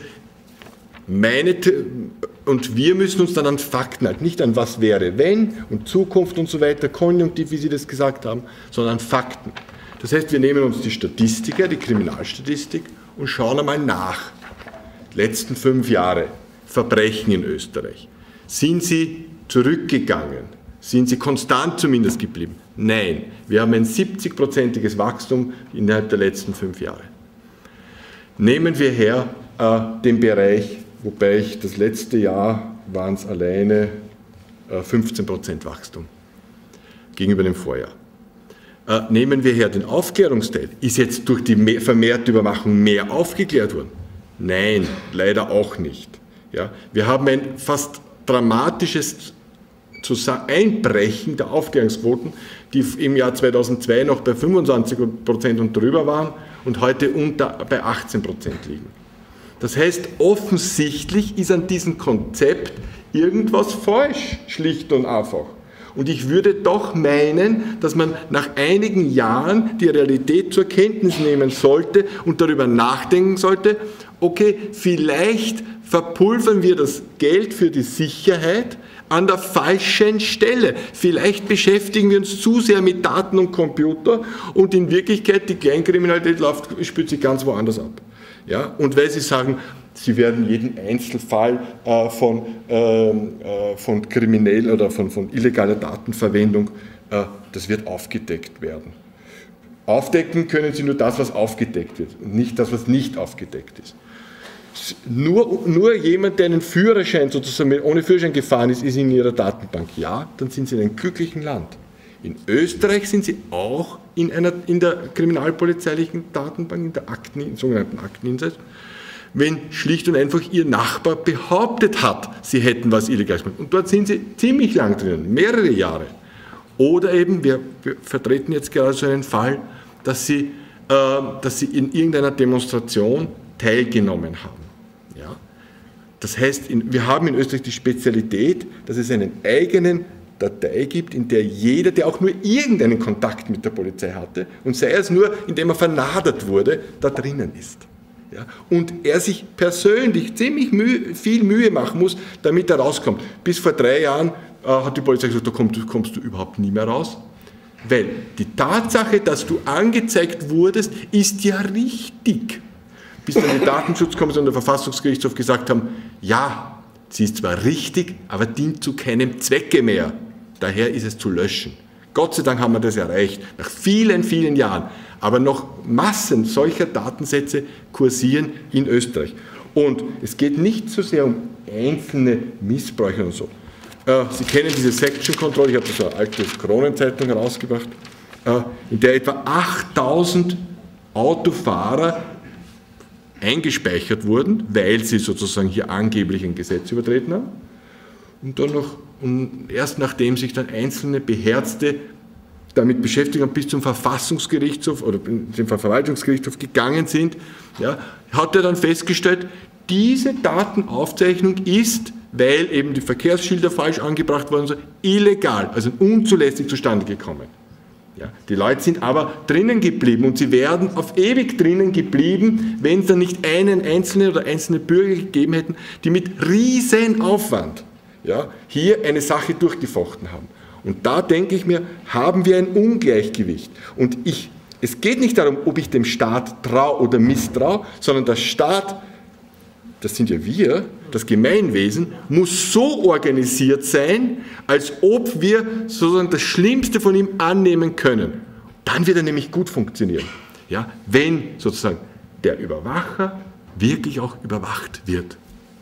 und wir müssen uns dann an Fakten halten, nicht an was wäre, wenn und Zukunft und so weiter, konjunktiv, wie Sie das gesagt haben, sondern an Fakten. Das heißt, wir nehmen uns die Statistiker, die Kriminalstatistik und schauen einmal nach. Die letzten 5 Jahre Verbrechen in Österreich. Sind sie zurückgegangen? Sind sie konstant zumindest geblieben? Nein, wir haben ein 70-prozentiges Wachstum innerhalb der letzten 5 Jahre. Nehmen wir her den Bereich, wobei das letzte Jahr waren es alleine 15% Wachstum gegenüber dem Vorjahr. Nehmen wir her den Aufklärungsteil. Ist jetzt durch die vermehrte Überwachung mehr aufgeklärt worden? Nein, leider auch nicht. Ja, wir haben ein fast dramatisches Einbrechen der Aufklärungsquoten, die im Jahr 2002 noch bei 25% und drüber waren und heute bei 18% liegen. Das heißt, offensichtlich ist an diesem Konzept irgendwas falsch, schlicht und einfach. Und ich würde doch meinen, dass man nach einigen Jahren die Realität zur Kenntnis nehmen sollte und darüber nachdenken sollte, okay, vielleicht verpulvern wir das Geld für die Sicherheit an der falschen Stelle. Vielleicht beschäftigen wir uns zu sehr mit Daten und Computer und in Wirklichkeit die Kleinkriminalität spürt sich ganz woanders ab. Ja? Und weil Sie sagen, Sie werden jeden Einzelfall von kriminell oder von illegaler Datenverwendung, das wird aufgedeckt werden. Aufdecken können Sie nur das, was aufgedeckt wird und nicht das, was nicht aufgedeckt ist. Nur jemand, der einen Führerschein sozusagen ohne Führerschein gefahren ist, ist in Ihrer Datenbank. Ja, dann sind Sie in einem glücklichen Land. In Österreich sind Sie auch in der kriminalpolizeilichen Datenbank, in der sogenannten Akteninsight, wenn schlicht und einfach Ihr Nachbar behauptet hat, Sie hätten was Illegales gemacht. Und dort sind Sie ziemlich lang drinnen, mehrere Jahre. Oder eben, wir vertreten jetzt gerade so einen Fall, dass Sie in irgendeiner Demonstration teilgenommen haben. Ja? Das heißt, wir haben in Österreich die Spezialität, dass es einen eigenen Datei gibt, in der jeder, der auch nur irgendeinen Kontakt mit der Polizei hatte, und sei es nur, indem er vernadert wurde, da drinnen ist. Ja? Und er sich persönlich ziemlich viel Mühe machen muss, damit er rauskommt. Bis vor 3 Jahren hat die Polizei gesagt, da kommst du überhaupt nie mehr raus. Weil die Tatsache, dass du angezeigt wurdest, ist ja richtig. Bis dann die Datenschutzkommission und der Verfassungsgerichtshof gesagt haben, ja, sie ist zwar richtig, aber dient zu keinem Zwecke mehr. Daher ist es zu löschen. Gott sei Dank haben wir das erreicht, nach vielen, vielen Jahren. Aber noch Massen solcher Datensätze kursieren in Österreich. Und es geht nicht so sehr um einzelne Missbräuche und so. Sie kennen diese Section Control, ich habe so eine alte Kronenzeitung herausgebracht, in der etwa 8000 Autofahrer eingespeichert wurden, weil sie sozusagen hier angeblich ein Gesetz übertreten haben. Und erst nachdem sich dann einzelne Beherzte damit beschäftigt haben, bis zum Verfassungsgerichtshof oder zum Verwaltungsgerichtshof gegangen sind, ja, hat er dann festgestellt, diese Datenaufzeichnung ist, weil eben die Verkehrsschilder falsch angebracht worden sind, illegal, also unzulässig zustande gekommen. Ja, die Leute sind aber drinnen geblieben und sie werden auf ewig drinnen geblieben, wenn es dann nicht einen einzelnen oder einzelne Bürger gegeben hätten, die mit riesen Aufwand hier eine Sache durchgefochten haben. Und da denke ich mir, haben wir ein Ungleichgewicht. Und es geht nicht darum, ob ich dem Staat traue oder misstraue, sondern der Staat, das sind ja wir, das Gemeinwesen, muss so organisiert sein, als ob wir sozusagen das Schlimmste von ihm annehmen können. Dann wird er nämlich gut funktionieren. Ja, wenn sozusagen der Überwacher wirklich auch überwacht wird.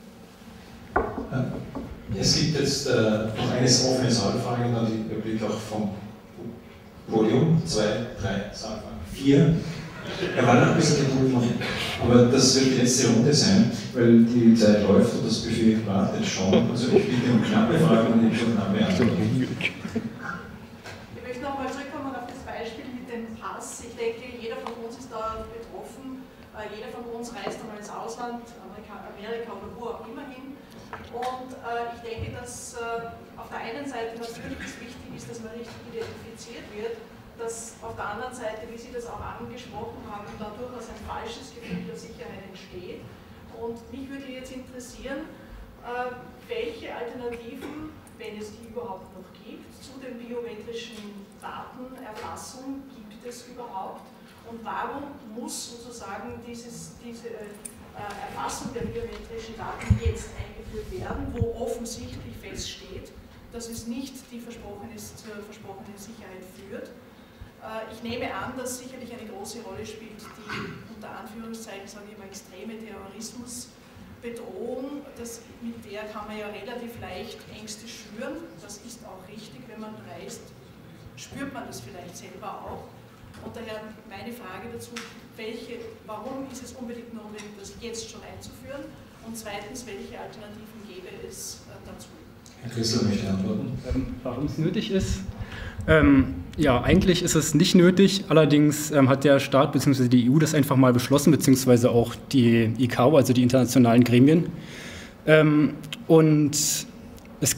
Es gibt jetzt noch eine offene Saalfrage, dann die Replik auch vom Podium. 2, 3 Saalfragen. 4. Er war noch ein bisschen geduldig, aber das wird die letzte Runde sein, weil die Zeit läuft und das Buffet wartet schon. Also ich bitte um knappe Fragen und ich schon knappe Antworten. Ich möchte nochmal zurückkommen auf das Beispiel mit dem Pass. Ich denke, jeder von uns ist da betroffen. Jeder von uns reist einmal ins Ausland, Amerika oder wo auch immer hin. Und ich denke, dass auf der einen Seite natürlich es wichtig ist, dass man richtig identifiziert wird, dass auf der anderen Seite, wie Sie das auch angesprochen haben, da durchaus ein falsches Gefühl der Sicherheit entsteht. Und mich würde jetzt interessieren, welche Alternativen, wenn es die überhaupt noch gibt, zu den biometrischen Datenerfassung gibt es überhaupt? Und warum muss sozusagen diese Erfassung der biometrischen Daten jetzt eingeführt werden, wo offensichtlich feststeht, dass es nicht die versprochene Sicherheit führt? Ich nehme an, dass sicherlich eine große Rolle spielt die unter Anführungszeichen, sage ich mal, extreme Terrorismusbedrohung. Mit der kann man ja relativ leicht Ängste schüren. Das ist auch richtig, wenn man reist, spürt man das vielleicht selber auch. Und daher meine Frage dazu, warum ist es unbedingt notwendig, das jetzt schon einzuführen? Und zweitens, welche Alternativen gäbe es dazu? Herr Christel möchte antworten. Warum es nötig ist? Ja, eigentlich ist es nicht nötig, allerdings hat der Staat bzw. die EU das einfach mal beschlossen, beziehungsweise auch die ICAO, also die internationalen Gremien. Und es gibt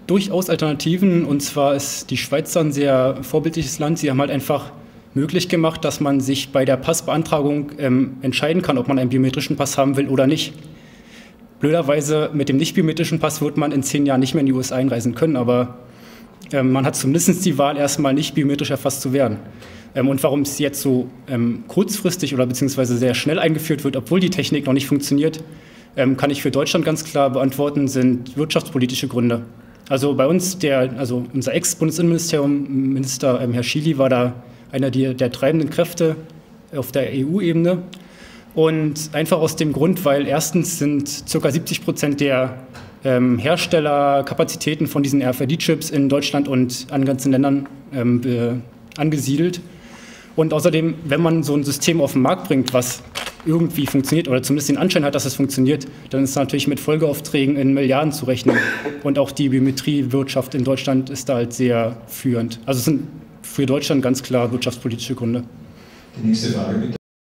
durchaus Alternativen, und zwar ist die Schweiz ein sehr vorbildliches Land. Sie haben halt einfach möglich gemacht, dass man sich bei der Passbeantragung entscheiden kann, ob man einen biometrischen Pass haben will oder nicht. Blöderweise mit dem nicht biometrischen Pass wird man in 10 Jahren nicht mehr in die USA einreisen können, aber man hat zumindest die Wahl, erstmal nicht biometrisch erfasst zu werden. Und warum es jetzt so kurzfristig oder beziehungsweise sehr schnell eingeführt wird, obwohl die Technik noch nicht funktioniert, kann ich für Deutschland ganz klar beantworten, sind wirtschaftspolitische Gründe. Also bei uns, unser Ex-Bundesinnenministerium, Minister Herr Schily, war da einer der treibenden Kräfte auf der EU-Ebene. Und einfach aus dem Grund, weil erstens sind ca. 70% der Herstellerkapazitäten von diesen RFID-Chips in Deutschland und angrenzenden Ländern angesiedelt. Und außerdem, wenn man so ein System auf den Markt bringt, was irgendwie funktioniert oder zumindest den Anschein hat, dass es funktioniert, dann ist natürlich mit Folgeaufträgen in Milliarden zu rechnen. Und auch die Biometriewirtschaft in Deutschland ist da halt sehr führend. Also es sind für Deutschland ganz klar wirtschaftspolitische Gründe. Die nächste Frage bitte.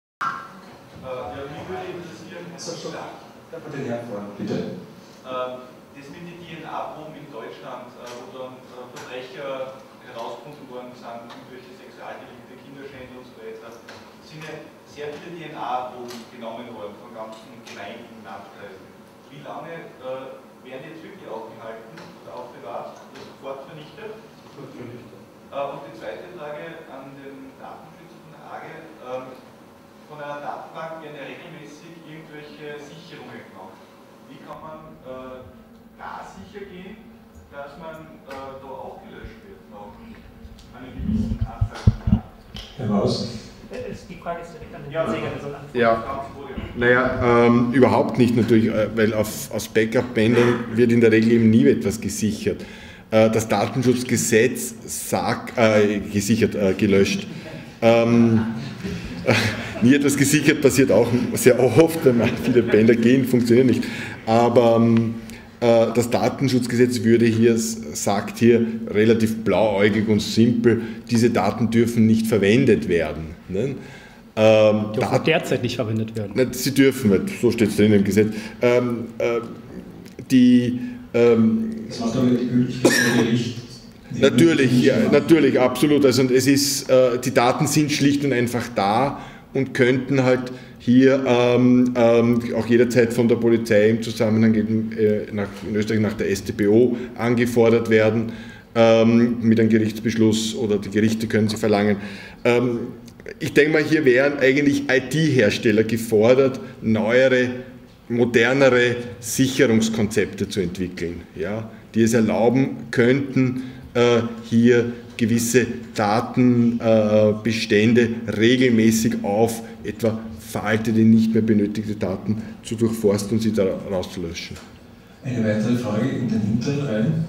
Den Herrn vorne. Bitte. Das mit den DNA-Proben in Deutschland, wo dann Verbrecher herausgefunden worden sind, irgendwelche Sexualdelikte, Kinderschändel und so weiter, sind ja sehr viele DNA-Proben genommen worden von ganzen Gemeinden, Landkreisen. Wie lange werden die jetzt wirklich aufgehalten oder aufbewahrt oder sofort vernichtet? Sofort vernichtet. Und die zweite Frage an den Datenschützer von der AGE. Von einer Datenbank werden ja regelmäßig irgendwelche Sicherungen gemacht. Wie kann man da sicher gehen, dass man da auch gelöscht wird nach einer gewissen Anzahl von Daten? Herr Maus? Die Frage ist direkt an den Säger, der soll antworten. Ja, naja, überhaupt nicht natürlich, weil aus Backup-Bändern wird in der Regel eben nie etwas gesichert. Das Datenschutzgesetz sagt, gelöscht. Nie etwas gesichert passiert auch sehr oft, wenn viele Bänder gehen, funktionieren nicht. Aber das Datenschutzgesetz sagt hier relativ blauäugig und simpel, diese Daten dürfen nicht verwendet werden. Ne? Die auch derzeit nicht verwendet werden. Sie dürfen, so steht es drin im Gesetz. Das macht aber die Gültigkeit der Gericht. Natürlich, absolut. Also es ist, die Daten sind schlicht und einfach da und könnten halt hier auch jederzeit von der Polizei im Zusammenhang in Österreich nach der StPO angefordert werden, mit einem Gerichtsbeschluss, oder die Gerichte können sie verlangen. Ich denke mal, hier wären eigentlich IT-Hersteller gefordert, neuere, modernere Sicherungskonzepte zu entwickeln, ja, die es erlauben könnten, hier gewisse Datenbestände regelmäßig auf etwa veraltete, nicht mehr benötigte Daten zu durchforsten und sie da rauszulöschen. Eine weitere Frage in den hinteren Reihen.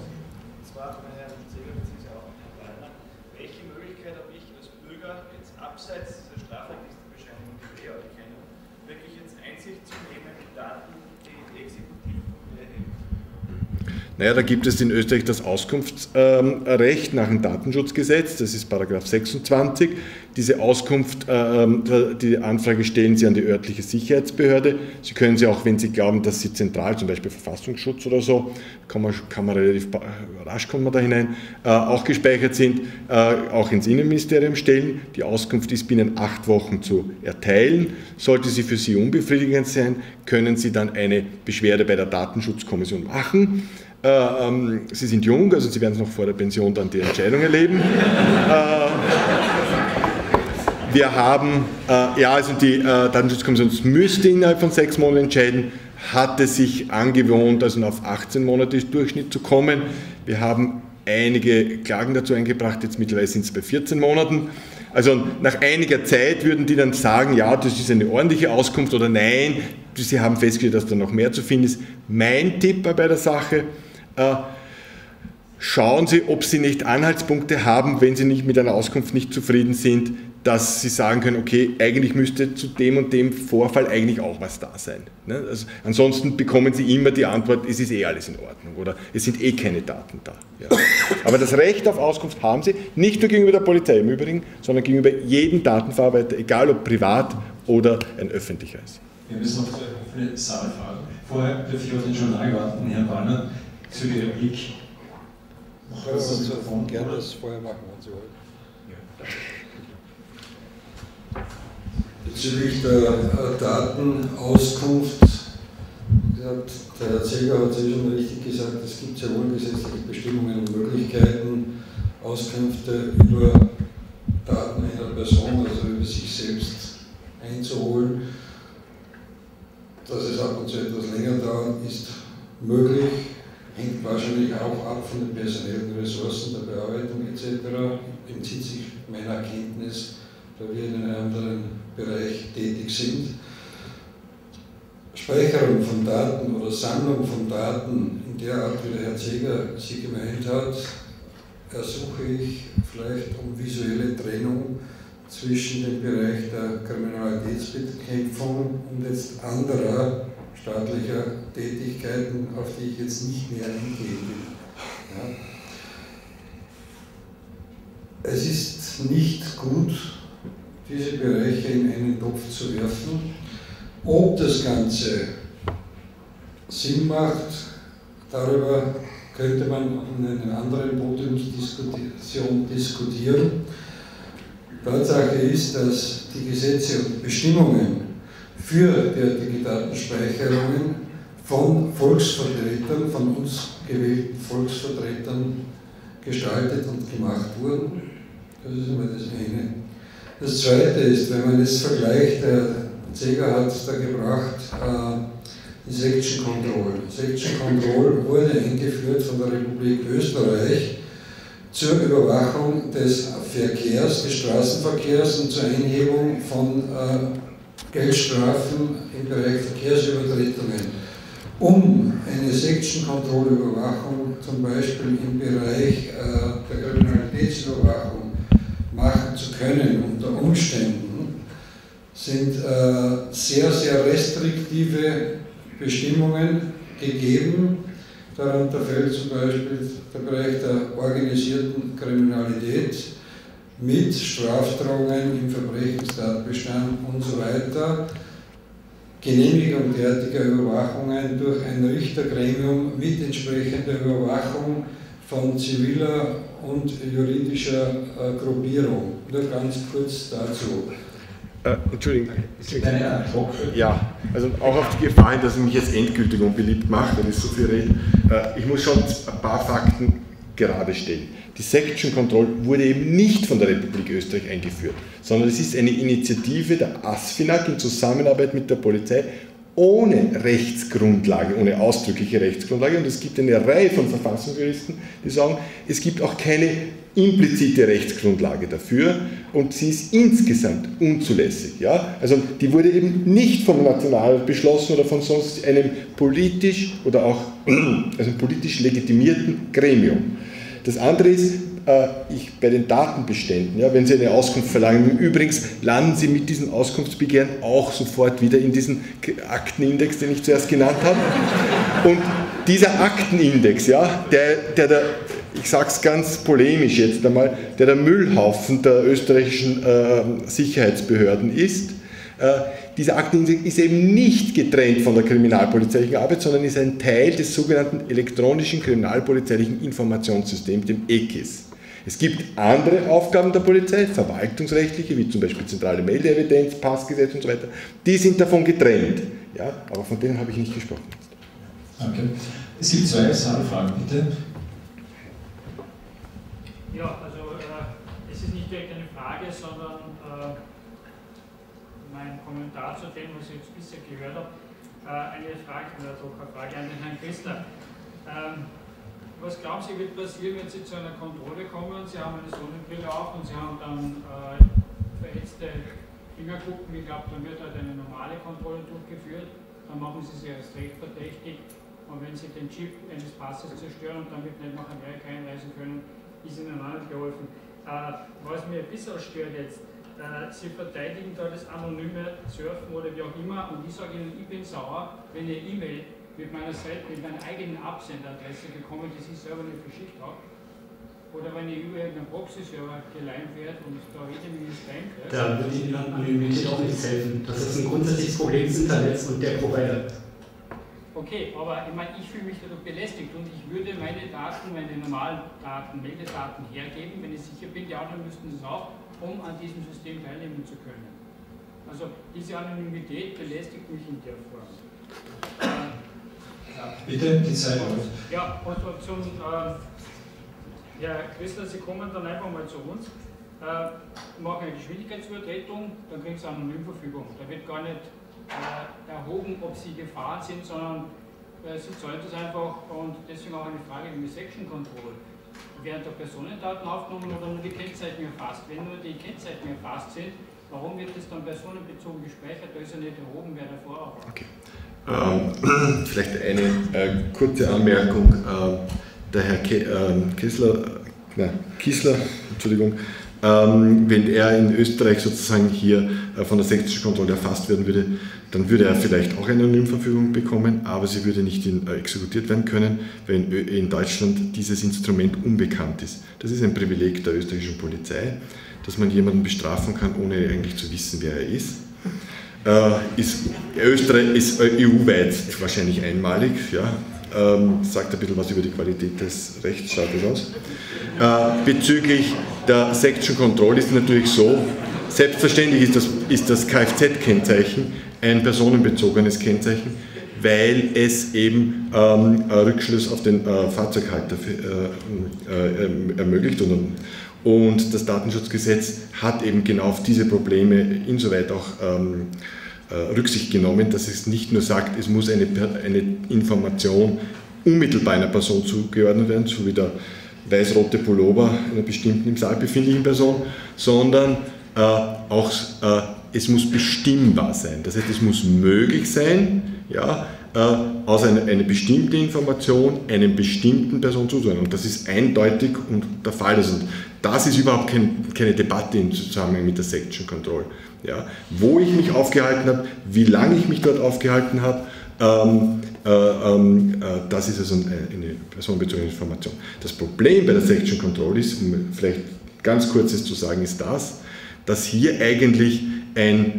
Welche Möglichkeit habe ich als Bürger, jetzt abseits dieser Strafregisterbescheinigung, die wir alle kennen, wirklich jetzt Einsicht zu nehmen in Daten, die Exekutive erheben? Naja, da gibt es in Österreich das Auskunftsrecht nach dem Datenschutzgesetz, das ist § 26. Diese Auskunft, die Anfrage stellen Sie an die örtliche Sicherheitsbehörde. Sie können sie auch, wenn Sie glauben, dass sie zentral, zum Beispiel Verfassungsschutz oder so, kann man relativ rasch kommt man da hinein, auch gespeichert sind, auch ins Innenministerium stellen. Die Auskunft ist binnen 8 Wochen zu erteilen. Sollte sie für Sie unbefriedigend sein, können Sie dann eine Beschwerde bei der Datenschutzkommission machen. Sie sind jung, also Sie werden noch vor der Pension dann die Entscheidung erleben. Wir haben, also die Datenschutzkommission müsste innerhalb von 6 Monaten entscheiden, hatte sich angewohnt, also auf 18 Monate Durchschnitt zu kommen. Wir haben einige Klagen dazu eingebracht, jetzt mittlerweile sind es bei 14 Monaten. Also nach einiger Zeit würden die dann sagen, ja, das ist eine ordentliche Auskunft oder nein, sie haben festgestellt, dass da noch mehr zu finden ist. Mein Tipp bei der Sache: Schauen Sie, ob Sie nicht Anhaltspunkte haben, wenn Sie nicht mit einer Auskunft nicht zufrieden sind, dass Sie sagen können, okay, eigentlich müsste zu dem und dem Vorfall eigentlich auch was da sein. Ne? Also ansonsten bekommen Sie immer die Antwort, es ist eh alles in Ordnung oder es sind eh keine Daten da. Ja. Aber das Recht auf Auskunft haben Sie, nicht nur gegenüber der Polizei im Übrigen, sondern gegenüber jedem Datenverarbeiter, egal ob privat oder ein öffentlicher ist. Wir müssen noch eine Sache fragen. Vorher dürfte ich auf den Journal warten, Herrn Banner, zu der Replik. Ich kann also gerne das vorher machen, wenn Sie wollen. Bezüglich der Datenauskunft, der Herr Zeger hat es schon richtig gesagt, es gibt sehr wohl gesetzliche Bestimmungen und Möglichkeiten, Auskünfte über Daten einer Person, also über sich selbst einzuholen. Dass es ab und zu etwas länger dauert, ist möglich, hängt wahrscheinlich auch ab von den personellen Ressourcen, der Bearbeitung etc. Entzieht sich meiner Kenntnis, da wir in einem anderen Bereich tätig sind. Speicherung von Daten oder Sammlung von Daten in der Art, wie der Herr Zeger sie gemeint hat, ersuche ich vielleicht um visuelle Trennung zwischen dem Bereich der Kriminalitätsbekämpfung und jetzt anderer staatlicher Tätigkeiten, auf die ich jetzt nicht mehr eingehen will. Ja. Es ist nicht gut, diese Bereiche in einen Topf zu werfen. Ob das Ganze Sinn macht, darüber könnte man in einer anderen Podiumsdiskussion diskutieren. Tatsache ist, dass die Gesetze und Bestimmungen für derartige Datenspeicherungen von Volksvertretern, von uns gewählten Volksvertretern gestaltet und gemacht wurden. Das ist immer das eine. Das zweite ist, wenn man es vergleicht, der Zeger hat es da gebracht, die Section Control. Section Control wurde eingeführt von der Republik Österreich zur Überwachung des Verkehrs, des Straßenverkehrs und zur Einhebung von Geldstrafen im Bereich Verkehrsübertretungen. Um eine Section Control Überwachung zum Beispiel im Bereich der Kriminalitätsüberwachung machen zu können, unter Umständen, sind sehr, sehr restriktive Bestimmungen gegeben. Darunter fällt zum Beispiel der Bereich der organisierten Kriminalität mit Strafdrohungen im Verbrechenstatbestand und so weiter. Genehmigung derartiger Überwachungen durch ein Richtergremium mit entsprechender Überwachung von ziviler und juridischer Gruppierung. Nur ganz kurz dazu. Entschuldigung. Ja, also auch auf die Gefahr hin, dass ich mich jetzt endgültig unbeliebt mache, wenn ich so viel rede. Ich muss schon ein paar Fakten gerade stellen. Die Section Control wurde eben nicht von der Republik Österreich eingeführt, sondern es ist eine Initiative der ASFINAG in Zusammenarbeit mit der Polizei ohne Rechtsgrundlage, ohne ausdrückliche Rechtsgrundlage. Und es gibt eine Reihe von Verfassungsjuristen, die sagen, es gibt auch keine implizite Rechtsgrundlage dafür und sie ist insgesamt unzulässig. Ja? Also die wurde eben nicht vom National beschlossen oder von sonst einem politisch oder auch also politisch legitimierten Gremium. Das andere ist, bei den Datenbeständen, ja, wenn Sie eine Auskunft verlangen, übrigens landen Sie mit diesen Auskunftsbegehren auch sofort wieder in diesen Aktenindex, den ich zuerst genannt habe. Und dieser Aktenindex, ja, der ich sage es ganz polemisch jetzt einmal, der Müllhaufen der österreichischen Sicherheitsbehörden ist, dieser Aktenindex ist eben nicht getrennt von der kriminalpolizeilichen Arbeit, sondern ist ein Teil des sogenannten elektronischen kriminalpolizeilichen Informationssystems, dem EKIS. Es gibt andere Aufgaben der Polizei, verwaltungsrechtliche, wie zum Beispiel zentrale Meldeevidenz, Passgesetz und so weiter, die sind davon getrennt. Ja, aber von denen habe ich nicht gesprochen. Danke. Es gibt zwei Fragen, bitte. Ja, also es ist nicht direkt eine Frage, sondern mein Kommentar zu dem, was ich jetzt bisher gehört habe. Eine Frage, doch eine Frage an den Herrn Christler. Was glauben Sie, wird passieren, wenn Sie zu einer Kontrolle kommen? Sie haben eine Sonnenbrille auf und Sie haben dann verhetzte Fingerkuppen. Ich glaube, dann wird halt eine normale Kontrolle durchgeführt. Dann machen Sie sich als recht verdächtig. Und wenn Sie den Chip eines Passes zerstören und damit nicht nach Amerika einreisen können, ist Ihnen auch nicht geholfen. Was mir ein bisschen stört jetzt, Sie verteidigen da das anonyme Surfen oder wie auch immer und ich sage Ihnen, ich bin sauer, wenn eine E-Mail mit meiner Seite, mit meiner eigenen Absenderadresse gekommen, die ich selber nicht verschickt habe, oder wenn ich über irgendeinen Proxy-Server geleimt werde und da rede ich mich Spam kriege. Da würde Ihnen Anonymität auch nichts helfen. Das ist ein grundsätzliches Problem des Internets und der Provider. Okay, aber ich meine, ich fühle mich dadurch belästigt und ich würde meine Daten, meine normalen Daten, Meldedaten hergeben, wenn ich sicher bin, die anderen müssten es auch, um an diesem System teilnehmen zu können. Also diese Anonymität belästigt mich in der Form. Bitte, die Zeit läuft. Ja, und zum Herr Christler, Sie kommen dann einfach mal zu uns, machen eine Geschwindigkeitsübertretung, dann kriegen Sie eine Anonymverfügung. Da wird gar nicht erhoben, ob Sie gefahren sind, sondern Sie zahlen das einfach und deswegen auch eine Frage wie Section Control. Werden da Personendaten aufgenommen oder nur die Kennzeichen erfasst? Wenn nur die Kennzeichen erfasst sind, warum wird das dann personenbezogen gespeichert? Da ist ja nicht erhoben, wer davor war. Okay. Vielleicht eine kurze Anmerkung. Der Herr Kissler, Entschuldigung, wenn er in Österreich sozusagen hier von der Section Control erfasst werden würde, dann würde er vielleicht auch eine Anonymverfügung bekommen, aber sie würde nicht exekutiert werden können, weil in Deutschland dieses Instrument unbekannt ist. Das ist ein Privileg der österreichischen Polizei, dass man jemanden bestrafen kann, ohne eigentlich zu wissen, wer er ist. Österreich ist EU-weit wahrscheinlich einmalig, ja. Sagt ein bisschen was über die Qualität des Rechtsstaates aus. Bezüglich der Section Control ist natürlich so, selbstverständlich ist das Kfz-Kennzeichen ein personenbezogenes Kennzeichen, weil es eben Rückschluss auf den Fahrzeughalter ermöglicht. Und das Datenschutzgesetz hat eben genau auf diese Probleme insoweit auch Rücksicht genommen, dass es nicht nur sagt, es muss eine Information unmittelbar einer Person zugeordnet werden, so wie der weiß-rote Pullover einer bestimmten im Saal befindlichen Person, sondern auch es muss bestimmbar sein. Das heißt, es muss möglich sein, ja, aus einer bestimmten Information einem bestimmten Person zuzuordnen. Und das ist eindeutig und der Fall. Und das ist überhaupt keine Debatte im Zusammenhang mit der Section Control. Ja, wo ich mich aufgehalten habe, wie lange ich mich dort aufgehalten habe, das ist also eine personenbezogene Information. Das Problem bei der Section Control ist, um vielleicht ganz kurzes zu sagen, ist dass hier eigentlich ein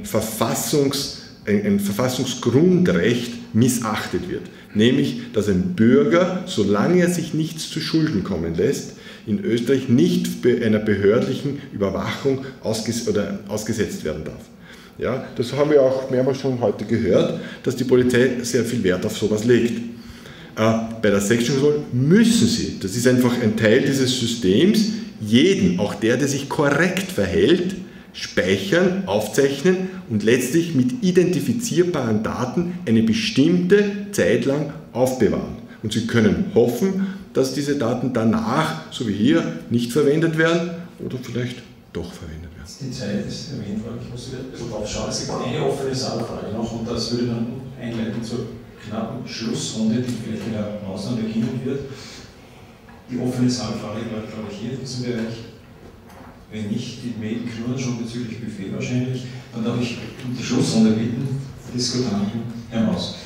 Verfassungsgrundrecht missachtet wird. Nämlich, dass ein Bürger, solange er sich nichts zu Schulden kommen lässt, in Österreich nicht einer behördlichen Überwachung ausgesetzt werden darf. Ja, das haben wir auch mehrmals schon heute gehört, dass die Polizei sehr viel Wert auf sowas legt. Bei der Section Control müssen sie, das ist einfach ein Teil dieses Systems, jeden, auch der sich korrekt verhält, speichern, aufzeichnen und letztlich mit identifizierbaren Daten eine bestimmte Zeit lang aufbewahren. Und Sie können hoffen, dass diese Daten danach, so wie hier, nicht verwendet werden oder vielleicht doch verwendet werden. Die Zeit ist erwähnt worden, ich muss wieder ein bisschen drauf schauen. Es gibt eine offene Saalfrage noch und das würde dann einleiten zur knappen Schlussrunde, die vielleicht in der Ausnahme beginnen wird. Die offene Saalfrage war, glaube ich, hier in diesem Bereich. Wenn nicht, die Mail knurren schon bezüglich Buffet wahrscheinlich, dann darf ich um die Schlussrunde bitten, Diskutanten, Herr Maus.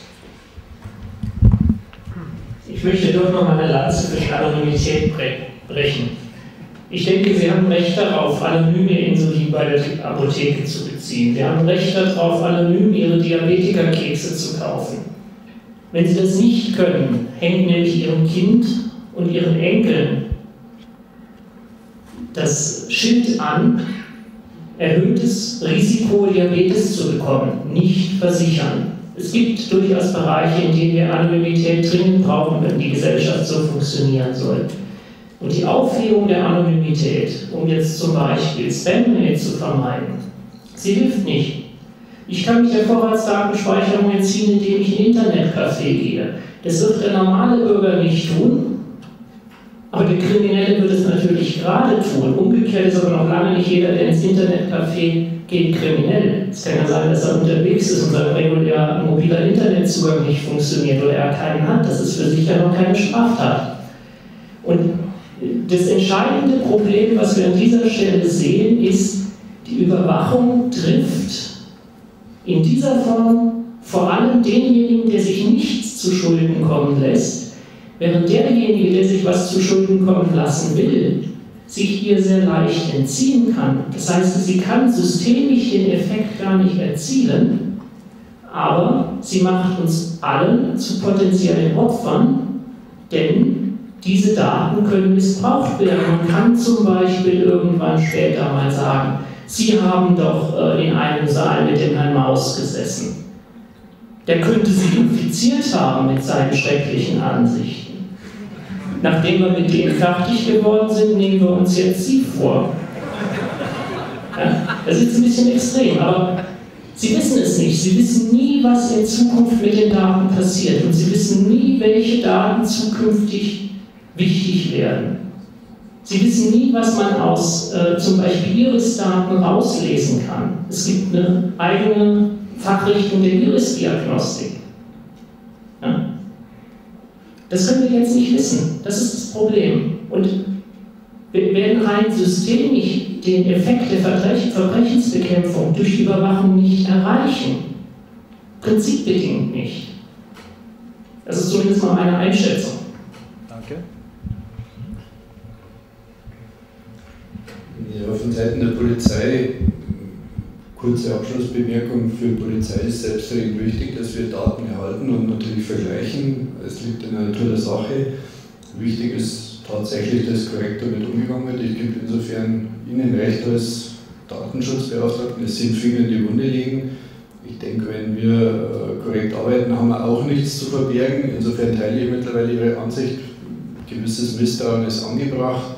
Ich möchte doch noch mal eine Lanze für die Anonymität brechen. Ich denke, Sie haben Recht darauf, anonyme Insulin bei der Apotheke zu beziehen. Sie haben Recht darauf, anonym Ihre Diabetikerkekse zu kaufen. Wenn Sie das nicht können, hängt nämlich Ihrem Kind und Ihren Enkeln das Schild an, erhöhtes Risiko, Diabetes zu bekommen, nicht versichern. Es gibt durchaus Bereiche, in denen wir Anonymität dringend brauchen, wenn die Gesellschaft so funktionieren soll. Und die Aufhebung der Anonymität, um jetzt zum Beispiel Spam-Mail zu vermeiden, sie hilft nicht. Ich kann mich der Vorratsdatenspeicherung entziehen, indem ich in ein Internetcafé gehe. Das wird der normale Bürger nicht tun, aber der Kriminelle wird es natürlich gerade tun. Umgekehrt ist aber noch lange nicht jeder, der ins Internetcafé geht, kriminell. Es kann ja sein, dass er unterwegs ist und sein regulärer mobiler Internetzugang nicht funktioniert oder er keinen hat. Das ist für sich ja noch keine Straftat. Und das entscheidende Problem, was wir an dieser Stelle sehen, ist, die Überwachung trifft in dieser Form vor allem denjenigen, der sich nichts zu Schulden kommen lässt, während derjenige, der sich was zu Schulden kommen lassen will, sich ihr sehr leicht entziehen kann. Das heißt, sie kann systemisch den Effekt gar nicht erzielen, aber sie macht uns alle zu potenziellen Opfern, denn diese Daten können missbraucht werden. Man kann zum Beispiel irgendwann später mal sagen, Sie haben doch in einem Saal mit dem Herrn Maus gesessen. Der könnte Sie infiziert haben mit seinen schrecklichen Ansichten. Nachdem wir mit denen fertig geworden sind, nehmen wir uns jetzt Sie vor. Ja, das ist jetzt ein bisschen extrem, aber Sie wissen es nicht. Sie wissen nie, was in Zukunft mit den Daten passiert. Und Sie wissen nie, welche Daten zukünftig wichtig werden. Sie wissen nie, was man aus zum Beispiel Iris-Daten rauslesen kann. Es gibt eine eigene Fachrichtung der Iris-Diagnostik. Ja? Das können wir jetzt nicht wissen. Das ist das Problem. Und wir werden rein systemisch den Effekt der Verbrechensbekämpfung durch Überwachung nicht erreichen. Prinzipbedingt nicht. Das ist zumindest mal meine Einschätzung. Danke. Ja, von Seiten der Polizei, kurze Abschlussbemerkung, für die Polizei ist selbstredend wichtig, dass wir Daten erhalten und natürlich vergleichen. Es liegt in der Natur der Sache. Wichtig ist tatsächlich, dass korrekt damit umgegangen wird. Ich gebe insofern Ihnen recht als Datenschutzbeauftragten, es sind Finger in die Wunde legen. Ich denke, wenn wir korrekt arbeiten, haben wir auch nichts zu verbergen. Insofern teile ich mittlerweile Ihre Ansicht. Gewisses Misstrauen ist angebracht.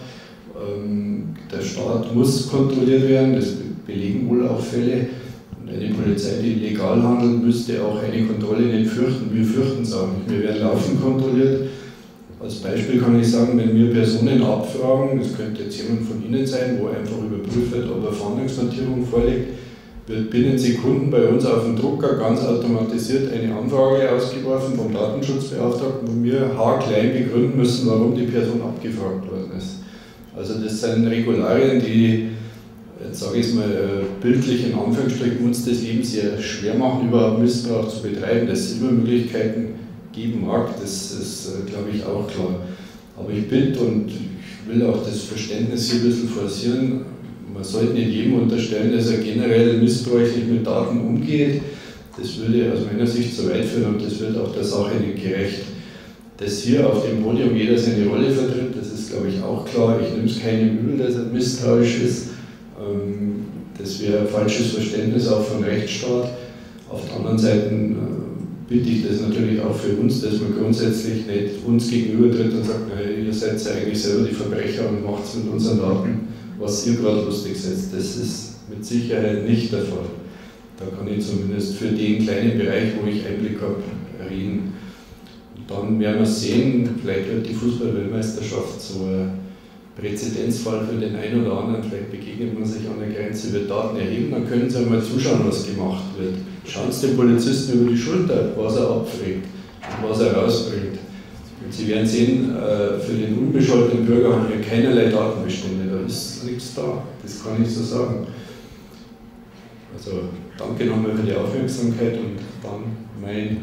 Der Staat muss kontrolliert werden, das belegen wohl auch Fälle. Und eine Polizei, die legal handelt, müsste auch eine Kontrolle nicht fürchten. Wir fürchten es auch nicht. Wir werden laufend kontrolliert. Als Beispiel kann ich sagen, wenn wir Personen abfragen, das könnte jetzt jemand von Ihnen sein, wo einfach überprüft wird, ob eine Fahndungsnotierung vorliegt, wird binnen Sekunden bei uns auf dem Drucker ganz automatisiert eine Anfrage ausgeworfen vom Datenschutzbeauftragten, wo wir haarklein begründen müssen, warum die Person abgefragt worden ist. Also das sind Regularien, die, jetzt sage ich es mal bildlich in Anführungsstrichen, uns das Leben sehr schwer machen, überhaupt Missbrauch zu betreiben. Dass es immer Möglichkeiten geben mag, das ist, glaube ich, auch klar. Aber ich bitte und ich will auch das Verständnis hier ein bisschen forcieren, man sollte nicht jedem unterstellen, dass er generell missbräuchlich mit Daten umgeht. Das würde aus meiner Sicht zu weit führen und das wird auch der Sache nicht gerecht. Dass hier auf dem Podium jeder seine Rolle vertritt, das ist, glaube ich, auch klar. Ich nehme es keinem übel, dass er misstrauisch ist. Das wäre ein falsches Verständnis auch von Rechtsstaat. Auf der anderen Seite bitte ich das natürlich auch für uns, dass man grundsätzlich nicht uns gegenüber tritt und sagt, naja, ihr seid ja eigentlich selber die Verbrecher und macht es mit unseren Daten, was ihr gerade lustig setzt. Das ist mit Sicherheit nicht der Fall. Da kann ich zumindest für den kleinen Bereich, wo ich Einblick habe, reden. Dann werden wir sehen, vielleicht wird die Fußball-Weltmeisterschaft so ein Präzedenzfall für den einen oder anderen, vielleicht begegnet man sich an der Grenze, wird Daten erheben, dann können Sie einmal zuschauen, was gemacht wird. Schauen Sie dem Polizisten über die Schulter, was er abfragt und was er rausbringt. Und Sie werden sehen, für den unbescholtenen Bürger haben wir keinerlei Datenbestände, da ist nichts da, das kann ich so sagen. Also danke nochmal für die Aufmerksamkeit und dann mein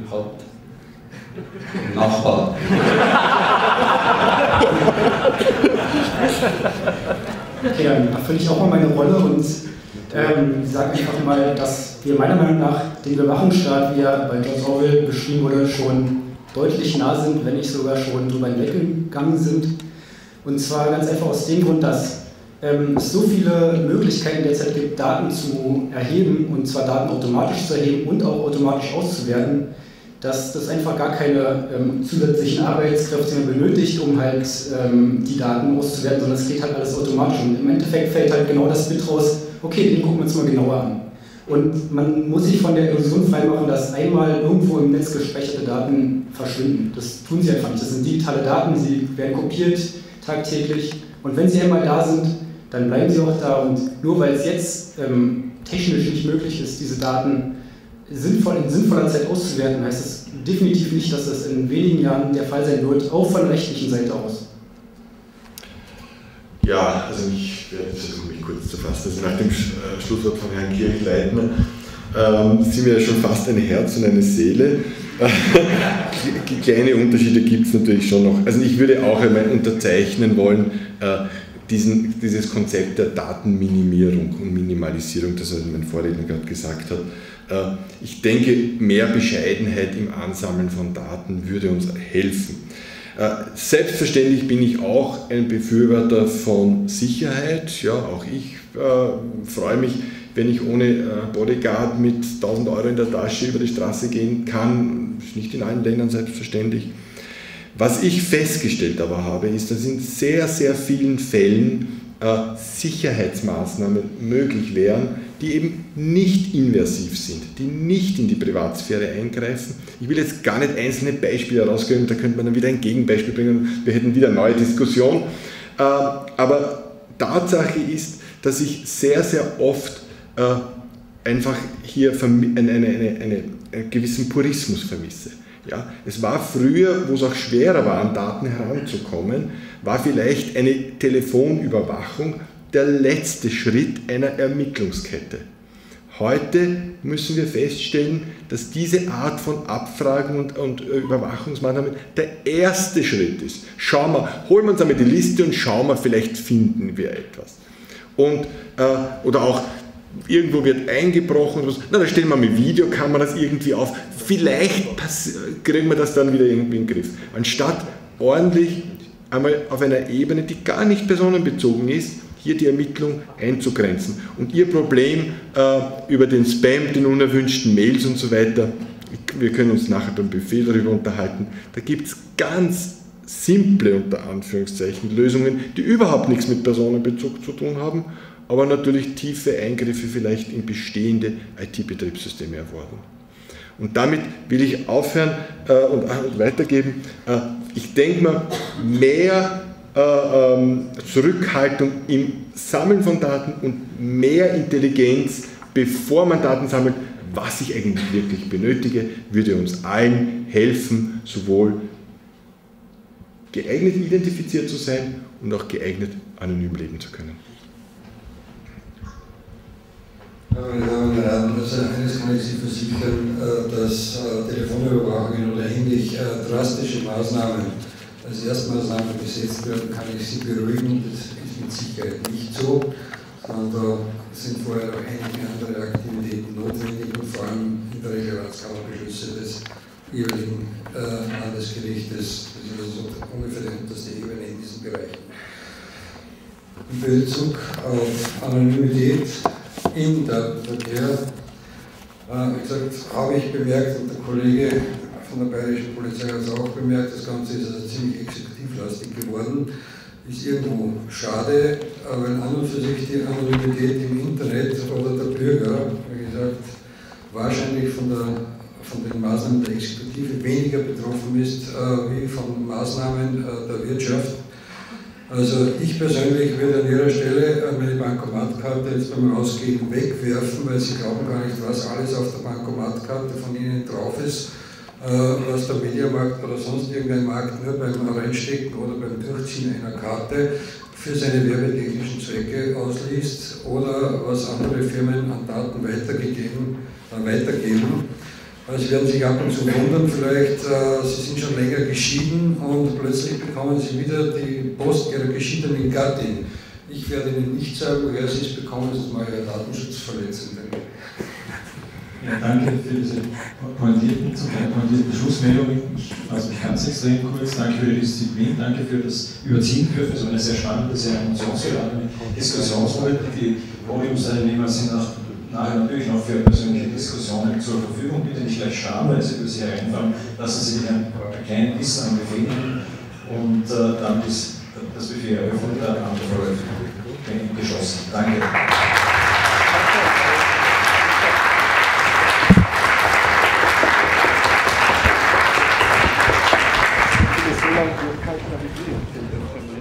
Nachbar. Okay, dann erfülle ich auch mal meine Rolle und sage einfach mal, dass wir meiner Meinung nach dem Überwachungsstaat, wie er bei George Orwell beschrieben wurde, schon deutlich nah sind, wenn nicht sogar schon drüber hinweggegangen sind. Und zwar ganz einfach aus dem Grund, dass es so viele Möglichkeiten derzeit gibt, Daten zu erheben, und zwar Daten automatisch zu erheben und auch automatisch auszuwerten, dass das einfach gar keine zusätzlichen Arbeitskräfte mehr benötigt, um halt die Daten auszuwerten, sondern es geht halt alles automatisch. Und im Endeffekt fällt halt genau das Bild raus, okay, den gucken wir uns mal genauer an. Und man muss sich von der Illusion freimachen, dass einmal irgendwo im Netz gespeicherte Daten verschwinden. Das tun sie einfach nicht. Das sind digitale Daten, sie werden kopiert tagtäglich. Und wenn sie einmal da sind, dann bleiben sie auch da. Und nur weil es jetzt technisch nicht möglich ist, diese Daten in sinnvoller Zeit auszuwerten, heißt es definitiv nicht, dass das in wenigen Jahren der Fall sein wird, auch von der rechtlichen Seite aus. Ja, also ich werde versuchen, mich kurz zu fassen. Also nach dem Schlusswort von Herrn Kirchleitner sind wir ja schon fast ein Herz und eine Seele. Kleine Unterschiede gibt es natürlich schon noch. Also ich würde auch einmal unterzeichnen wollen, dieses Konzept der Datenminimierung und Minimalisierung, das mein Vorredner gerade gesagt hat. Ich denke, mehr Bescheidenheit im Ansammeln von Daten würde uns helfen. Selbstverständlich bin ich auch ein Befürworter von Sicherheit. Ja, auch ich freue mich, wenn ich ohne Bodyguard mit 1.000 € in der Tasche über die Straße gehen kann. Das ist nicht in allen Ländern selbstverständlich. Was ich festgestellt aber habe, ist, dass in sehr, sehr vielen Fällen Sicherheitsmaßnahmen möglich wären, die eben nicht invasiv sind, die nicht in die Privatsphäre eingreifen. Ich will jetzt gar nicht einzelne Beispiele herausgeben, da könnte man dann wieder ein Gegenbeispiel bringen, wir hätten wieder eine neue Diskussion. Aber Tatsache ist, dass ich sehr, sehr oft einfach hier einen gewissen Purismus vermisse. Ja, es war früher, wo es auch schwerer war, an Daten heranzukommen, war vielleicht eine Telefonüberwachung der letzte Schritt einer Ermittlungskette. Heute müssen wir feststellen, dass diese Art von Abfragen und Überwachungsmaßnahmen der erste Schritt ist. Schauen wir, holen wir uns einmal die Liste und schauen wir, vielleicht finden wir etwas. Oder auch irgendwo wird eingebrochen, na, da stellen wir mit Videokameras irgendwie auf, vielleicht kriegen wir das dann wieder irgendwie in den Griff. Anstatt ordentlich einmal auf einer Ebene, die gar nicht personenbezogen ist, hier die Ermittlung einzugrenzen. Und Ihr Problem über den Spam, den unerwünschten Mails und so weiter, wir können uns nachher beim Buffet darüber unterhalten, da gibt es ganz simple, unter Anführungszeichen, Lösungen, die überhaupt nichts mit Personenbezug zu tun haben, aber natürlich tiefe Eingriffe vielleicht in bestehende IT-Betriebssysteme erfordern. Und damit will ich aufhören und weitergeben. Ich denke mal, mehr Zurückhaltung im Sammeln von Daten und mehr Intelligenz, bevor man Daten sammelt, was ich eigentlich wirklich benötige, würde uns allen helfen, sowohl geeignet identifiziert zu sein und auch geeignet anonym leben zu können. Meine Damen und Herren, also eines kann ich Sie versichern, dass Telefonüberwachungen oder ähnlich drastische Maßnahmen als Erstmaßnahme gesetzt werden, kann ich Sie beruhigen. Das ist mit Sicherheit nicht so, sondern da sind vorher noch einige andere Aktivitäten notwendig und vor allem in der Regel Ratskammerbeschlüsse des jeweiligen Landesgerichtes. Das ist also ungefähr die unterste Ebene in diesen Bereichen. In Bezug auf Anonymität im Datenverkehr, wie gesagt, habe ich bemerkt, und der Kollege von der Bayerischen Polizei hat es auch bemerkt, das Ganze ist also ziemlich exekutivlastig geworden. Ist irgendwo schade, weil an und für sich die Anonymität im Internet oder der Bürger, wie gesagt, wahrscheinlich von den Maßnahmen der Exekutive weniger betroffen ist wie von Maßnahmen der Wirtschaft. Also ich persönlich würde an Ihrer Stelle meine Bankomatkarte jetzt beim Rausgehen wegwerfen, weil Sie glauben gar nicht, was alles auf der Bankomatkarte von Ihnen drauf ist, was der Mediamarkt oder sonst irgendein Markt nur beim Reinstecken oder beim Durchziehen einer Karte für seine werbetechnischen Zwecke ausliest oder was andere Firmen an Daten weitergeben. Sie werden sich ab und zu wundern, vielleicht, Sie sind schon länger geschieden und plötzlich bekommen Sie wieder die Post Ihrer geschiedenen Gattin. Ich werde Ihnen nicht sagen, woher Sie es bekommen, das ist mal Ihre Datenschutzverletzung. Ja, danke für diese pointierten Schlussmeldungen. Also ich kann es extrem kurz. Danke für die Disziplin, danke für das Überziehen dürfen. So eine sehr spannende, sehr emotionsgeladene Diskussionsrunde. Die Podiumsteilnehmer sind auch nachher natürlich noch für persönliche Diskussionen zur Verfügung. Bitte nicht gleich schauen, weil Sie über Sie hereinfallen. Lassen Sie sich ein kleines Wissen an Befehl nehmen und dann ist das Buffet eröffnet, dann am geschlossen. Danke. So lange durchhalten, habe ich nicht.